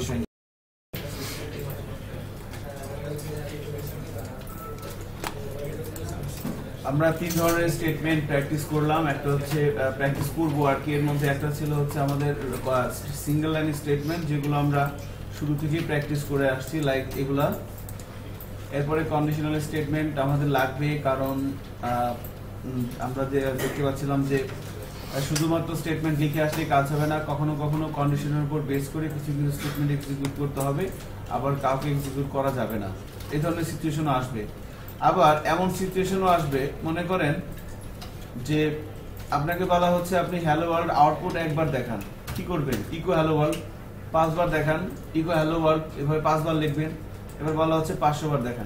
আমরা তিন ধরনের স্টেটমেন্ট প্র্যাকটিস করলাম। একটা হচ্ছে প্র্যাকটিস করবো আর কি, এর মধ্যে একটা ছিল হচ্ছে আমাদের সিঙ্গেল লাইন স্টেটমেন্ট, যেগুলো আমরা শুরু থেকেই প্র্যাকটিস করে আসছি, লাইক এগুলা। এরপরে কন্ডিশনাল স্টেটমেন্ট আমাদের লাগবে, কারণ আমরা যে দেখতে পাচ্ছিলাম যে শুধুমাত্র স্টেটমেন্ট লিখে আসলে কাজ হবে না, কখনো কখনো কন্ডিশনের উপর বেস করে কিছু কিছু স্টেটমেন্ট এক্সিকিউট করতে হবে, আবার কাউকে এক্সিকিউট করা যাবে না। এই ধরনের সিচুয়েশনও আসবে। আবার এমন সিচুয়েশনও আসবে, মনে করেন যে আপনাকে বলা হচ্ছে আপনি হ্যালো ওয়ার্ল্ড আউটপুট একবার দেখান, কি করবেন? ইকো হ্যালো ওয়ার্ল্ড পাঁচবার দেখান, ইকো হ্যালো ওয়ার্ল্ড এভাবে পাঁচবার লিখবেন। এবার বলা হচ্ছে পাঁচশো বার দেখান,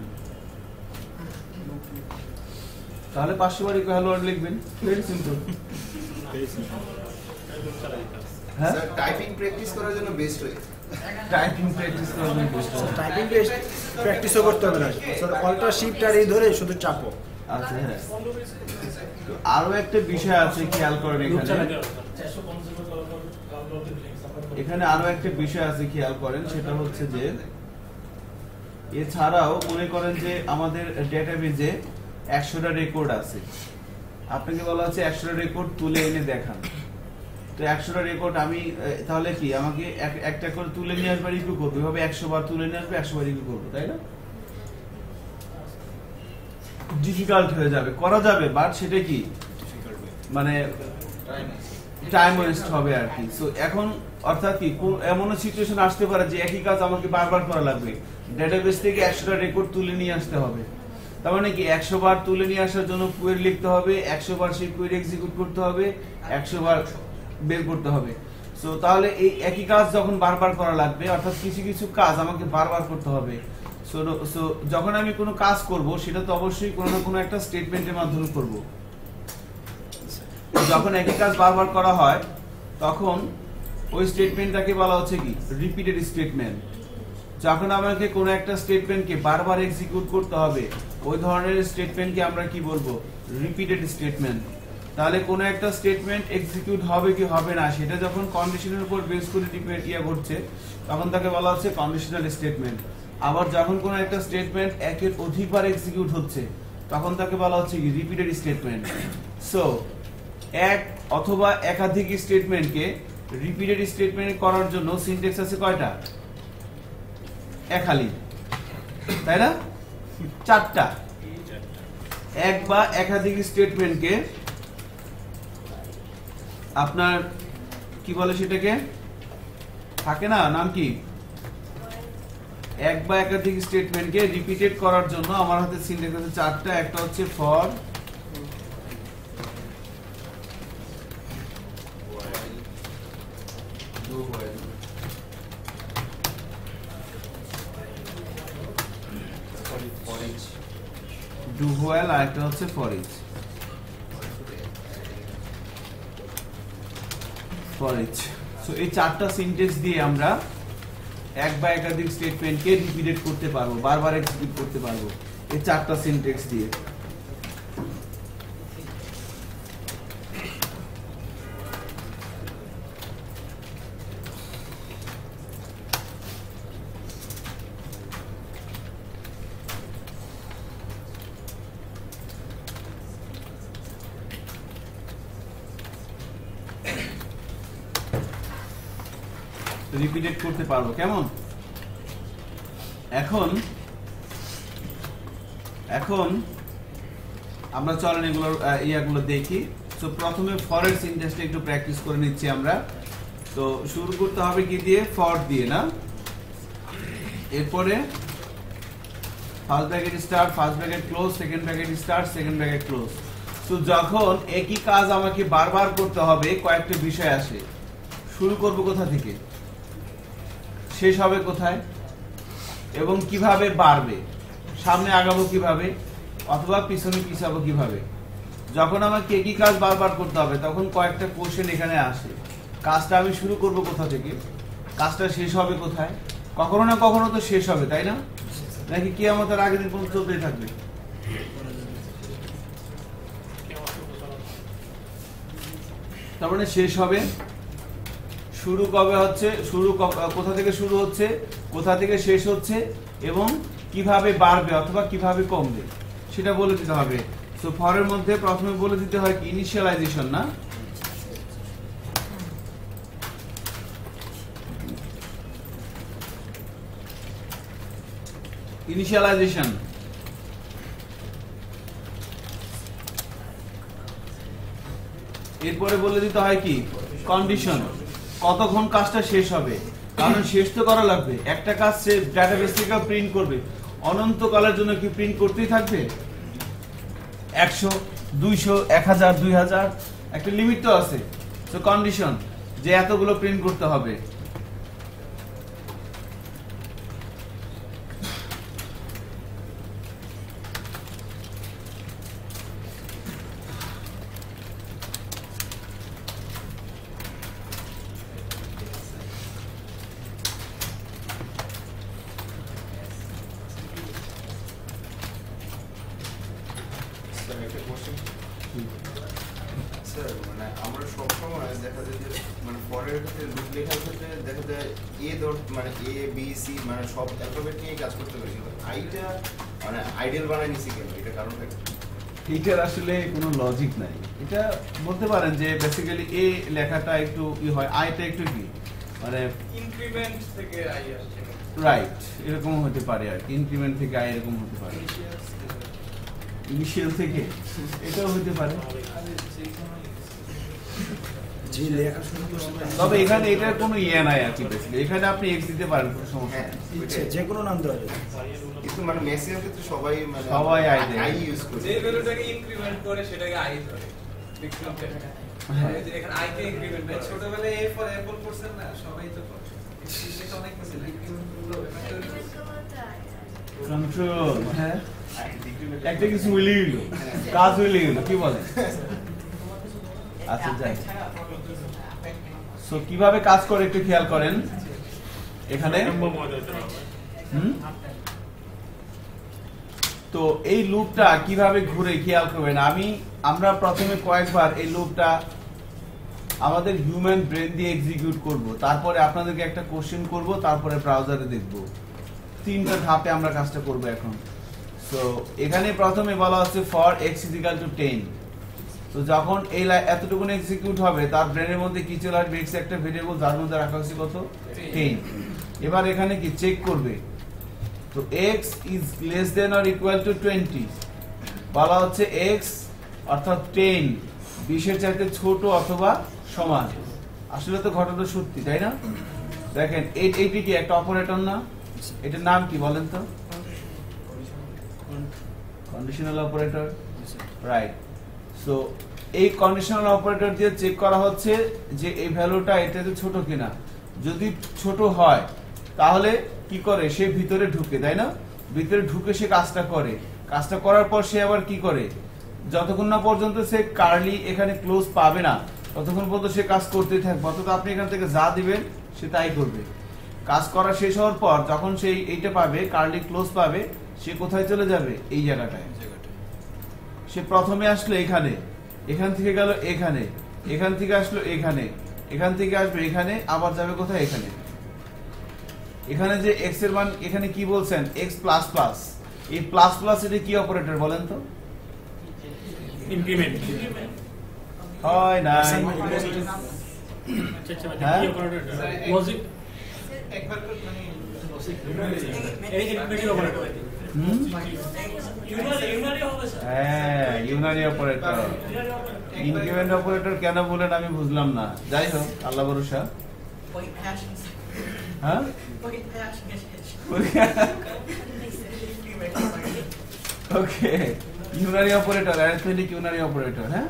তাহলে পাঁচশো বার ইকো হ্যালো ওয়ার্ল্ড লিখবেন। Very simple. হ্যাঁ, টাইপিং প্র্যাকটিস করার জন্য বেস্ট ওয়ে। টাইপিং প্র্যাকটিস করার জন্য বেস্ট ওয়ে। টাইপিং প্র্যাকটিসও করতে হবে না, স্যার অল্টার শিফট আর এই ধরে শুধু চাপো। আচ্ছা, হ্যাঁ। তো আরো একটা বিষয় আছে খেয়াল করেন, এখানে এখানে আরো একটা বিষয় আছে খেয়াল করেন, সেটা হচ্ছে যে এছাড়াও মনে করেন যে আমাদের ডেটাবেজে একশোটা রেকর্ড আছে, আপনাকে বলা হচ্ছে একশোটা রেকর্ড তুলে এনে দেখান। তো একশোটা রেকর্ড আমি তাহলে কি আমাকে একটা করে তুলে নিয়ে আসবার রিভিউ করবো, এভাবে একশো বার তুলে নিয়ে আসবে, একশো বার রিভিউ করবো, তাই না? ডিফিকাল্ট হয়ে যাবে, করা যাবে, বাট সেটা কি মানে টাইম ওয়েস্ট হবে আর কি। সো এখন অর্থাৎ কি এমন সিচুয়েশন আসতে পারে যে একই কাজ আমাকে বারবার করা লাগবে, ডেটাবেস থেকে একশোটা রেকর্ড তুলে নিয়ে আসতে হবে। তার মানে কি একশো বার তুলে নিয়ে আসার জন্য কোয়েরি লিখতে হবে, একশো বার সেই কোয়েরি এক্সিকিউট করতে হবে, একশো বার বের করতে হবে। সো তাহলে এই একই কাজ যখন বারবার করা লাগবে, অর্থাৎ কিছু কিছু কাজ আমাকে বারবার করতে হবে। সো সো যখন আমি কোনো কাজ করব সেটা তো অবশ্যই কোনো না কোনো একটা স্টেটমেন্টের মাধ্যমে করব। যখন একই কাজ বারবার করা হয় তখন ওই স্টেটমেন্টটাকে বলা হচ্ছে কি রিপিটেড স্টেটমেন্ট। যখন আমাকে কোনো একটা স্টেটমেন্টকে বারবার এক্সিকিউট করতে হবে ওই ধরনের স্টেটমেন্টকে আমরা কি বলবো, রিপিটেড স্টেটমেন্ট। তাহলে কোনো একটা স্টেটমেন্ট এক্সিকিউট হবে কি হবে না সেটা যখন কন্ডিশনের উপর বেস করে ডিপেন্ড ইয়া করছে তখন তাকে বলা হচ্ছে কন্ডিশনাল স্টেটমেন্ট। আবার যখন কোনো একটা স্টেটমেন্ট একের অধিকবার এক্সিকিউট হচ্ছে তখন তাকে বলা হচ্ছে কি রিপিটেড স্টেটমেন্ট। সো এক অথবা একাধিক স্টেটমেন্টকে রিপিটেড স্টেটমেন্ট করার জন্য সিনট্যাক্স আছে কয়টা? একালি, তাই না? চারটা। এক বা একাধিক স্টেটমেন্টকে আপনার কি বলে সেটাকে, থাকে না নাম কি, এক বা একাধিক স্টেটমেন্টকে রিপিটেড করার জন্য আমার হাতে সিনট্যাক্স আছে চারটা। একটা হচ্ছে ফর, ডু হোয়াইল আর একটা হচ্ছে for each for each so এই চারটা সিনট্যাক্স দিয়ে আমরা এক বা একাধিক স্টেটমেন্টকে রিপিটেট করতে পারবো, বারবার এক্সিকিউট করতে পারবো এই চারটা সিনট্যাক্স দিয়ে। রিপিটেট করতে পারবো কেমন। এখন এখন আমরা চলেন এগুলো ইয়াগুলো দেখি। তো প্রথমে ফরের সিনট্যাক্সটা একটু প্র্যাকটিস করে নিচ্ছি আমরা। তো শুরু করতে হবে কি দিয়ে, ফর দিয়ে না। এরপরে first bracket start, first bracket close, second bracket start, second bracket close. তো যখন একই কাজ আমাকে বারবার করতে হবে, কয়েকটা বিষয় আসে। শুরু করব কোথা থেকে, শেষ হবে কোথায়, এবং কিভাবে বাড়বে, সামনে আগাবো কিভাবে, অথবা পিছনে পিছাবো কিভাবে। যখন আমাকে একই কাজ বারবার করতে হবে তখন কয়েকটা কোশ্চেন এখানে আসে। কাজটা আমি শুরু করব কোথা থেকে, কাজটা শেষ হবে কোথায়, কখনো না কখনো তো শেষ হবে, তাই না? নাকি কিয়ামতের আগের দিন পর্যন্ত চলতেই থাকবে? তার মানে শেষ হবে, শুরু কবে হচ্ছে, শুরু কোথা থেকে শুরু হচ্ছে, কোথা থেকে শেষ হচ্ছে, এবং কিভাবে বাড়বে অথবা কিভাবে কমবে সেটা বলে দিতে হবে। সো ফরের মধ্যে প্রথমে বলে দিতে হয় কি, ইনিশিয়ালাইজেশন না, ইনিশিয়ালাইজেশন। এরপরে বলে দিতে হয় কি, কন্ডিশন, কতক্ষণ কাজটা শেষ হবে, কারণ শেষ তো করা লাগবে। একটা কাজ সে ডাটাবেস থেকে প্রিন্ট করবে, অনন্তকালের জন্য কি প্রিন্ট করতেই থাকবে? একশো, দুইশো, এক হাজার, দুই হাজার, একটা লিমিট তো আছে। তো কন্ডিশন যে এতগুলো প্রিন্ট করতে হবে। স্যার মানে আমরা সবসময় দেখা যায় যে মানে পরের ক্ষেত্রে লুপ লেখার ক্ষেত্রে দেখা যায় এ ডট মানে এ বি সি মানে সব অ্যালফাবেট নিয়ে কাজ করতে পারি, আইটা মানে আইডিয়াল বানাই নিছি কেন, এটা কারণটা কি? এটার আসলে কোনো লজিক নাই। এটা বলতে পারেন যে বেসিক্যালি এ লেখাটা একটু ই হয়, আইটা একটু কি মানে ইনক্রিমেন্ট থেকে আই আসছে, রাইট, এরকম হতে পারে আর কি। ইনক্রিমেন্ট থেকে আই এরকম হতে পারে, ইনিশিয়াল থেকে এটাও হতে পারে। যে লেখা শুরু করছে তবে এখানে এটার কোনো ইয়ে নাই আর কি। বেসিক্যালি এখানে আপনি এক্স দিতে পারেন, কোনো সমস্যা নেই, ইচ্ছে যে কোনো নাম দেওয়া যাবে। কিন্তু মানে ম্যাক্সিমাম ক্ষেত্রে সবাই মানে সবাই আই দেয়, আই ইউজ করে। যে ভ্যালুটাকে ইনক্রিমেন্ট করে সেটাকে আই ধরে। হ্যাঁ, এখানে আই কে ইনক্রিমেন্ট করে। ছোটবেলায় এ ফর অ্যাপল করছেন না, সবাই তো করে। এটা অনেক কিছু ইনক্রিমেন্ট গুলো কন্ট্রোল, হ্যাঁ একটা কিছু মিলিয়ে গেল, কাজ মিলিয়ে গেল, কি বলে? আচ্ছা যাই। সো কিভাবে কাজ করে একটু খেয়াল করেন এখানে। হুম, তো এই লুপটা কিভাবে ঘুরে খেয়াল করবেন। আমি আমরা প্রথমে কয়েকবার এই লুপটা আমাদের হিউম্যান ব্রেন দিয়ে এক্সিকিউট করব, তারপরে আপনাদেরকে একটা কোশ্চেন করব, তারপরে ব্রাউজারে দেখব। তিনটা ধাপে আমরা কাজটা করব এখন। তো এখানে প্রথমে বলা হচ্ছে for x is equal to ten. তো যখন এই এতটুকু এক্সিকিউট হবে তার ব্রেনের মধ্যে কি চলে আসবে, x একটা ভেরিয়েবল যার মধ্যে রাখা হয়েছে কত, টেন। এবার এখানে কি চেক করবে, তো x is less than or equal to twenty, বলা হচ্ছে x অর্থাৎ টেন বিশের চাইতে ছোট অথবা সমান। আসলে তো ঘটনা সত্যি, তাই না? দেখেন এইটি কি একটা অপারেটর না, এটার নাম কি বলেন তো? Conditional operator, right. সো এই কন্ডিশনাল অপারেটর দিয়ে চেক করা হচ্ছে যে এই ভ্যালুটা এটাতে ছোট কিনা। যদি ছোট হয় তাহলে কি করে, সে ভিতরে ঢুকে, তাই না? ভিতরে ঢুকে সে কাজটা করে। কাজটা করার পর সে আবার কি করে, যতক্ষণ না পর্যন্ত সে কার্লি এখানে ক্লোজ পাবে না ততক্ষণ পর্যন্ত সে কাজ করতেই থাকবে। অর্থাৎ আপনি এখান থেকে যা দিবেন সে তাই করবে। কাজ করা শেষ হওয়ার পর যখন সে এইটা পাবে, কার্লি ক্লোজ পাবে, সে কোথায় চলে যাবে, এই জায়গাটায়। সে প্রথমে আসলো এখানে, এখান থেকে গেল এখানে, এখান থেকে আসলো এখানে, এখান থেকে আসবে এখানে, আবার যাবে কোথায়, এখানে। এখানে যে x এর মান এখানে কি বলছেন, x প্লাস প্লাস, এই প্লাস প্লাস এটা কি অপারেটর বলেন তো? ইনক্রিমেন্ট হয় না, আচ্ছা আচ্ছা হ্যাঁ? কি অপারেটর লজিক একবার মানে এই ইনক্রিমেন্ট অপারেটর হুম, ইউনারি ইউনারি হবে স্যার। হ্যাঁ ইউনারি অপারেটর। ইনক্রিমেন্ট অপারেটর কেন বলেন আমি বুঝলাম না, যাই হোক আল্লাহ ভরসা। Point passions. হ্যাঁ Point passion is his. Okay, unary operator, arithmetic unary operator. হ্যাঁ,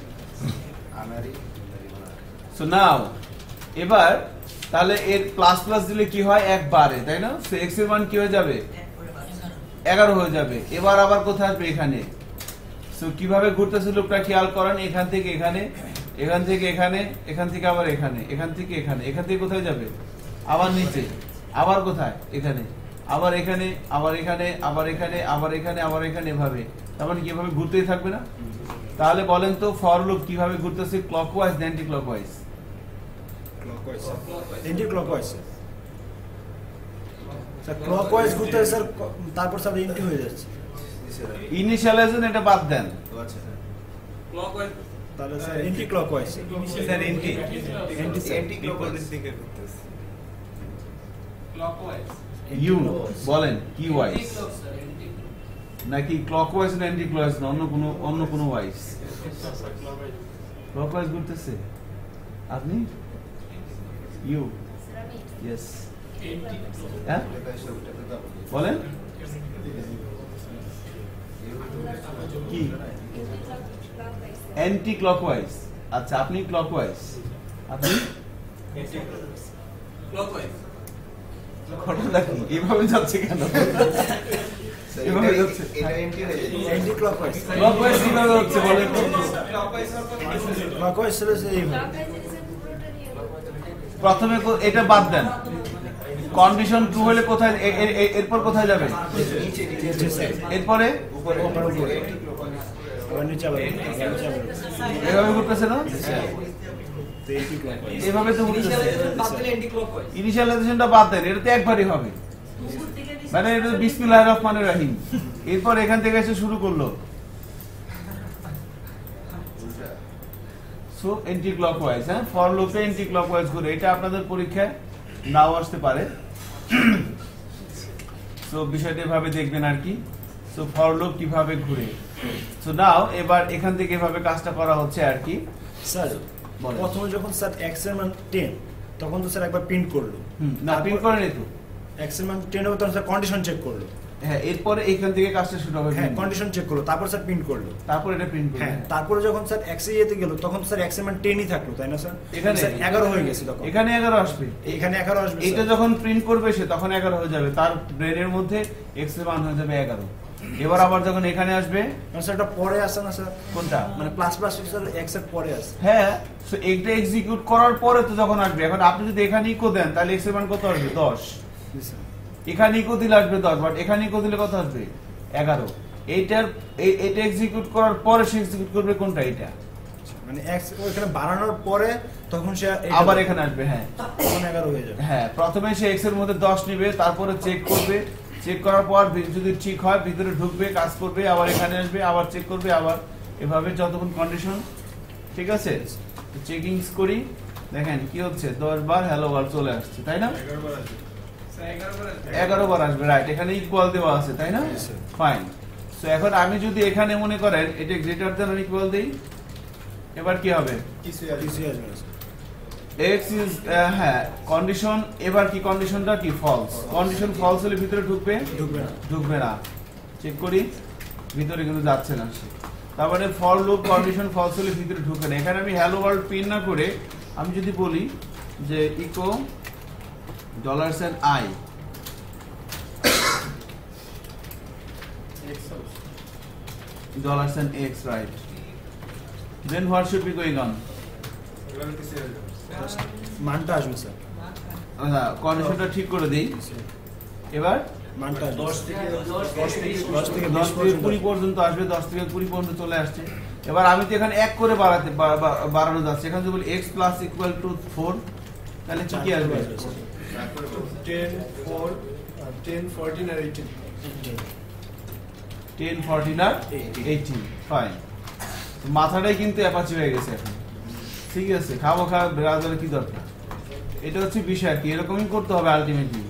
সো নাও এবার তাহলে এর প্লাস প্লাস দিলে কি হয়, একবারে, তাই না? সো x এর মান কি হয়ে যাবে, এগারো হয়ে যাবে। এবার আবার কোথায় আসবে, এখানে। সো কিভাবে ঘুরতেছে লোকটা খেয়াল করেন, এখান থেকে এখানে, এখান থেকে এখানে, এখান থেকে আবার এখানে, এখান থেকে এখানে, এখান থেকে কোথায় যাবে, আবার নিচে, আবার কোথায়, এখানে, আবার এখানে, আবার এখানে, আবার এখানে, আবার এখানে, আবার এখানে, এভাবে। তার মানে কিভাবে ঘুরতেই থাকবে না? তাহলে বলেন তো ফর লুপ কিভাবে ঘুরতেছে, ক্লকওয়াইজ না anti clockwise? Clockwise anti clockwise sir. Clockwise ঘুরতে স্যার, তারপর স্যার এন্টি হয়ে যাচ্ছে। ইনিশিয়ালাইজেশন এটা বাদ দেন, ক্লকওয়াইজ তাহলে sir anti clockwise sir anti anti anti বিপরীত দিকে ঘুরতেছে। ক্লকওয়াইজ ইউ বলেন কি ওয়াইজ নাকি ক্লকওয়াইজ না অ্যান্টি ক্লকওয়াইজ না অন্য কোনো অন্য কোনো ওয়াইজ? ক্লকওয়াইজ ঘুরতেছে আপনি, ইউ ইয়েস, হ্যাঁ বলেন কি অ্যান্টি ক্লকওয়াইজ? আচ্ছা আপনি ক্লকওয়াইজ, আপনি ক্লকওয়াইজ। ঘটনা কি এইভাবে যাচ্ছে কেন? এভাবে যাচ্ছে, এটা এন্টি হয়ে যায়। অ্যান্টি ক্লকওয়াইজ ক্লকওয়াইজ কিভাবে হচ্ছে বলেন তো? ক্লকওয়াইজ স্যার এই প্রথমে কো- এটা বাদ দেন, কন্ডিশন ট্রু হলে কোথায়, এ- এ- এ- এরপর কোথায় যাবে, এরপরে উপরে উপরে এন্টি আবার নিচে আবার নিচে আবার এভাবে ঘুরতেছে না, তো এন্টি ক্লকওয়াইজ এভাবে তো ঘুরতেছে। ইনিশিয়ালাইজেশন বাদ দিলে অ্যান্টি ক্লকওয়াইজ। ইনিশিয়ালাইজেশনটা বাদ দেন, এটা তো একবারই হবে, মানে এটা বিসমিল্লাহির রহমানির রহিম। এরপর এখান থেকে এসে শুরু করলো, সো অ্যান্টি ক্লকওয়াইজ। হ্যাঁ, ফর লুপে অ্যান্টি ক্লকওয়াইজ ঘুরে, এটা আপনাদের পরীক্ষায় নাও আসতে পারে। সো বিষয়টা এভাবে দেখবেন আর কি। সো ফর লুপ কিভাবে ঘুরে, সো নাও এবার এখান থেকে এভাবে কাজটা করা হচ্ছে আর কি। স্যার বলেন। প্রথমে যখন স্যার এক্স এর মান টেন তখন তো স্যার একবার প্রিন্ট করলো, হুম, না প্রিন্ট করেন তো, এক্স এর মান টেন হবে তখন স্যার কন্ডিশন চেক করলো, হ্যাঁ এরপরে এখান থেকে কাজটা শুরু হবে, হ্যাঁ কন্ডিশন চেক করলো, তারপর স্যার প্রিন্ট করলো, তারপর এটা প্রিন্ট করবে। হ্যাঁ তারপরে যখন স্যার এক্স এ যেতে গেল তখন স্যার এক্স এর মান টেনই থাকলো, তাই না স্যার? এখানে স্যার এগারো হয়ে গেছে তখন, এখানে এগারো আসবে, এখানে এগারো আসবে এটা স্যার। যখন প্রিন্ট করবে সে তখন এগারো হয়ে যাবে, তার ব্রেনের মধ্যে এক্স এর মান হয়ে যাবে এগারো। এবার আবার যখন এখানে আসবে, মানে স্যার এটা পরে আসে না স্যার, কোনটা মানে প্লাস প্লাস স্যার এক্স এর পরে আসে। হ্যাঁ, সো এইটা এক্সিকিউট করার পরে তো যখন আসবে, এখন আপনি যদি এখানে ইকো দেন তাহলে এক্স এর মান কত আসবে, দশ। জি স্যার। এখানে ইকো দিলে আসবে দশ, বাট এখানে ইকো দিলে কত আসবে, এগারো। এইটার এই- এটা এক্সিকিউট করার পরে সে এক্সিকিউট করবে কোনটা, এটা মানে এক্স ওখানে বাড়ানোর পরে তখন সে এইটা আবার এখানে আসবে। হ্যাঁ তখন এগারো হয়ে যাবে। হ্যাঁ, প্রথমে সে এক্স এর মধ্যে দশ নিবে, তারপরে চেক করবে, চেক করার পর ভি- যদি ঠিক হয় ভিতরে ঢুকবে, কাজ করবে, আবার এখানে আসবে, আবার চেক করবে, আবার এভাবে যতক্ষণ কন্ডিশন ঠিক আছে। চেকিংস করি, দেখেন কি হচ্ছে, দশ বার হ্যালো বার চলে আসছে, তাই না? এগারো বার আসবে, রাইট। এখানে ইকুয়াল দেওয়া আছে, তাই না? ফাইন। সো এখন আমি যদি এখানে মনে করেন এটা গ্রেটার দ্যান অর ইকুয়াল দেই, এবার কি হবে, কিছু কিছু আসবে না স্যার। x is হ্যাঁ কন্ডিশন, এবার কি কন্ডিশনটা কি, ফলস। কন্ডিশন ফলস হলে ভিতরে ঢুকবে, ঢুকবে না, ঢুকবে না। চেক করি, ভিতরে কিন্তু যাচ্ছে না সে, তারপরে ফর লুপ কন্ডিশন ফলস হলে ভিতরে ঢুকবে না। এখানে আমি হ্যালো ওয়ার্ল্ড প্রিন্ট না করে আমি যদি বলি যে echo dollar sign I, dollar sign x, right? Then what should be going on? মানটা আসবে স্যার আচ্ছা কন্ডিশনটা ঠিক করে দেই এবার মানটা দশ থেকে দশ থেকে দশ থেকে কুড়ি পর্যন্ত আসবে, দশ থেকে কুড়ি পর্যন্ত চলে আসছে। এবার আমি তো এখানে এক করে বাড়াতে বা- বা- বাড়ানো যাচ্ছে, এখানে যদি বলি x plus equal to four, তাহলে কি কি আসবে? টেন ফোর টেন ফোরটিন আর এইটিন টেন, ফোরটিন আর এইটিন, ফাইন। মাথাটাই কিন্তু অ্যাপাচি হয়ে গেছে এখন, ঠিক আছে? খাবো খাওয়া ব্রাউজারে কি দরকার, এটা হচ্ছে বিষয় কি, এরকমই করতে হবে আলটিমেটলি,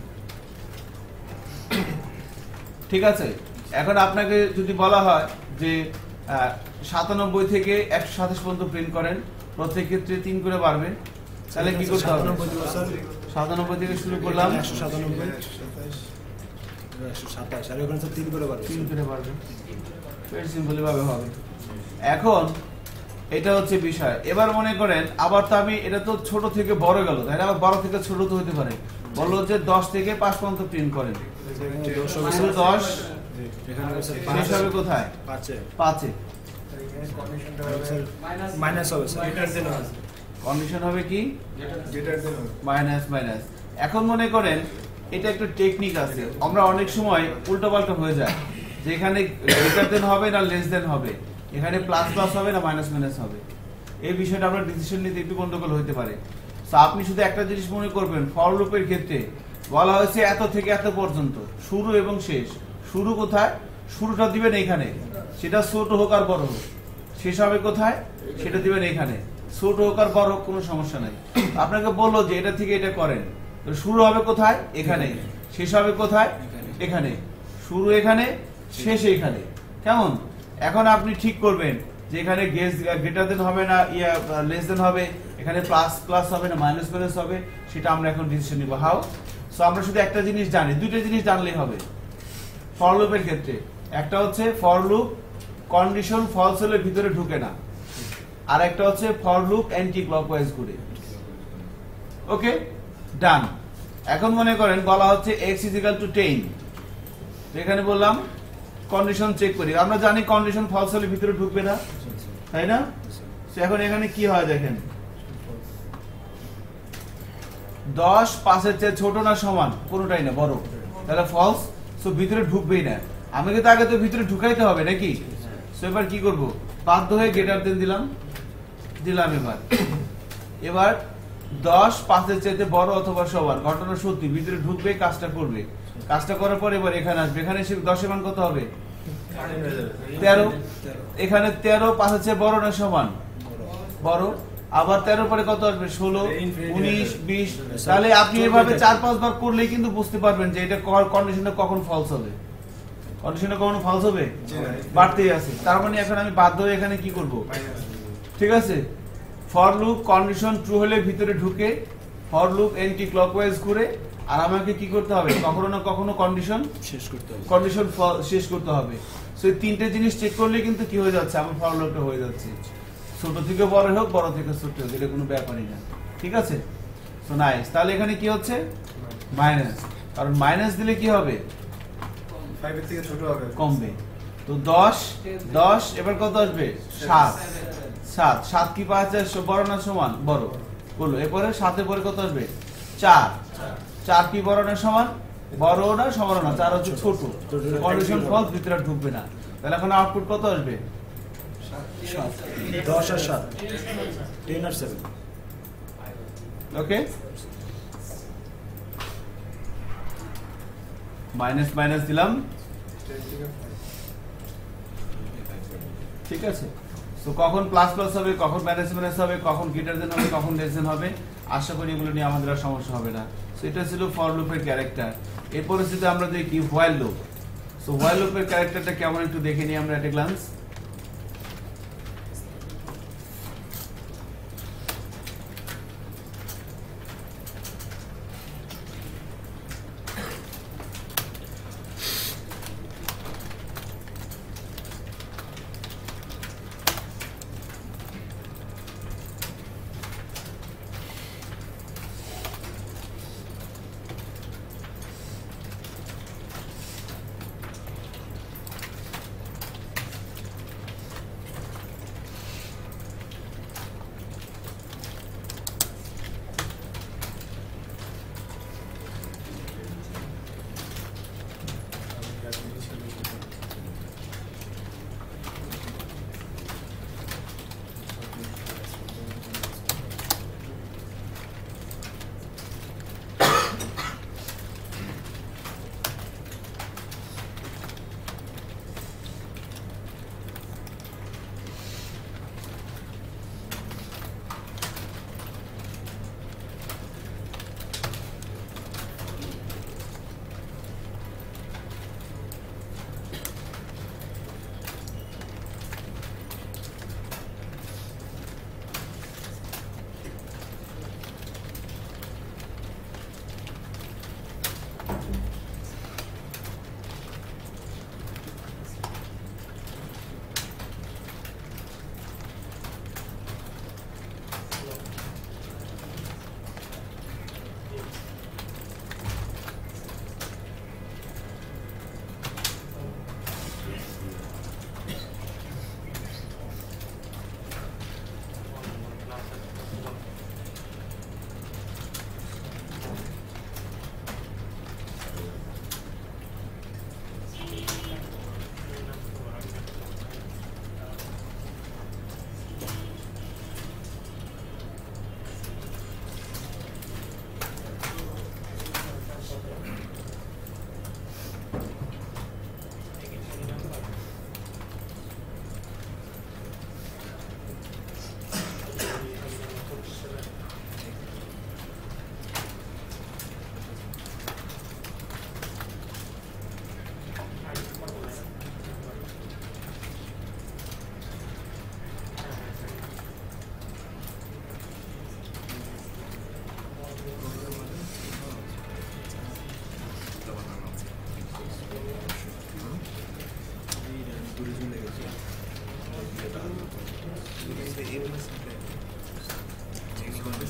ঠিক আছে? এখন আপনাকে যদি বলা হয় যে সাতানব্বই থেকে একশো সাতাশ পর্যন্ত প্রিন্ট করেন, প্রত্যেক ক্ষেত্রে তিন করে বাড়বে, তাহলে কি করতে হবে? সাতানব্বই থেকে শুরু করলাম, একশো সাতানব্বই একশো সাতাশ আর ওখানে তিন করে বাড়বে, তিন করে বাড়বে, ভেরি সিম্পলি ভাবে হবে। এখন এটা হচ্ছে বিষয়। এবার মনে করেন আবার তো আমি এটা তো ছোট থেকে বড় গেল, তাই না? আবার বড় থেকে ছোট তো হতে পারে। বললো যে দশ থেকে পাঁচ পর্যন্ত প্রিন্ট করেন, শুধু দশ শেষ হবে কোথায়? পাঁচে পাঁচে। মাইনাস হবে স্যার, কন্ডিশন হবে কি? Minus minus. এখন মনে করেন এটা একটা টেকনিক আছে, আমরা অনেক সময় উল্টোপাল্টা হয়ে যায়, যে এখানে গ্রেটার দেন হবে না লেস দেন হবে, এখানে প্লাস প্লাস হবে না মাইনাস মাইনাস হবে, এই বিষয়টা আমরা ডিসিশন নিতে একটু গন্ডগোল হতে পারে। তো আপনি শুধু একটা জিনিস মনে করবেন, ফর লুপের ক্ষেত্রে বলা হয়েছে এত থেকে এত পর্যন্ত, শুরু এবং শেষ। শুরু কোথায়? শুরুটা দিবেন এখানে, সেটা ছোট হোক আর বড় হোক। শেষ হবে কোথায়? সেটা দিবেন এখানে, ছোট হোক আর বড় হোক, কোনো সমস্যা নাই। আপনাকে বললো যে এটা থেকে এটা করেন, তো শুরু হবে কোথায়? এখানে। শেষ হবে কোথায়? এখানে। শুরু এখানে, শেষ এখানে, কেমন? এখন আপনি ঠিক করবেন যে এখানে গেস গ্রেটার দেন হবে না ইয়া লেস দেন হবে, এখানে প্লাস প্লাস হবে না মাইনাস মাইনাস হবে, সেটা আমরা এখন ডিসিশন নিব। হাউ? সো আমরা শুধু একটা জিনিস জানি, দুইটা জিনিস জানলেই হবে ফর লুপের ক্ষেত্রে। একটা হচ্ছে ফর লুপ কন্ডিশন ফলস হলে ভিতরে ঢুকে না, আর একটা হচ্ছে ফর লুপ অ্যান্টি ক্লকওয়াইজ ঘুরে। ওকে, ডান। এখন মনে করেন বলা হচ্ছে x is equal to ten, এখানে বললাম কন্ডিশন চেক করি, আমরা জানি কন্ডিশন ফলস হলে ভিতরে ঢুকবে না, তাই না? এখন এখানে কি হয় দেখেন, দশ পাঁচের চেয়ে ছোট না সমান, কোনোটাই না, বড়, তাহলে ফলস, সো ভিতরে ঢুকবেই না। আমাকে তো আগে তো ভিতরে ঢুকাইতে হবে নাকি? সো এবার কি করব, বাধ্য হয়ে গ্রেটার দেন দিলাম দিলাম এবার এবার দশ পাঁচের চাইতে বড় অথবা সমান, ঘটনা সত্যি, ভিতরে ঢুকবে, কাজটা করবে, কাজটা করার পর এবার এখানে আসবে, এখানে এসে দশের মান কত হবে? তেরো। এখানে তেরো পাঁচের চেয়ে বড় না সমান? বড়। আবার তেরো পরে কত আসবে? ষোলো, উনিশ, বিশ। তাহলে আপনি এভাবে চার পাঁচ বার করলেই কিন্তু বুঝতে পারবেন যে এটা কন্ডিশনটা কখন ফলস হবে। কন্ডিশনটা কখন ফলস হবে? বাড়তেই আছে, তার মানে এখন আমি বাধ্য হয়ে এখানে কি করব? ঠিক আছে, ফর লুপ কন্ডিশন ট্রু হলে ভিতরে ঢুকে, ফর লুপ অ্যান্টি ক্লকওয়াইজ ঘুরে, আর আমাকে কি করতে হবে? কখনো না কখনো কন্ডিশন শেষ করতে হবে, কন্ডিশন শেষ করতে হবে। সো এই তিনটে জিনিস চেক করলে কিন্তু কি হয়ে যাচ্ছে, আমার ফর লুপটা হয়ে যাচ্ছে, ছোট থেকে বড় হোক, বড় থেকে ছোট হোক, এটা কোনো ব্যাপারই না। ঠিক আছে, সো নাইস। তাহলে এখানে কি হচ্ছে? মাইনাস, কারণ মাইনাস দিলে কি হবে? ফাইভের থেকে ছোট হবে, কমবে। তো দশ দশ এবার কত আসবে? সাত। সাত সাত কি পাঁচ বড় না সমান? বড়। বললো এরপরে সাতের পরে কত আসবে? চার। চার কি বড় না সমান? বড় না সমান না, চার হচ্ছে ছোট, কন্ডিশন ফলস, ভিতরে ঢুকবে না। তাহলে এখন আউটপুট কত আসবে? দশ আর সাত, টেন আর সেভেন। ওকে, মাইনাস মাইনাস দিলাম, ঠিক আছে। তো কখন প্লাস প্লাস হবে, কখন মাইনাস মাইনাস হবে, কখন গ্রেটার দেন হবে, কখন লেস দেন হবে, আশা করি এগুলো নিয়ে আমাদের আর সমস্যা হবে না। সো এটা ছিল ফর লুপের ক্যারেক্টার। এরপরে যদি আমরা দেখি হোয়াইল লুপ। সো হোয়াইল লুপের ক্যারেক্টারটা কেমন একটু দেখে নিই আমরা এট এ গ্লান্স।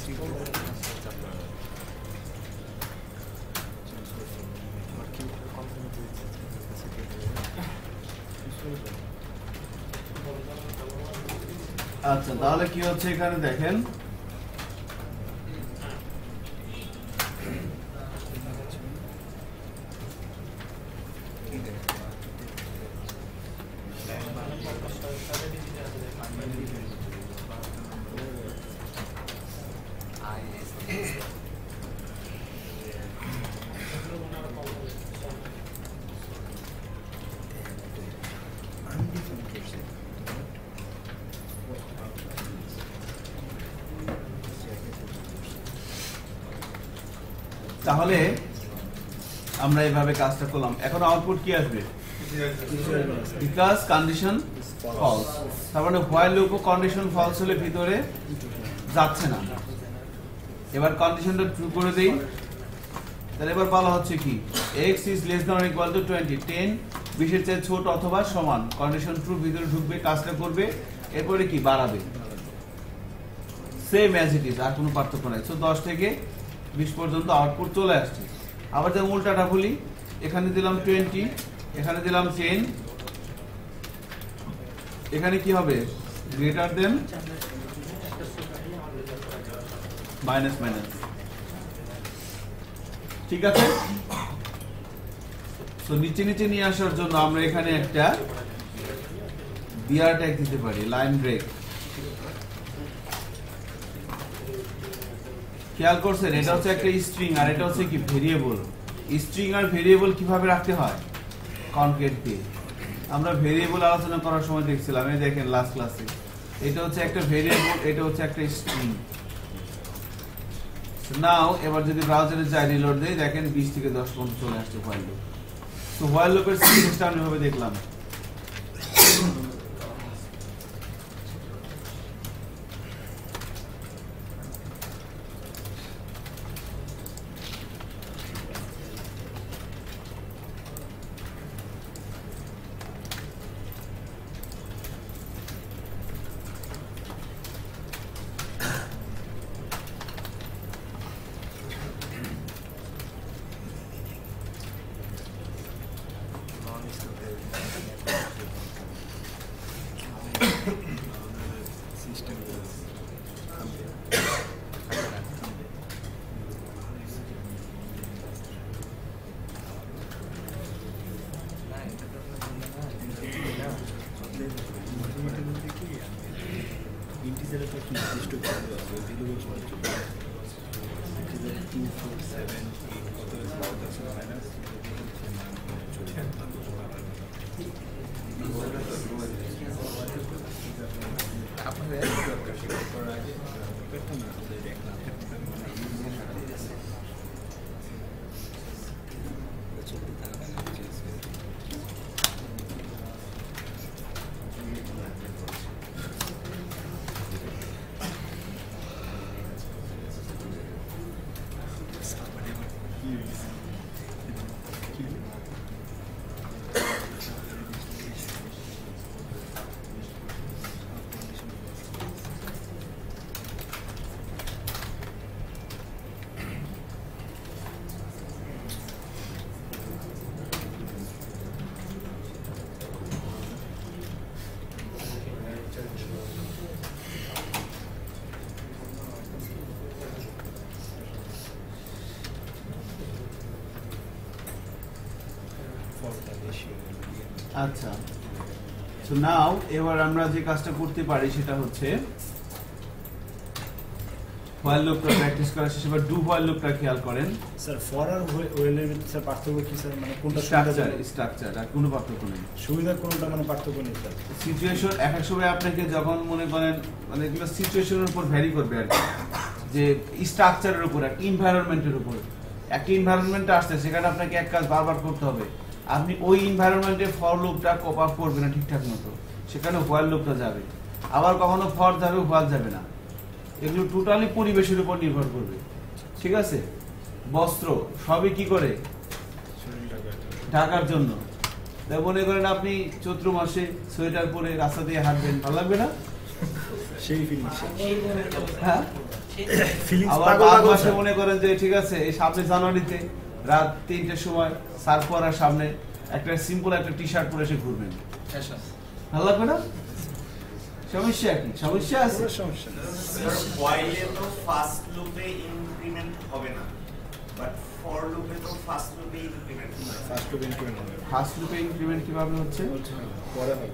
আচ্ছা তাহলে কি হচ্ছে এখানে দেখেন তাহলে আমরা এইভাবে কাজটা করলাম এখন আউটপুট কি আসবে বিকজ কন্ডিশন ফলস তার মানে হোয়াইল লুপ কন্ডিশন ফলস হলে ভিতরে যাচ্ছে না এবার কন্ডিশনটা ট্রু করে দেই তাহলে এবার বলা হচ্ছে কি x is less than or equal to twenty ten বিশ এর চেয়ে ছোট অথবা সমান কন্ডিশন ট্রু ভিতরে ঢুকবে কাজটা করবে এরপরে কি বাড়াবে সেম অ্যাজ ইট ইজ আর কোনো পার্থক্য নাই সো দশ থেকে বিশ পর্যন্ত আউটপুট চলে আসছে আবার যেমন উল্টাটা বলি এখানে দিলাম টোয়েন্টি এখানে দিলাম টেন এখানে কি হবে গ্রেটার দেন মাইনাস মাইনাস ঠিক আছে তো নিচে নিচে নিয়ে আসার জন্য আমরা এখানে একটা বিআর ট্যাগ দিতে পারি লাইন ব্রেক খেয়াল করছেন এটা হচ্ছে একটা স্ট্রিং আর এটা হচ্ছে কি ভেরিয়েবল স্ট্রিং আর ভেরিয়েবল কিভাবে রাখতে হয় কনকেট দিয়ে আমরা ভেরিয়েবল আলোচনা করার সময় দেখছিলাম এই দেখেন লাস্ট ক্লাসে এটা হচ্ছে একটা ভেরিয়েবল এটা হচ্ছে একটা স্ট্রিং নাও এবার যদি ব্রাউজারে যাই রিলোড দেই দেখেন বিশ থেকে দশ পর্যন্ত চলে আসছে হোয়াইল লুপ তো হোয়াইল লুপের সিনট্যাক্সটা আমরা এভাবে দেখলাম আচ্ছা সো নাও এবার আমরা যে কাজটা করতে পারি সেটা হচ্ছে হোয়াইল লুপটা প্র্যাকটিস করা শেষে এবার ডু হোয়াইল লুপটা খেয়াল করেন স্যার ফর আর হোয়াইল এর ভিতরে স্যার পার্থক্য কি স্যার মানে কোনটা স্ট্রাকচার স্ট্রাকচার আর কোনো পার্থক্য নেই সুবিধা কোনটা মানে পার্থক্য নেই স্যার সিচুয়েশন এক এক সময় আপনাকে যখন মনে করেন মানে এগুলো সিচুয়েশনের উপর ভ্যারি করবে আর কি যে স্ট্রাকচারের উপর এক এনভায়রনমেন্টের উপর একটা এনভায়রনমেন্টে আসছে সেখানে আপনাকে এক কাজ বারবার করতে হবে আপনি ওই এনভায়রনমেন্টে ফর লুপটা কপ আপ করবেন না ঠিকঠাক মতো সেখানে হোয়াইল লুপটা যাবে আবার কখনো ফর যাবে হোয়াইল যাবে না এগুলো টোটালি পরিবেশের উপর নির্ভর করবে ঠিক আছে বস্ত্র সবই কি করে ঢাকার জন্য তাই মনে করেন আপনি চৈত্র মাসে সোয়েটার পরে রাস্তা দিয়ে হাঁটবেন ভালো লাগবে না সেই ফিলিং হ্যাঁ ফিলিংস আবার পাগল বাদ পাগল মাসে মনে করেন যে ঠিক আছে এই সামনে জানুয়ারিতে রাত তিনটের সময় সার পরার সামনে একটা সিম্পল একটা টি শার্ট পরে এসে ঘুরবেন, ভালো লাগবে না? সমস্যা কি? সমস্যা আছে? সমস্যা স্যার while-এ তো ফার্স্ট লুপে ইনক্রিমেন্ট হবে না, বাট ফর লুপে তো ফার্স্ট লুপে ইনক্রিমেন্ট হবে। ফার্স্ট লুপে ইনক্রিমেন্ট হবে, ফার্স্ট লুপে ইনক্রিমেন্ট কিভাবে হচ্ছে? পরে হবে।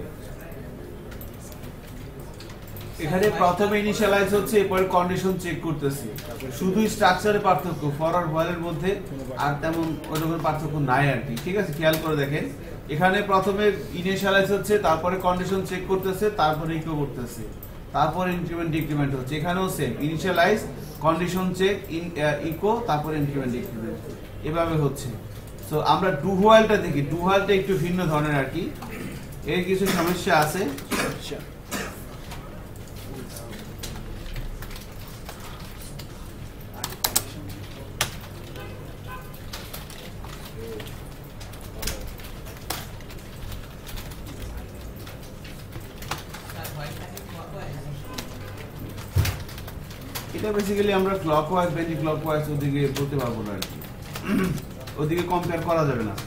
এখানে প্রথমে ইনিশিয়ালাইজ হচ্ছে, এরপর কন্ডিশন চেক করতেছি। শুধু স্ট্রাকচারে পার্থক্য, ফর আর হোয়াইলের মধ্যে আর তেমন ওই রকম পার্থক্য নাই আর কি। ঠিক আছে, খেয়াল করে দেখেন এখানে প্রথমে ইনিশিয়ালাইজ হচ্ছে, তারপরে কন্ডিশন চেক করতেছে, তারপরে ইকো করতেছে, তারপরে ইনক্রিমেন্ট ডিক্রিমেন্ট হচ্ছে। এখানেও same, initialize, condition check, echo, তারপরে ইনক্রিমেন্ট ডিক্রিমেন্ট, এভাবে হচ্ছে। সো আমরা ডু হোয়াইলটা দেখি, ডু হোয়াইলটা একটু ভিন্ন ধরনের আর কি, এর কিছু সমস্যা আছে। এটা বেসিক্যালি আমরা ক্লকওয়াইজ বেঞ্জি ক্লকওয়াইজ ওদিকে বলতে পারবো না আর কি, ওদিকে কম্পেয়ার করা যাবে না।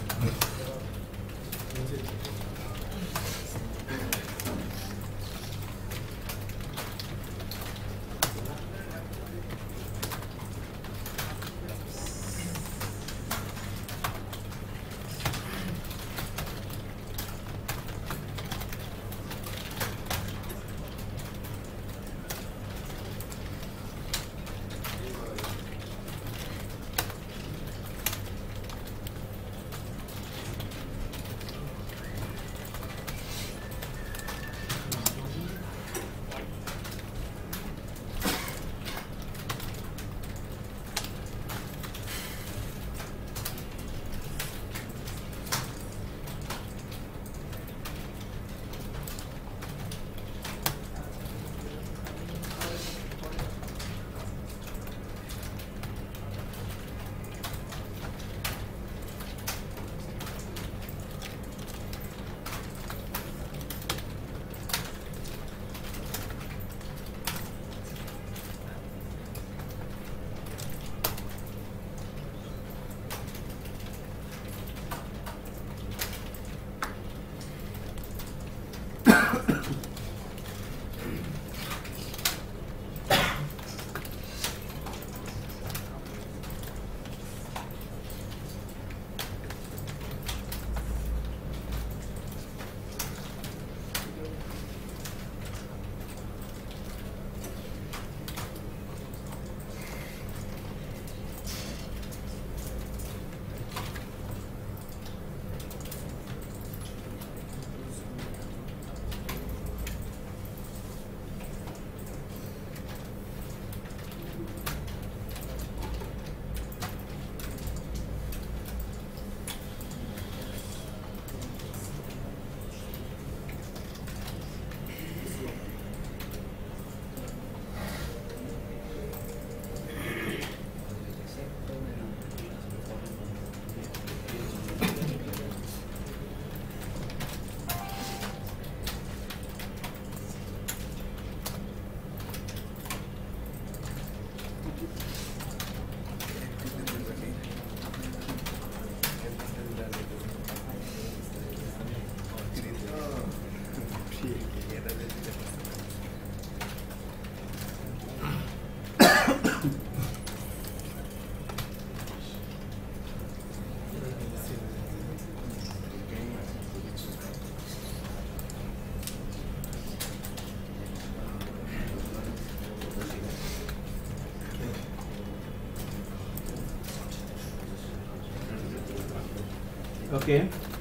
ওকে,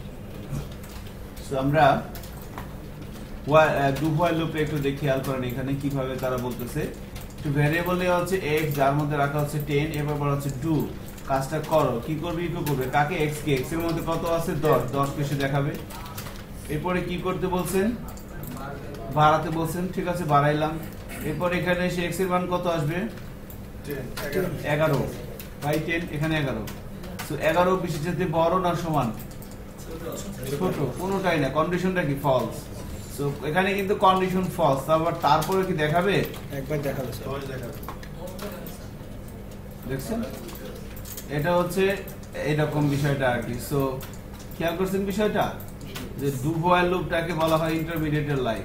সো আমরা ডু হোয়াইল লুপে একটু দেখি, খেয়াল করেন এখানে কিভাবে তারা বলতেছে। একটু ভ্যারিয়েবল দেওয়া হচ্ছে x, যার মধ্যে রাখা হচ্ছে টেন, এবার বলা হচ্ছে ডু, কাজটা করো, কি করবে? ইকো করবে কাকে? x কে। x এর মধ্যে কত আছে? দশ, দশ কে সে দেখাবে। এরপরে কি করতে বলছেন? বাড়াতে বলছেন, ঠিক আছে বাড়াইলাম। এরপর এখানে এসে x এর মান কত আসবে? এগারো বাই টেন, এখানে এগারো। সো এগারো বিশের সাথে বড় না সমান? ছোট, কোনোটাই না। কন্ডিশনটা কি? ফলস। সো এখানে কিন্তু কন্ডিশন ফলস, আবার তারপরে কি দেখাবে? একবার দেখাবে স্যার, দেখাবে দেখছেন এটা হচ্ছে এইরকম বিষয়টা আর কি। সো খেয়াল করছেন বিষয়টা যে ডু হোয়াইল লুপটাকে বলা হয় ইন্টারমিডিয়েটের লাইফ।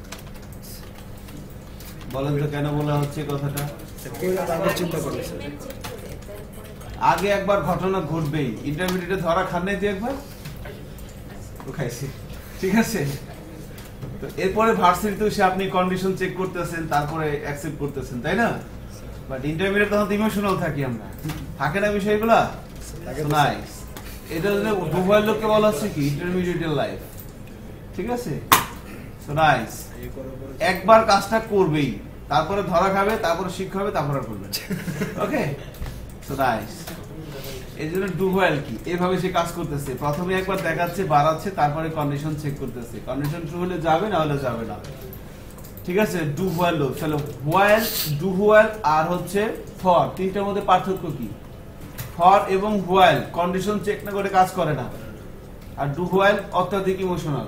বলেন তো কেন বলা হচ্ছে কথাটা? চিন্তা করেছে আগে একবার ঘটনা ঘটবেই, ইন্টারমিডিয়েটে ধরা খান নাই তুই একবার ও খাইছি, ঠিক আছে। তো এরপরে ভার্সিটিতে এসে আপনি কন্ডিশন চেক করতেছেন, তারপরে অ্যাকসেপ্ট করতেছেন, তাই না? বাট ইন্টারমিডিয়েট তখন ইমোশনাল থাকি আমরা, থাকে না বিষয়গুলা? নাইস। এটা হচ্ছে ডুভাইল লোককে বলা হচ্ছে কি ইন্টারমিডিয়েটের লাইফ, ঠিক আছে। সো নাইস, একবার কাজটা করবেই, তারপরে ধরা খাবে, তারপরে শিক্ষা হবে, তারপরে করবে। Okay, so nice. এই জন্য ডু হোয়াইল কি এভাবে সে কাজ করতেছে, প্রথমে একবার দেখাচ্ছে, বাড়াচ্ছে, তারপরে কন্ডিশন চেক করতেছে, কন্ডিশন ট্রু হলে যাবে, না হলে যাবে না, ঠিক আছে। Do while loop. চলো হোয়াইল, ডু হোয়াইল আর হচ্ছে ফর, তিনটার মধ্যে পার্থক্য কি? ফর এবং হোয়াইল কন্ডিশন চেক না করে কাজ করে না, আর ডু হোয়াইল অত্যাধিক ইমোশনাল,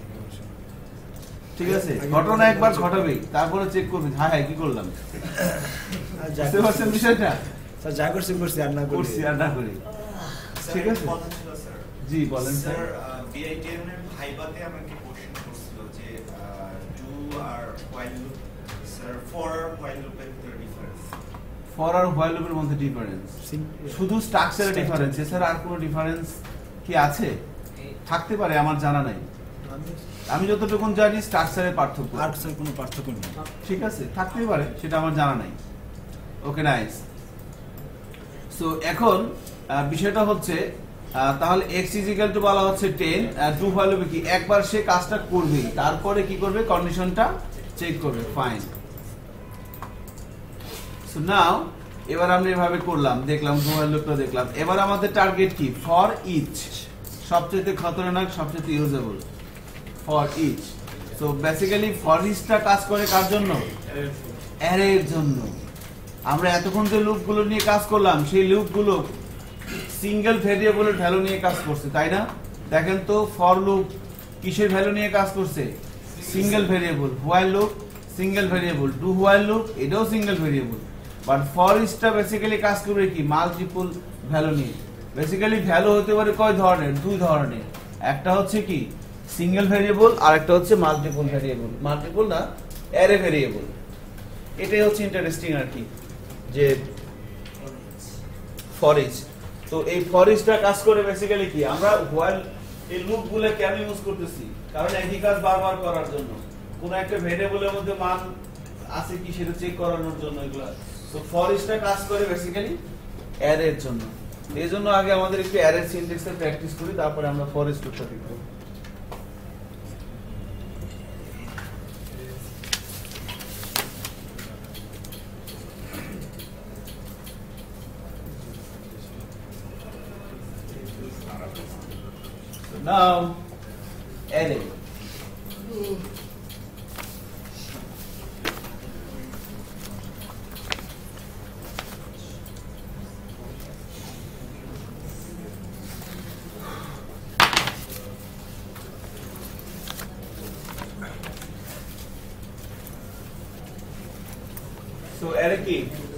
ঠিক আছে। ঘটনা একবার ঘটাবেই, তারপরে চেক করবে হ্যাঁ হ্যাঁ কি করলাম, বুঝতে পারছেন বিষয়টা? স্যার যা করছি করছি আর না করছি আর না করি, ঠিক আছে। জি বলেন স্যার। বিআইটিএম এর ভাইবাতে আমাকে কোশ্চেন করছিল যে ডু আর হোয়াইল লুপ স্যার ফর আর হোয়াইল লুপের ভিতরে ডিফারেন্স। ফর আর হোয়াইল লুপের মধ্যে ডিফারেন্স শুধু স্ট্রাকচারে ডিফারেন্স, এছাড়া আর কোনো ডিফারেন্স কি আছে? থাকতে পারে, আমার জানা নাই। আমি যতটুকু জানি স্ট্রাকচারের পার্থক্য, আর স্যার কোনো পার্থক্য নেই, ঠিক আছে। থাকতেই পারে, সেটা আমার জানা নাই। ওকে নাইস। সো এখন বিষয়টা হচ্ছে তাহলে x ইজ ইকুয়াল টু বলা হচ্ছে টেন, টু হোয়াইল লুপে কি একবার সে কাজটা করবে, তারপরে কি করবে কন্ডিশনটা চেক করবে, ফাইন। সো নাও এবার আমরা এভাবে করলাম, দেখলাম ডু হোয়াইল লুপটা দেখলাম। এবার আমাদের টার্গেট কি? ফর ইচ, সবচেয়ে খতরনাক, সবচেয়ে usable, for each. So basically for ইচটা কাজ করে কার জন্য? অ্যারের জন্য। আমরা এতক্ষণ যে লুপগুলো নিয়ে কাজ করলাম, সেই লুপগুলো সিঙ্গেল ভেরিয়েবলের ভ্যালু নিয়ে কাজ করছে, তাই না? দেখেন তো ফর লুপ কিসের ভ্যালু নিয়ে কাজ করছে? Single variable. While loop single variable, do while loop এটাও সিঙ্গেল ভেরিয়েবল। বাট ফর ইচটা বেসিক্যালি কাজ করবে কি মাল্টিপল ভ্যালু নিয়ে। বেসিক্যালি ভ্যালু হতে পারে কয় ধরনের? দুই ধরনের, একটা হচ্ছে কি সিঙ্গেল ভেরিয়েবল, আর একটা হচ্ছে মাল্টিপল ভেরিয়েবল। মাল্টিপল না, অ্যারে ভেরিয়েবল। এটাই হচ্ছে ইন্টারেস্টিং আর কি, যে ফর ইচ। তো এই ফর ইচটা কাজ করে বেসিক্যালি কি, আমরা হোয়াইল এই লুপগুলো কেন ইউজ করতেছি? কারণ একই কাজ বারবার করার জন্য, কোন একটা ভেরিয়েবলের মধ্যে মান আছে কি সেটা চেক করানোর জন্য এগুলা। তো ফর ইচটা কাজ করে বেসিক্যালি অ্যারের জন্য। এই জন্য আগে আমাদের একটু অ্যারে সিনট্যাক্সের প্র্যাকটিস করি, তারপরে আমরা ফর ইচ লুপটা দেখব। Now, array. So, array কি?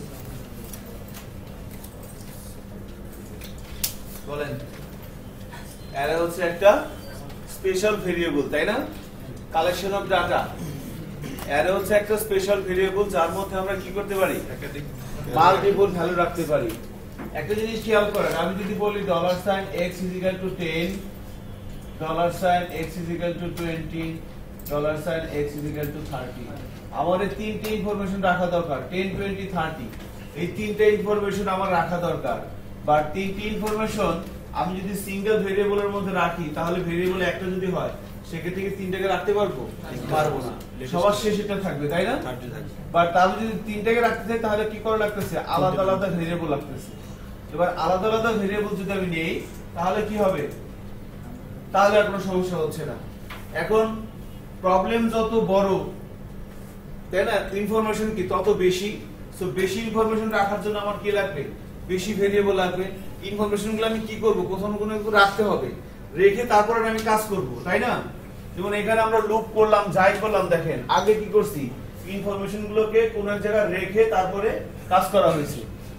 বলেন। অ্যারে হচ্ছে একটা স্পেশাল ভেরিয়েবল, তাই না? Collection of data. অ্যারে হচ্ছে একটা স্পেশাল ভেরিয়েবল যার মধ্যে আমরা কি করতে পারি? মাল্টিপল ভ্যালু রাখতে পারি। একটা জিনিস খেয়াল করেন, আমি যদি বলি dollar sign x is equal to ten, dollar sign x is equal to twenty, dollar sign x is equal to thirty, আমাদের তিনটে ইনফরমেশন রাখা দরকার, টেন, টোয়েন্টি, থার্টি। এই তিনটে ইনফরমেশন আমার রাখা দরকার। বাট তিনটে ইনফরমেশন আমি যদি সিঙ্গেল ভেরিয়েবলের মধ্যে রাখি, তাহলে ভেরিয়েবল একটা যদি হয় সেক্ষেত্রে কি তিনটাকে রাখতে পারবো? পারবো না, সবার শেষে এটা থাকবে, তাই না? বাট তাহলে যদি তিনটাকে রাখতে চাই তাহলে কি করা লাগতেছে? আলাদা আলাদা ভেরিয়েবল লাগতেছে। এবার আলাদা আলাদা ভেরিয়েবল যদি আমি নেই তাহলে কি হবে? তাহলে আর কোনো সমস্যা হচ্ছে না। এখন প্রবলেম যত বড়, তাই না, ইনফরমেশন কি তত বেশি। সো বেশি ইনফরমেশন রাখার জন্য আমার কি লাগবে? বেশি ভেরিয়েবল লাগবে। ইনফরমেশন গুলো আমি কি করব? কোথাও না কোনো রাখতে হবে, রেখে তারপরে আমি কাজ করব, তাই না? যেমন এখানে আমরা লুপ করলাম, যাই করলাম, দেখেন আগে কি করছি? ইনফরমেশন গুলোকে কোন এক জায়গায় রেখে তারপরে কাজ করা হয়েছে।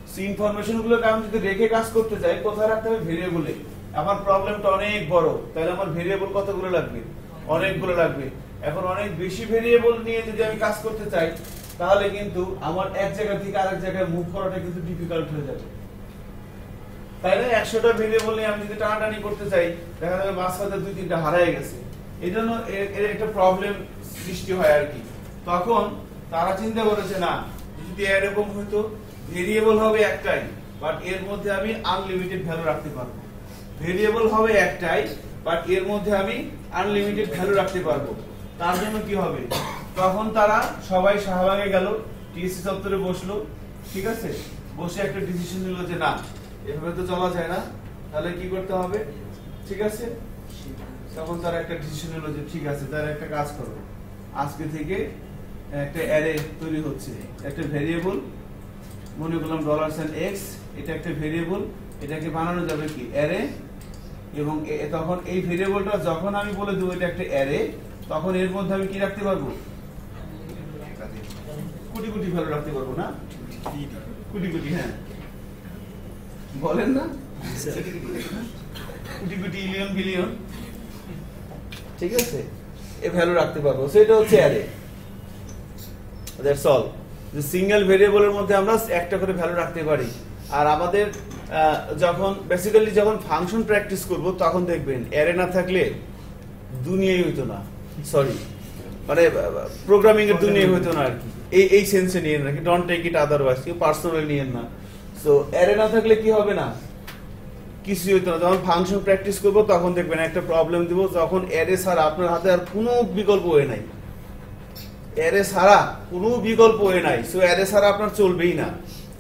সো ইনফরমেশন গুলোকে আমি যদি রেখে কাজ করতে চাই কোথায় রাখতে হবে ভেরিয়েবলে আমার প্রবলেমটা অনেক বড় তাহলে আমার ভেরিয়েবল কতগুলো লাগবে অনেকগুলো লাগবে এখন অনেক বেশি ভেরিয়েবল নিয়ে যদি আমি কাজ করতে চাই তাহলে কিন্তু আমার এক জায়গা থেকে আরেক জায়গায় মুভ করাটা কিন্তু ডিফিকাল্ট হয়ে যাবে তাইলে একশোটা ভেরিয়েবল নিয়ে আমি যদি টানাটানি করতে চাই দেখা যাবে মাঝখানে দুই তিনটা হারায় গেছে এই জন্য এর একটা প্রবলেম সৃষ্টি হয় আর কি তখন তারা চিন্তা করেছে না যদি এরকম হয়তো ভেরিয়েবল হবে একটাই বাট এর মধ্যে আমি আনলিমিটেড ভ্যালু রাখতে পারবো ভেরিয়েবল হবে একটাই বাট এর মধ্যে আমি আনলিমিটেড ভ্যালু রাখতে পারবো তার জন্য কি হবে তখন তারা সবাই শাহবাগে গেল টিএসসি দপ্তরে বসলো ঠিক আছে বসে একটা ডিসিশন নিল যে না এভাবে তো চলা যায় না তাহলে কি করতে হবে ঠিক আছে তখন তারা একটা ডিসিশন নিল যে ঠিক আছে তারা একটা কাজ করো আজকে থেকে একটা অ্যারে তৈরি হচ্ছে একটা ভেরিয়েবল মনে করলাম ডলার সাইন এক্স এটা একটা ভেরিয়েবল এটাকে বানানো যাবে কি অ্যারে এবং তখন এই ভেরিয়েবলটা যখন আমি বলে দেবো এটা একটা অ্যারে তখন এর মধ্যে আমি কি রাখতে পারবো কোটি কোটি ভ্যালু রাখতে পারবো না কোটি কোটি হ্যাঁ বলেন না কোটি কোটি ইলিয়ন বিলিয়ন ঠিক আছে এই ভ্যালু রাখতে পারবো সেটা হচ্ছে অ্যারে দ্যাটস অল যে সিঙ্গেল ভেরিয়েবলের মধ্যে আমরা একটা করে ভ্যালু রাখতে পারি আর আমাদের যখন বেসিক্যালি যখন ফাংশন প্র্যাকটিস করব তখন দেখবেন অ্যারে না থাকলে দুনিয়াই হইতো না সরি মানে প্রোগ্রামিং এর দুনিয়াই হইতো না আর কি এই এই সেন্সে নিয়ে না ডোন্ট টেক ইট আদারওয়াইজ কি পার্সোনালি নিয়ে না সো অ্যারে না থাকলে কি হবে না কিছু হইতো না যখন ফাংশন প্র্যাকটিস করব তখন দেখবেন একটা প্রবলেম দিব যখন অ্যারে ছাড়া আপনার হাতে আর কোনো বিকল্প ওয়ে নাই অ্যারে ছাড়া কোনো বিকল্প ওয়ে নাই সো অ্যারে ছাড়া আপনার চলবেই না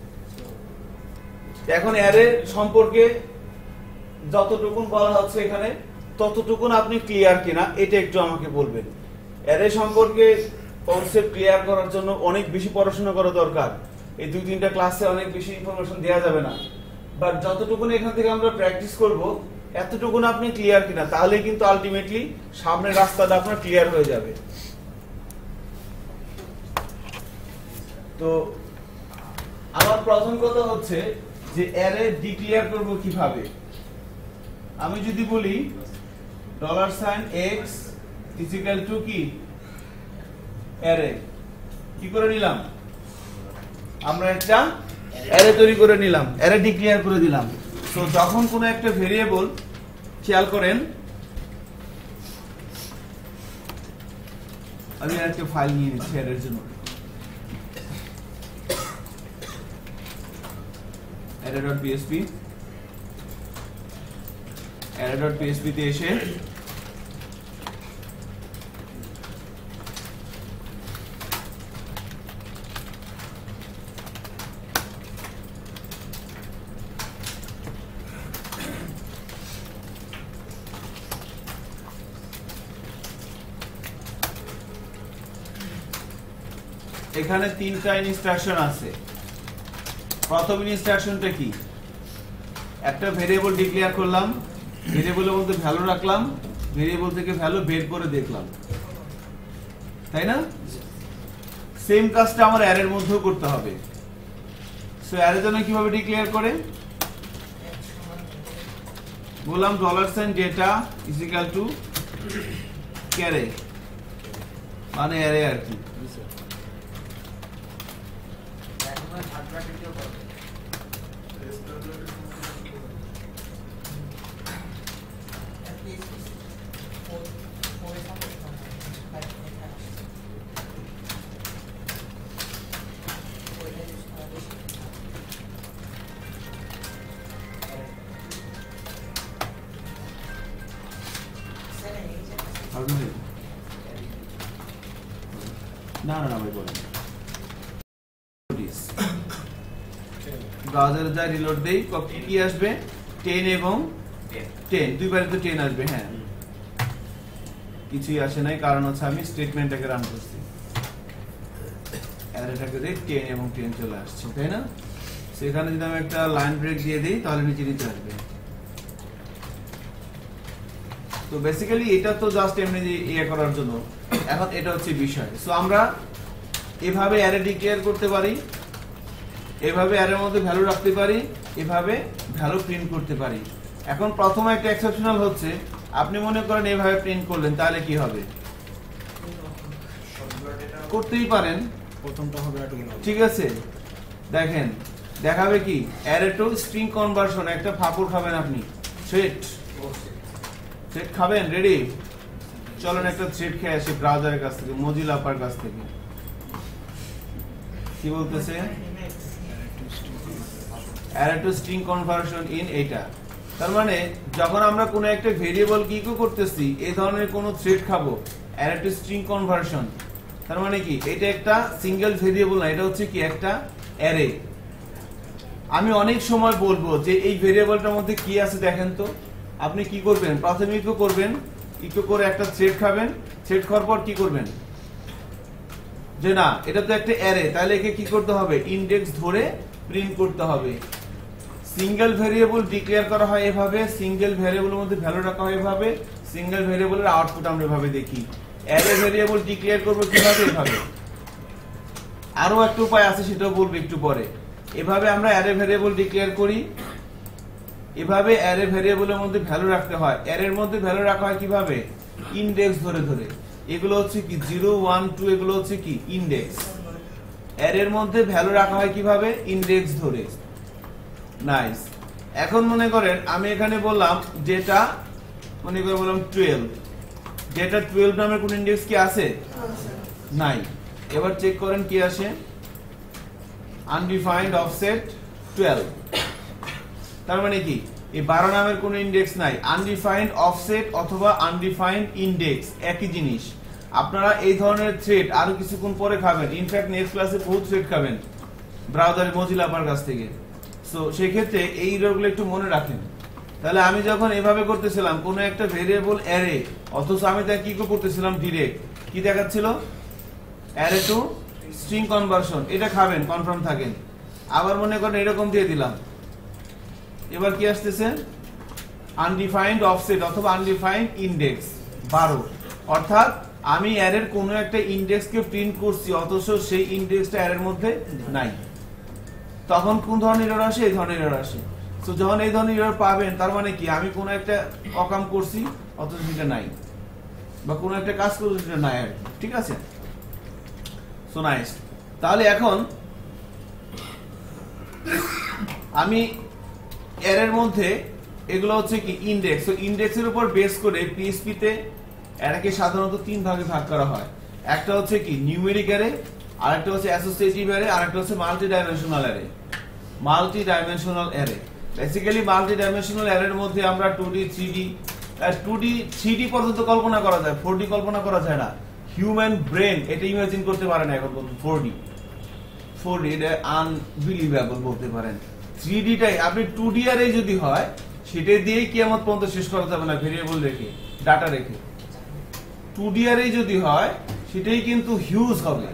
এখন অ্যারে সম্পর্কে যতটুকুন বলা হচ্ছে এখানে ততটুকুন আপনি ক্লিয়ার কিনা এটা একটু আমাকে বলবেন অ্যারে সম্পর্কে কনসেপ্ট ক্লিয়ার করার জন্য অনেক বেশি পড়াশোনা করা দরকার এই দুই তিনটা ক্লাসে অনেক বেশি ইনফরমেশন দেওয়া যাবে না বাট যতটুকুন এখান থেকে আমরা প্র্যাকটিস করব এতটুকুন আপনি ক্লিয়ার কিনা তাহলে কিন্তু আলটিমেটলি সামনের রাস্তাটা আপনার ক্লিয়ার হয়ে যাবে তো আমার প্রথম কথা হচ্ছে যে অ্যারে ডিক্লেয়ার করব কিভাবে আমি যদি বলি dollar sign x is equal to কি অ্যারে কি করে নিলাম আমরা একটা অ্যারে তৈরি করে নিলাম অ্যারে ডিক্লেয়ার করে দিলাম তো যখন কোনো একটা ভেরিয়েবল খেয়াল করেন আমি একটা ফাইল নিয়ে নিচ্ছি অ্যারের জন্য array.php array.php তে এসে এখানে তিনটা ইনস্ট্রাকশন আছে প্রথম ইনস্ট্রাকশনটা কি একটা ভেরিয়েবল ডিক্লেয়ার করলাম ভেরিয়েবলের মধ্যে ভ্যালু রাখলাম ভেরিয়েবল থেকে ভ্যালু বের করে দেখলাম তাই না সেম কাজটা আমার অ্যারের মধ্যেও করতে হবে সো অ্যারের জন্য কিভাবে ডিক্লেয়ার করে বললাম dollar sign data is equal to array মানে অ্যারে আর কি না না না ভাই বলেন ব্রাউজারে যাই রিলোড দেই কপি কি আসবে টেন এবং টেন দুইবারে তো টেন আসবে হ্যাঁ কিছুই আসে নাই কারণ হচ্ছে আমি স্টেটমেন্টটাকে রান করছি অ্যারেটাকে দেই টেন এবং টেন চলে আসছে তাই না সেখানে যদি আমি একটা লাইন ব্রেক দিয়ে দিই তাহলে নিচে নিচে আসবে তো বেসিক্যালি এটা তো জাস্ট এমনি ইয়ে করার জন্য এখন এটা হচ্ছে বিষয় সো আমরা এভাবে অ্যারে ডিক্লেয়ার করতে পারি এভাবে অ্যারের মধ্যে ভ্যালু রাখতে পারি, এভাবে ভ্যালু প্রিন্ট করতে পারি। এখন প্রথম একটা এক্সেপশনাল হচ্ছে, আপনি মনে করেন এইভাবে প্রিন্ট করলেন, তাহলে কি হবে? করতেই পারেন, প্রথমটা হবে অটোমেটিক। ঠিক আছে, দেখেন দেখাবে কি অ্যারে টু স্ট্রিং কনভার্সন। একটা ফাপড় খাবেন আপনি, থ্রেড থ্রেড খাবেন? রেডি? চলেন একটা থ্রেড খেয়ে আসি ব্রাউজারের কাছ থেকে, মজিলা আপার কাছ থেকে। কি বলতেছে? Array to string conversion in এইটা। তার মানে যখন আমরা কোনো একটা ভেরিয়েবল কি করতেছি, এই ধরনের কোনো থ্রেড খাবো, অ্যারে টু স্ট্রিং কনভার্সন, তার মানে কি এটা একটা সিঙ্গেল ভেরিয়েবল না, এটা হচ্ছে কি একটা অ্যারে। আমি অনেক সময় বলবো যে এই ভেরিয়েবলটার মধ্যে কি আছে দেখেন তো। আপনি কি করবেন? প্রথমে ইকো করবেন, ইকো করে একটা থ্রেড খাবেন, থ্রেড খাওয়ার পর কি করবেন? যে না এটা তো একটা অ্যারে, তাহলে একে কি করতে হবে? ইনডেক্স ধরে প্রিন্ট করতে হবে। সিঙ্গেল ভেরিয়েবল ডিক্লেয়ার করা হয় এভাবে, সিঙ্গেল ভেরিয়েবলের মধ্যে ভ্যালু রাখা হয় এভাবে, সিঙ্গেল ভেরিয়েবলের আউটপুট আমরা এভাবে দেখি। অ্যারে ভেরিয়েবল ডিক্লেয়ার করব কিভাবে? এভাবে। আরো একটা উপায় আছে, সেটাও বলবো একটু পরে। এভাবে আমরা অ্যারে ভেরিয়েবল ডিক্লেয়ার করি, এভাবে অ্যারে ভেরিয়েবলের মধ্যে ভ্যালু রাখতে হয়। অ্যারের মধ্যে ভ্যালু রাখা হয় কিভাবে? ইনডেক্স ধরে ধরে। এগুলো হচ্ছে কি জিরো ওয়ান টু, এগুলো হচ্ছে কি ইনডেক্স। অ্যারের মধ্যে ভ্যালু রাখা হয় কিভাবে? ইনডেক্স ধরে। নাইস। এখন মনে করেন আমি এখানে বললাম যেটা মনে করে বললাম টুয়েলভ, যেটা টুয়েলভ নামের কোন ইনডেক্স কি আছে? নাই। এবার চেক করেন কি আসে, আনডিফাইন্ড অফসেট টুয়েলভ। তার মানে কি এই বারো নামের কোন ইনডেক্স নাই। আনডিফাইন্ড অফসেট অথবা আনডিফাইন্ড ইনডেক্স একই জিনিস। আপনারা এই ধরনের থ্রেড আরো কিছুক্ষণ পরে খাবেন, ইনফ্যাক্ট নেক্সট ক্লাসে বহুত থ্রেড খাবেন ব্রাউজারে মজিলা আপার কাছ থেকে। সো সেই ক্ষেত্রে এই এররগুলো একটু মনে রাখেন। তাহলে আমি যখন এভাবে করতেছিলাম কোনো একটা ভেরিয়েবল অ্যারে, অথচ আমি তা কি করতেছিলাম ডিরেক্ট, কি দেখাচ্ছিল? Array to string conversion. এটা খাবেন, কনফার্ম থাকেন। আবার মনে করেন এরকম দিয়ে দিলাম, এবার কি আসতেছে? আনডিফাইন্ড অফসেট অথবা আনডিফাইন্ড ইনডেক্স বারো। অর্থাৎ আমি অ্যারের কোনো একটা ইনডেক্সকে প্রিন্ট করছি, অথচ সেই ইনডেক্সটা অ্যারের মধ্যে নাই। তখন কোন ধরনের এরর আসে? এই ধরনের এরর আসে। সো যখন এই ধরনের এরর পাবেন, তার মানে কি আমি কোনো একটা অকাম করছি অথচ সেটা নাই, বা কোনো একটা কাজ করছি সেটা নাই। ঠিক আছে, সো নাইস। তাহলে এখন আমি অ্যারের মধ্যে এগুলো হচ্ছে কি ইনডেক্স। তো ইনডেক্সের উপর বেস করে পিএইচপি তে অ্যারেকে সাধারণত তিন ভাগে ভাগ করা হয়। একটা হচ্ছে কি নিউমেরিক অ্যারে, আরেকটা হচ্ছে অ্যাসোসিয়েটিভ অ্যারে, আরেকটা হচ্ছে multi dimensional array. Multi dimensional array basically multi dimensional অ্যারের মধ্যে আমরা two D three D two D three D পর্যন্ত কল্পনা করা যায়, ফোর ডি কল্পনা করা যায় না। হিউম্যান ব্রেন এটা ইমাজিন করতে পারে না এখন পর্যন্ত। ফোর ডি ফোর ডি এটা আনবিলিভেবল বলতে পারেন। থ্রি ডিটাই আপনি টু ডি আরে যদি হয় সেটা দিয়েই কিয়ামত পর্যন্ত শেষ করা যাবে না, ভেরিয়েবল রেখে ডাটা রেখে। টু ডি আরে যদি হয় সেটাই কিন্তু হিউজ হবে।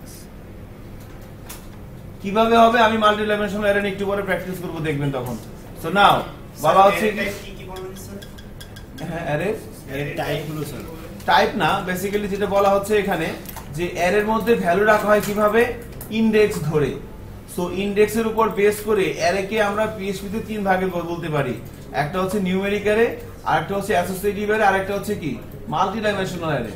কিভাবে হবে আমি মাল্টি ডাইমেনশনাল অ্যারে একটু পরে প্র্যাকটিস করব, দেখবেন তখন। সো নাও বাবা হচ্ছে কি কি বলবেন স্যার? হ্যাঁ অ্যারে টাইপ গুলো স্যার, টাইপ না, বেসিক্যালি যেটা বলা হচ্ছে এখানে যে অ্যারের মধ্যে ভ্যালু রাখা হয় কিভাবে? ইনডেক্স ধরে। সো ইনডেক্সের উপর বেস করে অ্যারেকে আমরা পিএইচপি তে তিন ভাগে বলতে পারি। একটা হচ্ছে নিউমেরিক অ্যারে, আরেকটা হচ্ছে অ্যাসোসিয়েটিভ অ্যারে, আরেকটা হচ্ছে কি multi dimensional array.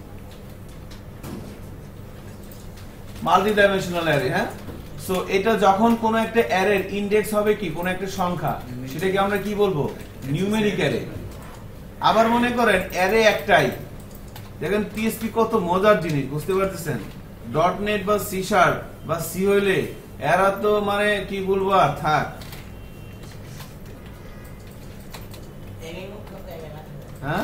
Multi dimensional array, হ্যাঁ। সো এটা যখন কোন একটা অ্যারের ইনডেক্স হবে কি কোন একটা সংখ্যা, সেটাকে আমরা কি বলবো? Numeric array. আবার মনে করেন অ্যারে একটাই, দেখেন পিএইচপি কত মজার জিনিস, বুঝতে পারতেছেন? ডট নেট বা সি শার্প বা সি হইলে এরা তো মানে কি বলবো আর থাক। হ্যাঁ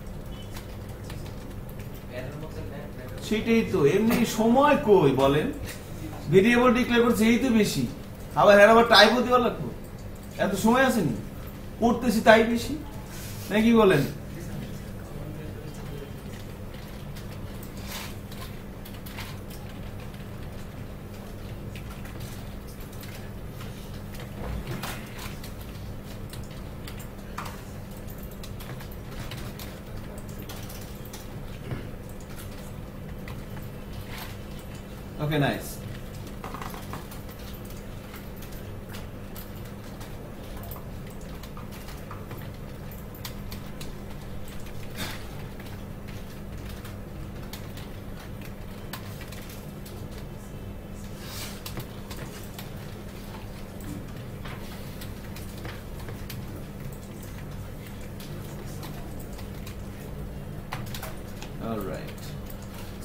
সেটাই তো, এমনি সময় কই বলেন? ভেরিয়েবল ডিক্লেয়ার করছে এই তো বেশি, আবার হ্যাঁ আবার টাইপও দেওয়া লাগবে, এত সময় আসেনি, করতেছি তাই বেশি নাকি বলেন? Okay, nice.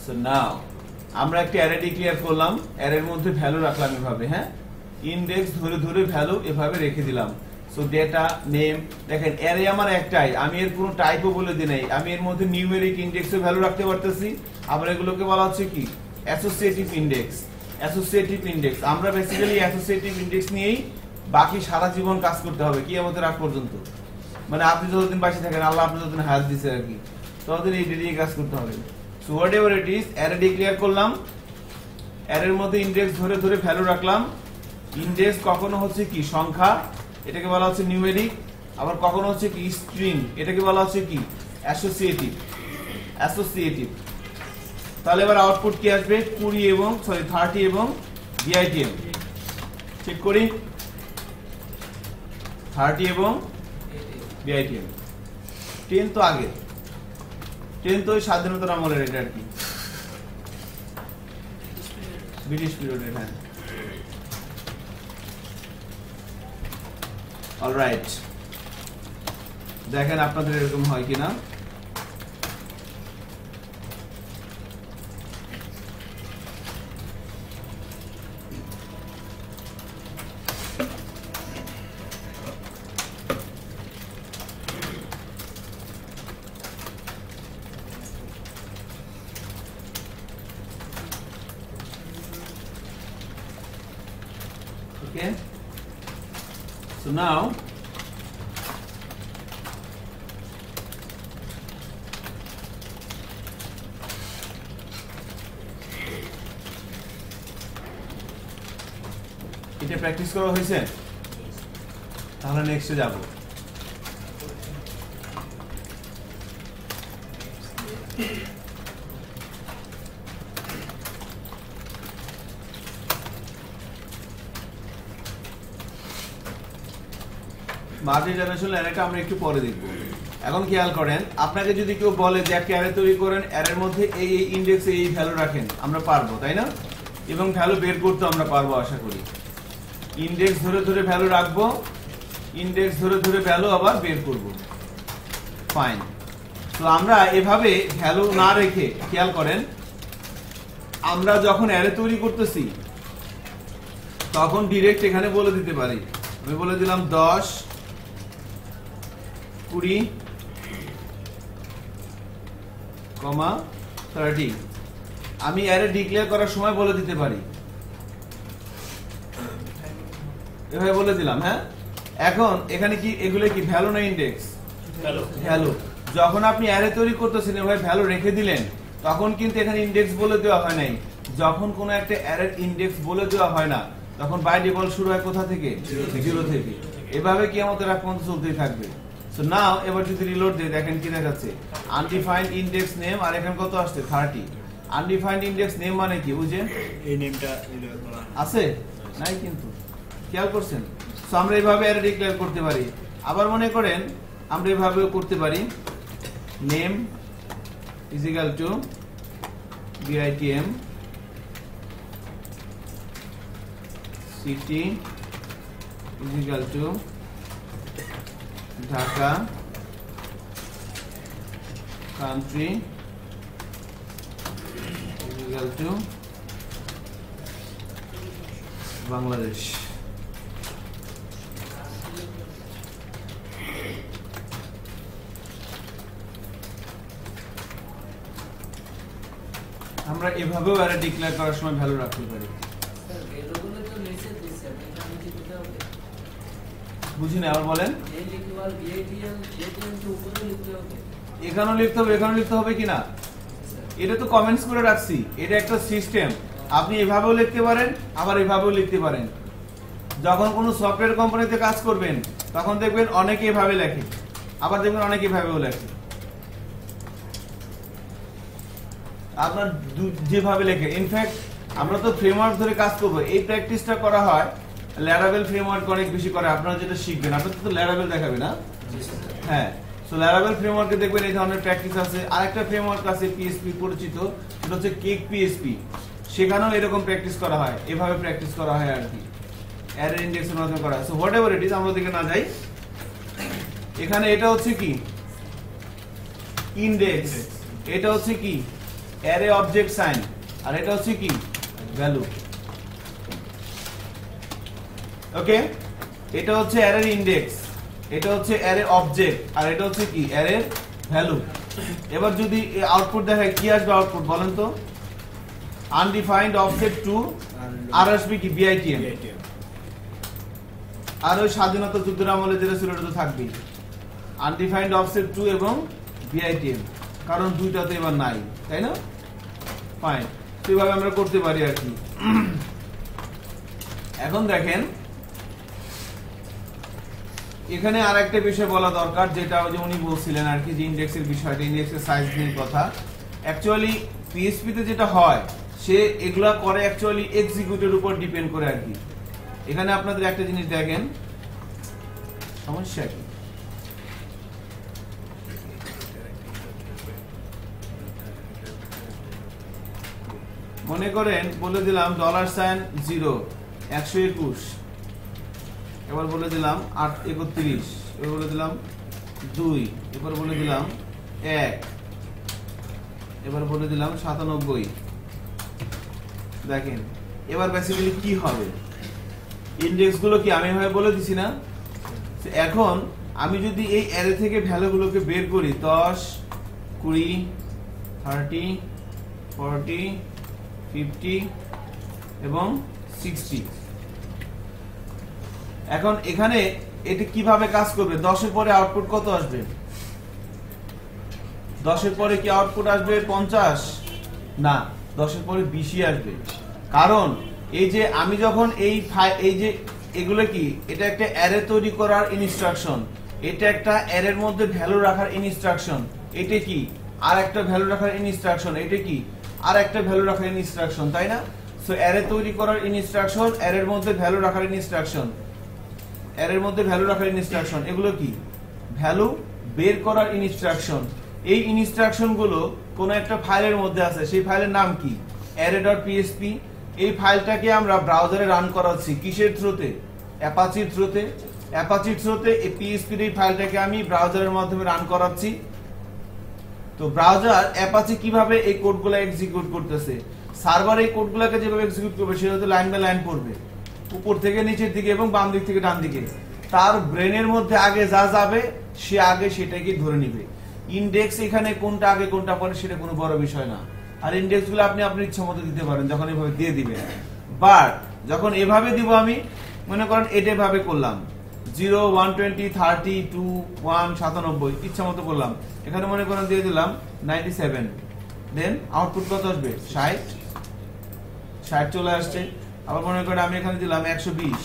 সো নাও আমরা একটা অ্যারে ডিক্লেয়ার করলাম, অ্যারের মধ্যে ভ্যালু রাখলাম এভাবে, হ্যাঁ ইনডেক্স ধরে ধরে ভ্যালু এভাবে রেখে দিলাম। সো ডেটা নেম, দেখেন অ্যারে আমার একটাই, আমি এর কোনো টাইপও বলে দিই নাই, আমি এর মধ্যে নিউমেরিক ইনডেক্সের ভ্যালু রাখতে পারতেছি, আবার এগুলোকে বলা হচ্ছে কি অ্যাসোসিয়েটিভ ইনডেক্স। অ্যাসোসিয়েটিভ ইনডেক্স আমরা বেসিক্যালি অ্যাসোসিয়েটিভ ইনডেক্স নিয়েই বাকি সারা জীবন কাজ করতে হবে কি আমাদের আগ পর্যন্ত, মানে আপনি যতদিন বাঁচে থাকেন, আল্লাহ আপনি যতদিন হায়াত দিচ্ছে আর কি, ততদিন এই ডেটা নিয়ে কাজ করতে হবে। So whatever it is, array declare করলাম, অ্যারের মধ্যে ইনডেক্স ধরে ধরে ভ্যালু রাখলাম। ইনডেক্স কখনো হচ্ছে কি সংখ্যা, এটাকে বলা হচ্ছে নিউমেরিক, আবার কখনো হচ্ছে কি স্ট্রিং, এটাকে বলা হচ্ছে কি অ্যাসোসিয়েটিভ। অ্যাসোসিয়েটিভ তাহলে এবার আউটপুট কি আসবে, কুড়ি এবং সরি থার্টি এবং বিআইটিএম। চেক করি, থার্টি এবং বিআইটিএম। টেন তো আগে, টেন তো ওই স্বাধীনতার আমলের, এটা আর কি ব্রিটিশ পিরিয়ডের। হ্যাঁ অলরাইট, দেখেন আপনাদের এরকম হয় কিনা। Okay, so now এটা প্র্যাকটিস করা হয়েছে, তাহলে নেক্সটে যাব। মাল্টি ডাইমেনশনাল অ্যারেটা আমরা একটু পরে দেখব। এখন খেয়াল করেন, আপনাকে যদি কেউ বলে যে একটা অ্যারে তৈরি করেন, অ্যারের মধ্যে এই এই ইনডেক্সে এই ভ্যালু রাখেন, আমরা পারবো তাই না, এবং ভ্যালু বের করতে আমরা পারবো আশা করি। ইনডেক্স ধরে ধরে ভ্যালু রাখবো, ইনডেক্স ধরে ধরে ভ্যালু আবার বের করব, ফাইন। তো আমরা এভাবে ভ্যালু না রেখে খেয়াল করেন, আমরা যখন অ্যারে তৈরি করতেছি তখন ডিরেক্ট এখানে বলে দিতে পারি, আমি বলে দিলাম দশ, কুড়ি, কমা থার্টি। আমি অ্যারে ডিক্লেয়ার করার সময় বলে দিতে পারি, এভাবে বলে দিলাম। হ্যাঁ এখন এখানে কি এগুলো কি ভ্যালু না ইনডেক্স? ভ্যালু। যখন আপনি অ্যারে তৈরি করতেছেন এভাবে ভ্যালু রেখে দিলেন, তখন কিন্তু এখানে ইনডেক্স বলে দেওয়া হয় নাই। যখন কোনো একটা অ্যারের ইনডেক্স বলে দেওয়া হয় না, তখন বাই ডিফল্ট শুরু হয় কোথা থেকে? জিরো থেকে। এভাবে কি আমাদের রাখ পর্যন্ত চলতেই থাকবে। সো নাও এবার যদি রিলোড দেই, দেখেন কি দেখাচ্ছে, আনডিফাইন্ড ইনডেক্স নেম, আর এখানে কত আসছে থার্টি। আনডিফাইন্ড ইনডেক্স নেম মানে কি বুঝেন? এই নেমটা আছে নাই কিন্তু, খেয়াল করছেন? সো আমরা এইভাবে অ্যারে ডিক্লেয়ার করতে পারি। আবার মনে করেন আমরা এইভাবেও করতে পারি, name is equal to BITM city is equal to Dhaka, country is equal to Bangladesh. আমরা এভাবেও অ্যারে ডিক্লেয়ার করার সময় ভ্যালু রাখতে পারি। বুঝিনি, আবার বলেন। এখানেও লিখতে হবে, এখানেও লিখতে হবে কিনা, এটা তো কমেন্টস করে রাখছি। এটা একটা সিস্টেম, আপনি এভাবেও লিখতে পারেন, আবার এভাবেও লিখতে পারেন। যখন কোনো সফটওয়্যার কোম্পানিতে কাজ করবেন তখন দেখবেন অনেকে এভাবে লেখে, আবার দেখবেন অনেকে এভাবেও লেখে। আপনার যেভাবে লেখে, ইনফ্যাক্ট আমরা তো ফ্রেমওয়ার্ক ধরে কাজ করবো, এই প্র্যাকটিসটা করা হয় ল্যারাবেল ফ্রেমওয়ার্ক অনেক বেশি করে। আপনারা যেটা শিখবেন, আপনার তো ল্যারাবেল দেখাবে না? হ্যাঁ, সো ল্যারাবেল ফ্রেমওয়ার্কে দেখবেন এই ধরনের প্র্যাকটিস আছে। আরেকটা ফ্রেমওয়ার্ক আছে পিএইচপি পরিচিত, সেটা হচ্ছে কেক পিএইচপি, সেখানেও এরকম প্র্যাকটিস করা হয়, এভাবে প্র্যাকটিস করা হয় আর কি, অ্যারে ইনডেক্সের মাধ্যমে করা হয়। So whatever it is, আমরা দিকে না যাই। এখানে এটা হচ্ছে কি ইনডেক্স, এটা হচ্ছে কি অ্যারে অবজেক্ট সাইন, আর এটা হচ্ছে কি ভ্যালু। ওকে, এটা হচ্ছে অ্যারের ইনডেক্স, এটা হচ্ছে অ্যারে অবজেক্ট, আর এটা হচ্ছে কি অ্যারের ভ্যালু। এবার যদি আউটপুট দেখায় কি আসবে আউটপুট বলেন তো? আনডিফাইন্ড অফসেট টু, আর আসবে কি বিআইটিএম, আর ওই স্বাধীনতা যুদ্ধের আমলে যেটা ছিল ওটা তো থাকবেই, আনডিফাইন্ড অফসেট টু এবং বিআইটিএম, কারণ দুইটা তো এবার নাই, তাই না? ফাইন, সেইভাবে আমরা করতে পারি আর কি। এখন দেখেন এখানে আর একটা বিষয় বলা দরকার, যেটা ওই যে উনি বলছিলেন আর কি, যে ইন্ডেক্সের বিষয়টা, ইন্ডেক্সের সাইজ নিয়ে কথা। অ্যাকচুয়ালি পিএইচপি তে যেটা হয়, সে এগুলা করে অ্যাকচুয়ালি এক্সিকিউটের উপর ডিপেন্ড করে আর কি। এখানে আপনাদের একটা জিনিস দেখেন, সমস্যা কি, মনে করেন বলে দিলাম ডলার সাইন জিরো একশো একুশ, এবার বলে দিলাম আট একত্রিশ, এবার বলে দিলাম দুই, এবার বলে দিলাম এক, এবার বলে দিলাম সাতানব্বই। দেখেন এবার বেসিক্যালি কি হবে, ইন্ডেক্স গুলো কি আমি এভাবে বলে দিছি না? এখন আমি যদি এই অ্যারে থেকে ভ্যালুগুলোকে বের করি, দশ, কুড়ি, থার্টি, ফর্টি, ফিফটি এবং সিক্সটি, এখন এখানে এটা কিভাবে কাজ করবে? দশের পরে আউটপুট কত আসবে? দশের পরে কি আউটপুট আসবে পঞ্চাশ? না, দশের পরে বিশই আসবে। কারণ এই যে আমি যখন এই এই যে এগুলো কি, এটা একটা অ্যারে তৈরি করার ইনস্ট্রাকশন, এটা একটা অ্যারের মধ্যে ভ্যালু রাখার ইনস্ট্রাকশন, এটা কি আর একটা ভ্যালু রাখার ইনস্ট্রাকশন, এটা কি আর একটা ভ্যালু রাখার ইনস্ট্রাকশন, তাই না? সো অ্যারে তৈরি করার ইনস্ট্রাকশন, অ্যারের মধ্যে ভ্যালু রাখার ইনস্ট্রাকশন, অ্যারের মধ্যে ভ্যালু রাখার ইনস্ট্রাকশন, এগুলো কি ভ্যালু বের করার ইনস্ট্রাকশন। এই ইনস্ট্রাকশন গুলো কোন একটা ফাইলের মধ্যে আছে, সেই ফাইলের নাম কি array.php। এই ফাইলটাকে আমরা ব্রাউজারে রান করাচ্ছি কিসের থ্রুতে? অ্যাপাচির থ্রুতে। অ্যাপাচির থ্রুতে এই পিএইচপি এর এই ফাইলটাকে আমি ব্রাউজারের মাধ্যমে রান করাচ্ছি। তো ব্রাউজার অ্যাপাচি কিভাবে এই কোডগুলো এক্সিকিউট করতেছে, সার্ভার এই কোডগুলোকে যেভাবে এক্সিকিউট করবে সেটা তো লাইন বাই লাইন পড়বে, উপর থেকে নিচের দিকে এবং বাম দিক থেকে ডান দিকে। তার ব্রেনের মধ্যে আগে যা যাবে সে আগে সেটাকে ধরে নিবে। ইনডেক্স এখানে কোনটা আগে কোনটা পরে সেটা কোনো বড় বিষয় না, আর ইনডেক্স গুলো আপনি আপনার ইচ্ছা মতো দিতে পারেন যখন এভাবে দিয়ে দিবেন। বাট যখন এভাবে দিব, আমি মনে করেন এটা ভাবে করলাম zero, one twenty, thirty, two, one, সাতানব্বই, ইচ্ছা মতো করলাম, এখানে মনে করেন দিয়ে দিলাম নাইনটি সেভেন, দেন আউটপুট কত আসবে? ষাট, ষাট চলে আসছে। আবার মনে করেন আমি এখানে দিলাম একশো বিশ,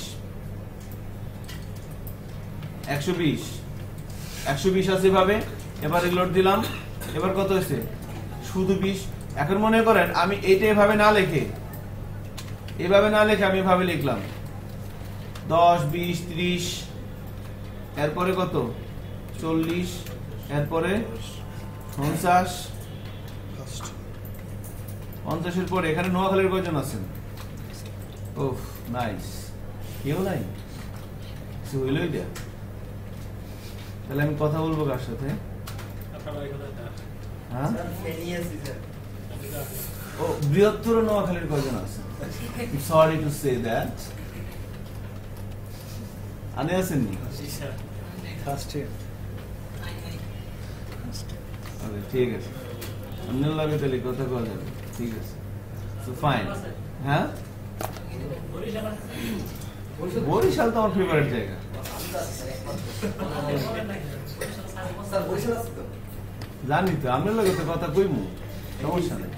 একশো বিশ, একশো বিশ আছে এভাবে, এবার রিলোড দিলাম, এবার কত হয়েছে? শুধু বিশ। এখন মনে করেন আমি এইটা এভাবে না লিখে, এভাবে না লিখে আমি এভাবে লিখলাম দশ, বিশ, ত্রিশ, এরপরে কত? চল্লিশ, এরপরে পঞ্চাশ, পঞ্চাশের পরে এখানে নোয়াখালীর কয়জন আছেন? ওহ নাইস, কেউ নাই, কিছু হইল এটা? তাহলে আমি কথা বলবো কার সাথে? হ্যাঁ, ও বৃহত্তর নোয়াখালীর কয়জন আছে? Sorry to say that. আনে আসেননি? ঠিক আছে, অন্য লাগে তাহলে কথা কওয়া যাবে, ঠিক আছে, সো ফাইন। হ্যাঁ, বরিশাল তো আমার ফেভারিট জায়গা। জানি তো, আমরা লোক কথা কইমু, সমস্যা নেই,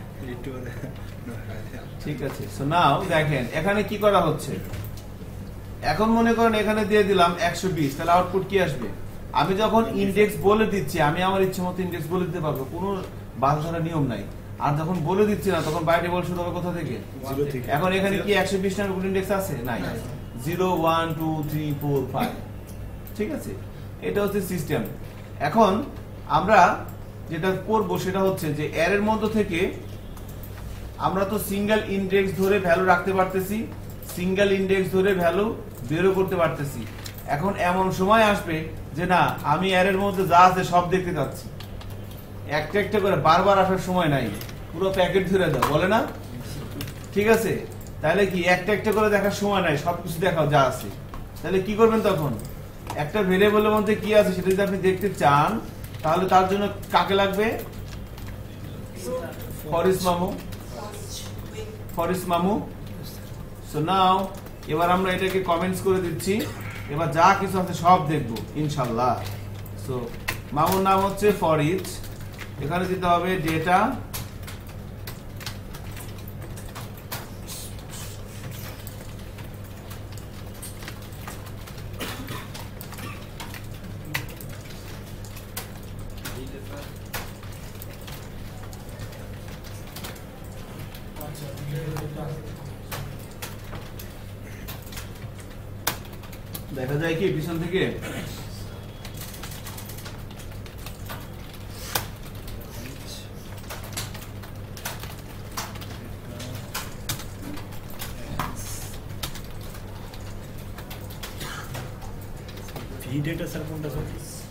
ঠিক আছে। সো নাও দেখেন এখানে কি করা হচ্ছে। এখন মনে করেন এখানে দিয়ে দিলাম একশো বিশ, তাহলে আউটপুট কি আসবে? আমি যখন ইনডেক্স বলে দিচ্ছি, আমি আমার ইচ্ছে মতো ইনডেক্স বলে দিতে পারবো, কোনো বাধা ধরা নিয়ম নাই। আর যখন বলে দিচ্ছি না, তখন বাই ডিফল্ট শুরু হবে কোথা থেকে? এখন এখানে কি একশো বিশ নামের কোনো ইনডেক্স আছে? নাই, zero, one, two, three, four, five, ঠিক আছে, এটা হচ্ছে সিস্টেম। এখন আমরা যেটা করবো সেটা হচ্ছে যে অ্যারের মধ্যে থেকে আমরা তো সিঙ্গেল ইনডেক্স ধরে ভ্যালু রাখতে পারতেছি, সিঙ্গেল ইনডেক্স ধরে ভ্যালু বেরও করতে পারতেছি। এখন এমন সময় আসবে যে না, আমি অ্যারের মধ্যে যা আছে সব দেখতে যাচ্ছি, একটা একটা করে বারবার আসার সময় নাই। পুরো প্যাকেট ধরে দাও, বলে না? ঠিক আছে, তাহলে কি একটা একটা করে দেখার সময় নাই, সবকিছু দেখাও যা আছে। তাহলে কি করবেন তখন? একটা ভেরিয়েবলের মধ্যে কি আছে সেটা যদি আপনি দেখতে চান, তাহলে তার জন্য কাকে লাগবে? ফরিস মামু, ফরিস মামু। সো নাও এবার আমরা এটাকে কমেন্টস করে দিচ্ছি, এবার যা কিছু আছে সব দেখবো ইনশাল্লাহ। সো মামুর নাম হচ্ছে ফর ইচ, এখানে দিতে হবে ডেটা দেখা যায় কি পিছন থেকে ভি ডেটা স্যার কোনটা স্যার?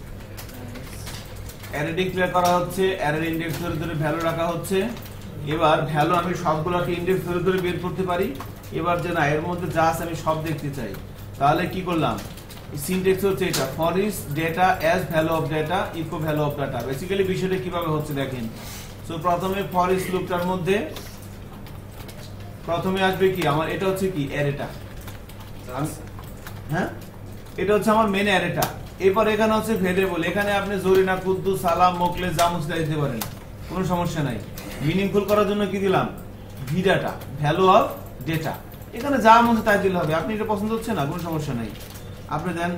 অ্যারে ডিক্লেয়ার করা হচ্ছে, অ্যারের ইনডেক্স ধরে ধরে ভ্যালু রাখা হচ্ছে। এবার ভ্যালু আমি সবগুলোকে ইনডেক্স ধরে ধরে বের করতে পারি। এবার যে না এর মধ্যে যা আছে আমি সব দেখতে চাই, তাহলে কি করলাম? সিনট্যাক্স হচ্ছে এটা, for each data as value of data echo value of data. Basically বিষয়টা কিভাবে হচ্ছে দেখেন। সো প্রথমে ফর ইচ লুপটার মধ্যে প্রথমে আসবে কি আমার, এটা হচ্ছে কি অ্যারেটা, হ্যাঁ এটা হচ্ছে আমার মেন অ্যারেটা। এরপর এখানে হচ্ছে ভেরিয়েবল, এখানে আপনি জরিনা, কুদ্দুস, সালাম, মোকলেস, জামুসটা দিতে পারেন, কোনো সমস্যা নাই। মিনিংফুল করার জন্য কি দিলাম? V data, value of data. এখানে যা মনে তাই দিলে হবে, আপনি এটা পছন্দ হচ্ছে না, কোনো সমস্যা নাই, আপনি দেন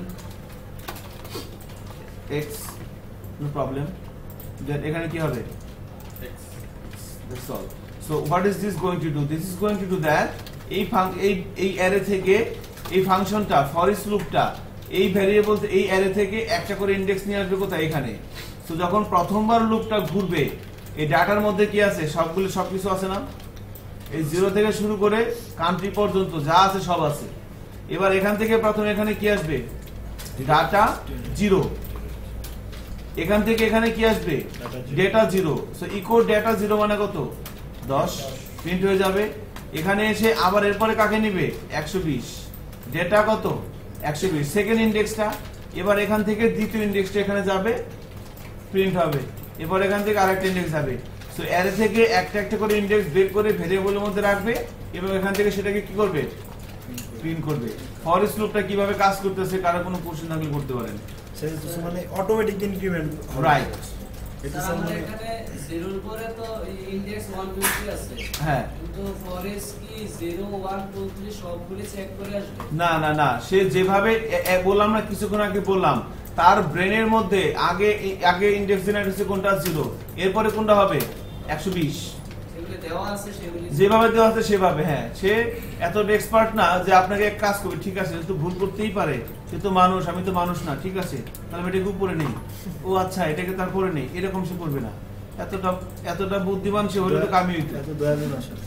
এক্স, নো প্রবলেম। দেন এখানে কি হবে? X, that's all. So what is this going to do? This is going to do that এই এই এই অ্যারে থেকে এই ফাংশনটা ফর ইচ লুপটা এই ভ্যারিয়েবল এই অ্যারে থেকে একটা করে ইনডেক্স নিয়ে আসবে কোথায়? এখানে। সো যখন প্রথমবার লুপটা ঘুরবে এই ডাটার মধ্যে কি আছে? সবগুলো সবকিছু আছে না? এই জিরো থেকে শুরু করে কান্ট্রি পর্যন্ত যা আছে সব আছে। এবার এখান থেকে প্রথমে এখানে কি আসবে? Data zero. এখান থেকে এখানে কি আসবে? Data zero. So echo data zero মানে কত? দশ প্রিন্ট হয়ে যাবে। এখানে এসে আবার এরপরে কাকে নিবে? একশো বিশ। ডেটা কত? একশো বিশ, সেকেন্ড ইন্ডেক্সটা। এবার এখান থেকে দ্বিতীয় ইন্ডেক্সটা এখানে যাবে, প্রিন্ট হবে। এবার এখান থেকে আরেকটা ইন্ডেক্স যাবে। সো অ্যারে থেকে একটা একটা করে ইন্ডেক্স বের করে ভেরিয়েবলের মধ্যে রাখবে এবং এখান থেকে সেটাকে কি করবে? প্রিন্ট করবে। ফর ইচ লুপটা কিভাবে কাজ করতেছে কারো কোনো কোশ্চেন থাকলে করতে পারেন। সেটা মানে অটোমেটিক ইনক্রিমেন্ট, রাইট। এটা আমাদের এখানে জিরোর পরে তো ইনডেক্স এক দুই তিন আছে, হ্যাঁ, কিন্তু ফর ইচ কি জিরো এক দুই তিন সবগুলো চেক করে আসবে? না না না, সে যেভাবে বললাম না কিছুক্ষণ আগে বললাম, তার ব্রেনের মধ্যে আগে আগে ইনডেক্স জেনারেট হচ্ছে কোনটা? জিরো। এরপরে কোনটা হবে? একশো বিশ। সেগুলো দেওয়া আছে, সেগুলো যেভাবে দেওয়া আছে সেভাবে। হ্যাঁ, সে এতটা এক্সপার্ট না যে আপনাকে এক কাজ করবে, ঠিক আছে তো ভুল করতেই পারে, সে তো মানুষ, আমি তো মানুষ না, ঠিক আছে তাহলে এটাকে উপরে নেই, ও আচ্ছা এটাকে তারপরে নেই, এরকম সে করবে না। এতটা এতটা বুদ্ধিমান সে হলে তো কামি হইতো। এত দয়ালু না স্যার।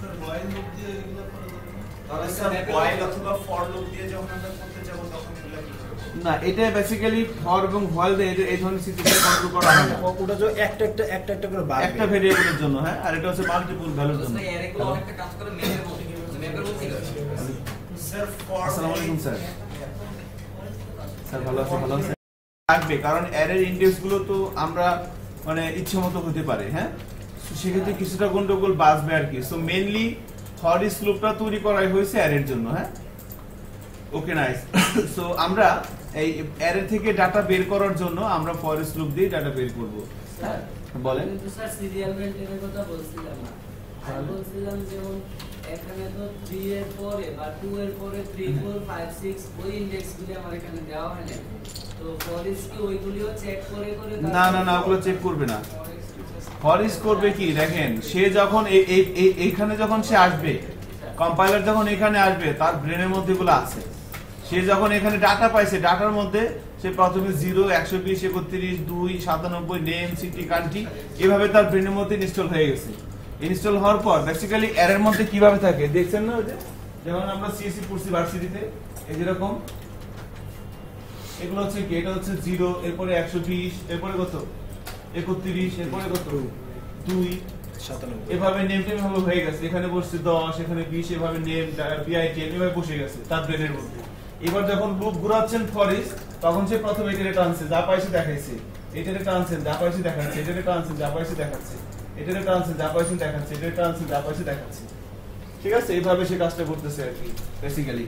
তাহলে স্যার হোয়াইল অথবা ফর লুপ দিয়ে যখন আমরা করতে যাব তখন এগুলা কি করব? না, এটা বেসিক্যালি ফর এবং হোয়াইল দিয়ে এই ধরনের সিচুয়েশন কন্ট্রোল করা হয় না। ওটা যে একটা একটা একটা একটা করে বাড়বে একটা ভেরিয়েবলের জন্য, হ্যাঁ, আর এটা হচ্ছে মাল্টিপল ভ্যালুর জন্য। স্যার এরগুলো অনেকটা কাজ করে ম্যাপের মধ্যে, ম্যাপের মধ্যে স্যার ফর আসসালামু আলাইকুম স্যার। স্যার ভালো আছেন? ভালো আছেন থাকবে, কারণ অ্যারের ইনডেক্স গুলো তো আমরা মানে ইচ্ছেমতো হতে পারে, হ্যাঁ, সেক্ষেত্রে কিছুটা গন্ডগোল বাঁচবে আর কি। সো মেইনলি ফর ইচ লুপটা তৈরি করাই হয়েছে অ্যারের জন্য, হ্যাঁ। ওকে, নাইস। সো আমরা এই অ্যারে থেকে ডাটা বের করার জন্য আমরা ফর ইচ লুপ দিয়ে ডাটা বের করব, হ্যাঁ। বলেন। কিন্তু স্যার সিরিয়াল মেইনটেনের কথা বলছিলাম না, আমি বলছিলাম যেমন এখানে তো তিন এর পরে বা দুই এর পরে তিন চার পাঁচ ছয় ওই ইনডেক্সগুলো আমার এখানে দেওয়া হয় না, তো ফর ইচ কি ওইগুলিও চেক করে করে? না না না, ওগুলো চেক করবে না। ফর ইচ করবে কি দেখেন, সে যখন এইখানে যখন সে আসবে, কম্পাইলার যখন এখানে আসবে, তার ব্রেনের মধ্যে গুলো আছে। সে যখন এখানে ডাটা পাইছে, ডাটার মধ্যে সে প্রথমে জিরো, একশো বিশ, একত্রিশ, দুই, সাতানব্বই, নেম, সিটি, কান্ট্রি, এভাবে তার ব্রেনের মধ্যে ইনস্টল হয়ে গেছে। ইনস্টল হওয়ার পর বেসিক্যালি এর মধ্যে কিভাবে থাকে দেখছেন না, যে যেমন আমরা সিএসসি পড়ছি ভার্সিটিতে, এই যেরকম এগুলো হচ্ছে কি, এটা হচ্ছে জিরো, এরপরে একশো বিশ, এরপরে কত একত্রিশ, এরপরে কত দুই, এভাবে নেম টেম এভাবে হয়ে গেছে, এখানে বসছে দশ, এখানে বিশ, এভাবে নেম বিআইটিএম এভাবে বসে গেছে তার ব্রেনের মধ্যে। এবার যখন লুপ ঘোরাচ্ছেন ফরিস, তখন সে প্রথমে এটারে টানছে, যা পাইছে দেখাইছে, এটারে টানছেন, যা পাইছে দেখাচ্ছে, এটারে টানছেন, যা পাইছে দেখাচ্ছে, এটারে টানছেন, যা পাইছে দেখাচ্ছে, এটারে টানছেন, যা পাইছে দেখাচ্ছে। ঠিক আছে, এইভাবে সে কাজটা করতেছে আর কি বেসিক্যালি।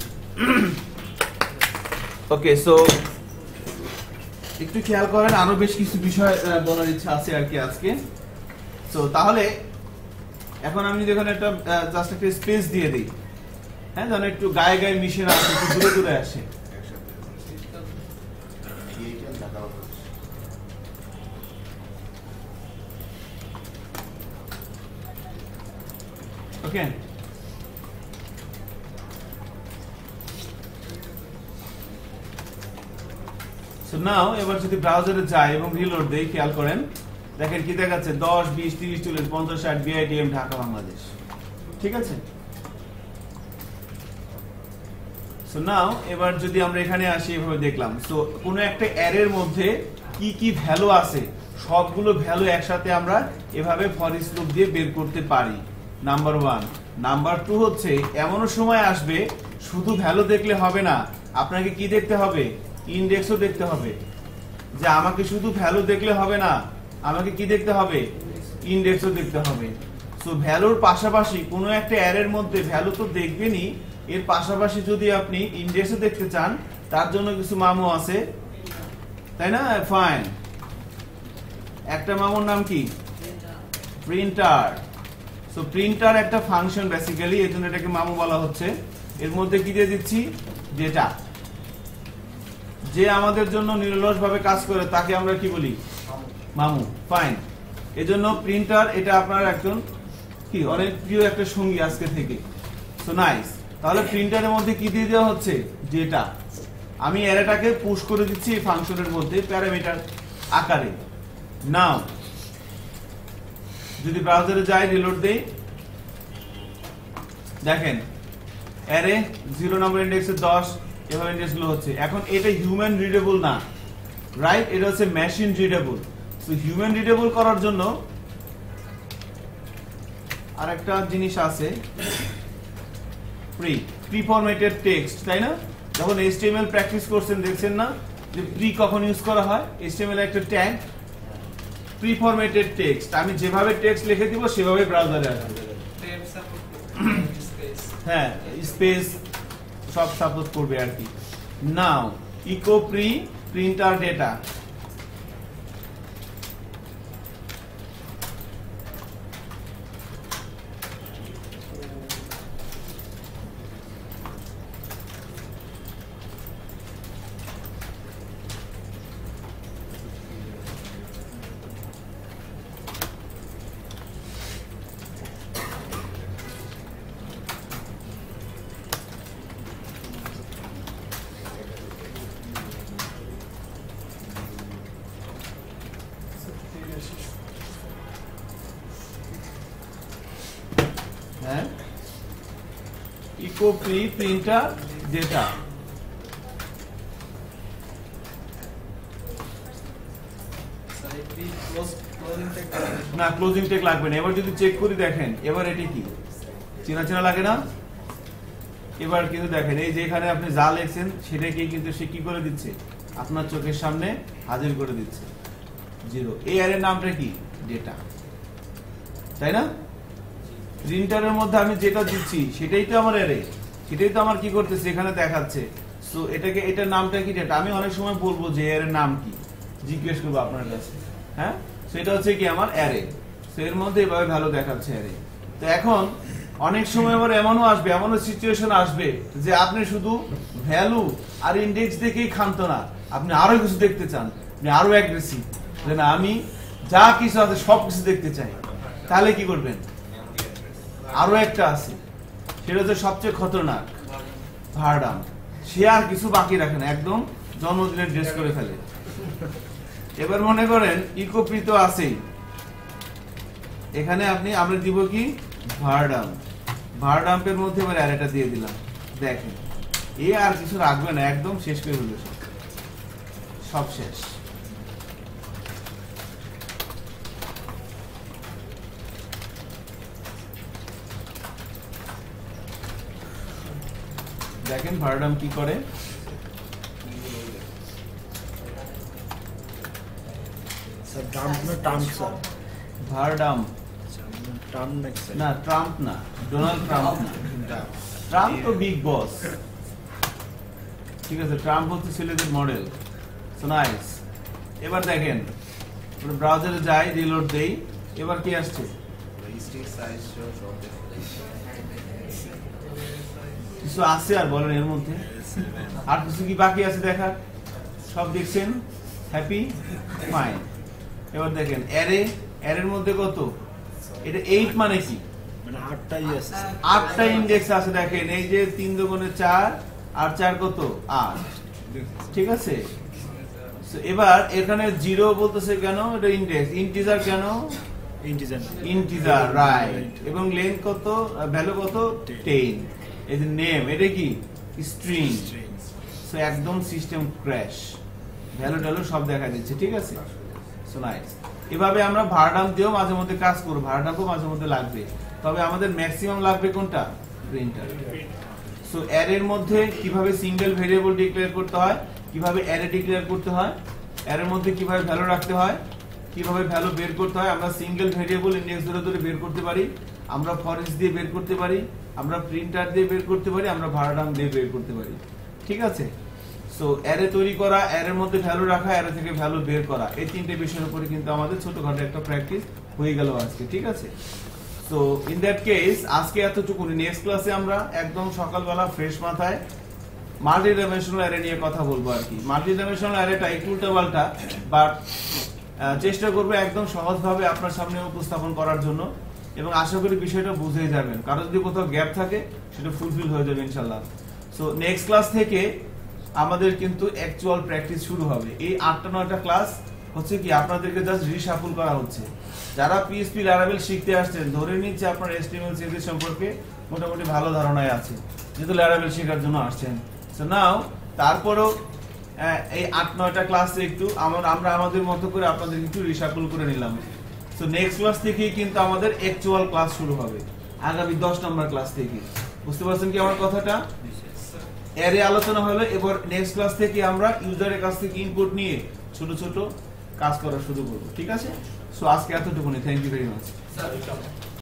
ওকে, সো একটু খেয়াল করেন, আরো বেশ কিছু বিষয় বলার ইচ্ছা আছে আর কি আজকে। তো তাহলে এখন আমি যখন একটা জাস্ট একটা স্পেস দিয়ে দিই, হ্যাঁ, যেন একটু গায়ে গায়ে মিশে না, একটু দূরে দূরে আসে। ওকে, সো নাও এবার যদি ব্রাউজারে যাই এবং রিলোড দেই, খেয়াল করেন, দেখেন কি দেখাচ্ছে, দশ, বিশ, তিরিশ, চল্লিশ, পঞ্চাশ, ষাট, বিআইটিএম ঢাকা বাংলাদেশ। ঠিক আছে, সো নাও এবার যদি আমরা এখানে আসি, এভাবে দেখলাম, সো কোনো একটা অ্যারের মধ্যে কি কি ভ্যালু আছে সবগুলো ভ্যালু একসাথে আমরা এভাবে ফর ইচ লুপ দিয়ে বের করতে পারি। Number one. নাম্বার টু হচ্ছে, এমনও সময় আসবে শুধু ভ্যালু দেখলে হবে না, আপনাকে কি দেখতে হবে, ইন্ডেক্সও দেখতে হবে। যে আমাকে শুধু ভ্যালু দেখলে হবে না, আমাকে কি দেখতে হবে, ইন্ডেক্সও দেখতে হবে। সো ভ্যালুর পাশাপাশি কোনো একটা অ্যারের মধ্যে ভ্যালু তো দেখবেনই, এর পাশাপাশি যদি আপনি ইন্ডেক্সও দেখতে চান, তার জন্য কিছু মামু আছে, তাই না? ফাইন, একটা মামুর নাম কি, প্রিন্টার। সো প্রিন্টার একটা ফাংশন বেসিক্যালি, এর জন্য এটাকে মামু বলা হচ্ছে। এর মধ্যে কি দিয়ে দিচ্ছি, ডেটা। যে আমাদের জন্য নিরলস ভাবে কাজ করে তাকে আমরা কি বলি, মামু। ফাইন, এজন্য প্রিন্টার এটা আপনার একজন কি অনেক প্রিয় একটা সঙ্গী আজকে থেকে। সো নাইস, তাহলে প্রিন্টারের মধ্যে কি দিয়ে দেওয়া হচ্ছে, ডেটা। আমি অ্যারেটাকে পুশ করে দিচ্ছি এই ফাংশনের মধ্যে প্যারামিটার আকারে। নাও যদি ব্রাউজারে যাই, রিলোড দেই, দেখেন অ্যারে জিরো নম্বর ইন্ডেক্সে দশ, এভাবে ইন্ডেক্স গুলো হচ্ছে। এখন এটা হিউম্যান রিডেবল না, রাইট? এটা হচ্ছে machine readable. So human readable করার জন্য আরেকটা জিনিস আছে, প্রি প্রি ফরম্যাটেড টেক্সট, তাই না? যখন এইচটিএমএল প্র্যাকটিস করছেন দেখছেন না যে প্রি কখন ইউজ করা হয়? এইচটিএমএল একটা ট্যাগ, প্রি ফরম্যাটেড টেক্সট। আমি যেভাবে টেক্সট লিখে দিব সেভাবে ব্রাউজারে আসবে। হ্যাঁ, স্পেস সব সাপোর্ট করবে আর কি। Now echo pre printer data. হ্যাঁ, ইকো প্রি প্রিন্টার ডেটা। না, ক্লোজিং টেক লাগবে না। এবার যদি চেক করি, দেখেন এবার এটি কি চেনা চেনা লাগে না? এবার কিন্তু দেখেন এই যে এখানে আপনি যা লিখছেন সেটাকে কিন্তু সে কি করে দিচ্ছে, আপনার চোখের সামনে হাজির করে দিচ্ছে। জিরো, এই অ্যারের নামটা কি, ডেটা, তাই না? প্রিন্টারের মধ্যে আমি যেটা দিচ্ছি সেটাই তো আমার অ্যারে, সেটাই তো আমার কি করতেছে এখানে দেখাচ্ছে। সো এটাকে, এটার নামটা কি, ডেটা। আমি অনেক সময় বলবো যে অ্যারের নাম কি, জিজ্ঞেস করবো আপনার কাছে। হ্যাঁ, সেটা হচ্ছে কি আমার অ্যারে। সো এর মধ্যে এভাবে ভ্যালু দেখাচ্ছে অ্যারে। তো এখন অনেক সময় আবার এমনও আসবে, এমনও সিচুয়েশন আসবে যে আপনি শুধু ভ্যালু আর ইন্ডেক্স দেখেই ক্ষান্ত না, আপনি আরো কিছু দেখতে চান, আপনি আরো অ্যাগ্রেসিভ, যে না আমি যা কিছু আছে সব কিছু দেখতে চাই। তাহলে কি করবেন, আরো একটা আছে, সেটা হচ্ছে সবচেয়ে খতরনাক, ভার্ডাম। সে আর কিছু বাকি রাখে না, একদম জন্মদিনের ড্রেস করে ফেলে। এবার মনে করেন ইকোপ্রিত আছেই, এখানে আপনি আমরা দিব কি, ভার্ডাম। ভার্ডাম্পের মধ্যে এবার অ্যারেটা দিয়ে দিলাম। দেখেন এ আর কিছু রাখবে না, একদম শেষ করে হলো, সব শেষ। দেখেন ভারডাম কি করে। স্যার ট্রাম্প না ট্রাম্প স্যার? ভারডাম ট্রাম্প না স্যার? না ট্রাম্প না, ডোনাল্ড ট্রাম্প না। ট্রাম্প তো বিগ বস, ঠিক আছে, ট্রাম্প হচ্ছে ছেলেদের মডেল। So nice. এবার দেখেন ব্রাউজারে যাই, রিলোড দেই, এবার কি আসছে? কিছু আছে আর বলেন এর মধ্যে? আর কিছু কি বাকি আছে দেখার? সব দেখছেন? হ্যাপি? ফাইন। এবার দেখেন অ্যারে, অ্যারের মধ্যে কত? এটা এইট মানে কি? মানে আটটাই আছে, আটটা ইন্ডেক্স আছে। দেখেন এই যে তিন দুগুণে চার, আর চার কত? আট, ঠিক আছে। এবার এখানে জিরো বলতেছে কেন? এটা ইন্ডেক্স। ইন্টিজার কেন? Integer integer, right. এবং লেন্থ কত? ভ্যালু কত? টেন। এই যে নেম, এটা কি? স্ট্রিং। সো একদম সিস্টেম ক্র্যাশ, ভ্যালু ট্যালু সব দেখা দিচ্ছে, ঠিক আছে। So nice. এভাবে আমরা ভারডাম দিয়েও মাঝে মধ্যে কাজ করব, ভারডামও মাঝে মধ্যে লাগবে, তবে আমাদের ম্যাক্সিমাম লাগবে কোনটা? প্রিন্টার। সো অ্যারের মধ্যে কিভাবে সিঙ্গেল ভেরিয়েবল ডিক্লেয়ার করতে হয়, কিভাবে অ্যারে ডিক্লেয়ার করতে হয়, অ্যারের মধ্যে কিভাবে ভ্যালু রাখতে হয়, কিভাবে ভ্যালু বের করতে হয়। আমরা সিঙ্গেল ভেরিয়েবল ইন্ডেক্স ধরে ধরে বের করতে পারি, আমরা ফরেস্ট দিয়ে বের করতে পারি, আমরা প্রিন্টার দিয়ে বের করতে পারি, আমরা ভারডাম দিয়ে বের করতে পারি, ঠিক আছে। সো অ্যারে তৈরি করা, অ্যারের মধ্যে ভ্যালু রাখা, অ্যারে থেকে ভ্যালু বের করা, এই তিনটে বিষয়ের উপরে কিন্তু আমাদের ছোটখাটো একটা প্র্যাকটিস হয়ে গেল আজকে, ঠিক আছে। সো ইন দ্যাট কেস আজকে এতটুকু। নেক্সট ক্লাসে আমরা একদম সকালবেলা ফ্রেশ মাথায় মাল্টি ডাইমেনশনাল অ্যারে নিয়ে কথা বলবো আর কি। মাল্টি ডাইমেনশনাল অ্যারেটা একটু উল্টাপাল্টা, বাট চেষ্টা করবো একদম সহজভাবে আপনার সামনে উপস্থাপন করার জন্য, এবং আশা করি বিষয়টা বুঝেই যাবেন। কারো যদি কোথাও গ্যাপ থাকে সেটা ফুলফিল হয়ে যাবে ইনশাল্লাহ। সো নেক্সট ক্লাস থেকে আমাদের কিন্তু অ্যাকচুয়াল প্র্যাকটিস শুরু হবে। এই আটটা নয়টা ক্লাস হচ্ছে কি আপনাদেরকে জাস্ট রিশাফল করা হচ্ছে। যারা পিএইচপি ল্যারাভেল শিখতে আসছেন, ধরে নিচ্ছে আপনার এইচটিএমএল সিএসএস সম্পর্কে মোটামুটি ভালো ধারণায় আছে, যেহেতু ল্যারাভেল শেখার জন্য আসছেন। সো নাও তারপরও এই আট নয়টা ক্লাসে একটু আমরা আমরা আমাদের মতো করে আপনাদের একটু রিশাফল করে নিলাম। সো নেক্সট ক্লাস থেকেই কিন্তু আমাদের অ্যাকচুয়াল ক্লাস শুরু হবে, আগামী দশ নম্বর ক্লাস থেকে। বুঝতে পারছেন কি আমার কথাটা? অ্যারে আলোচনা হলো, এবার নেক্সট ক্লাস থেকে আমরা ইউজারের কাছ থেকে ইনপুট নিয়ে ছোট ছোট কাজ করা শুরু করব, ঠিক আছে। সো আজকে এতটুকুনি। Thank you very much.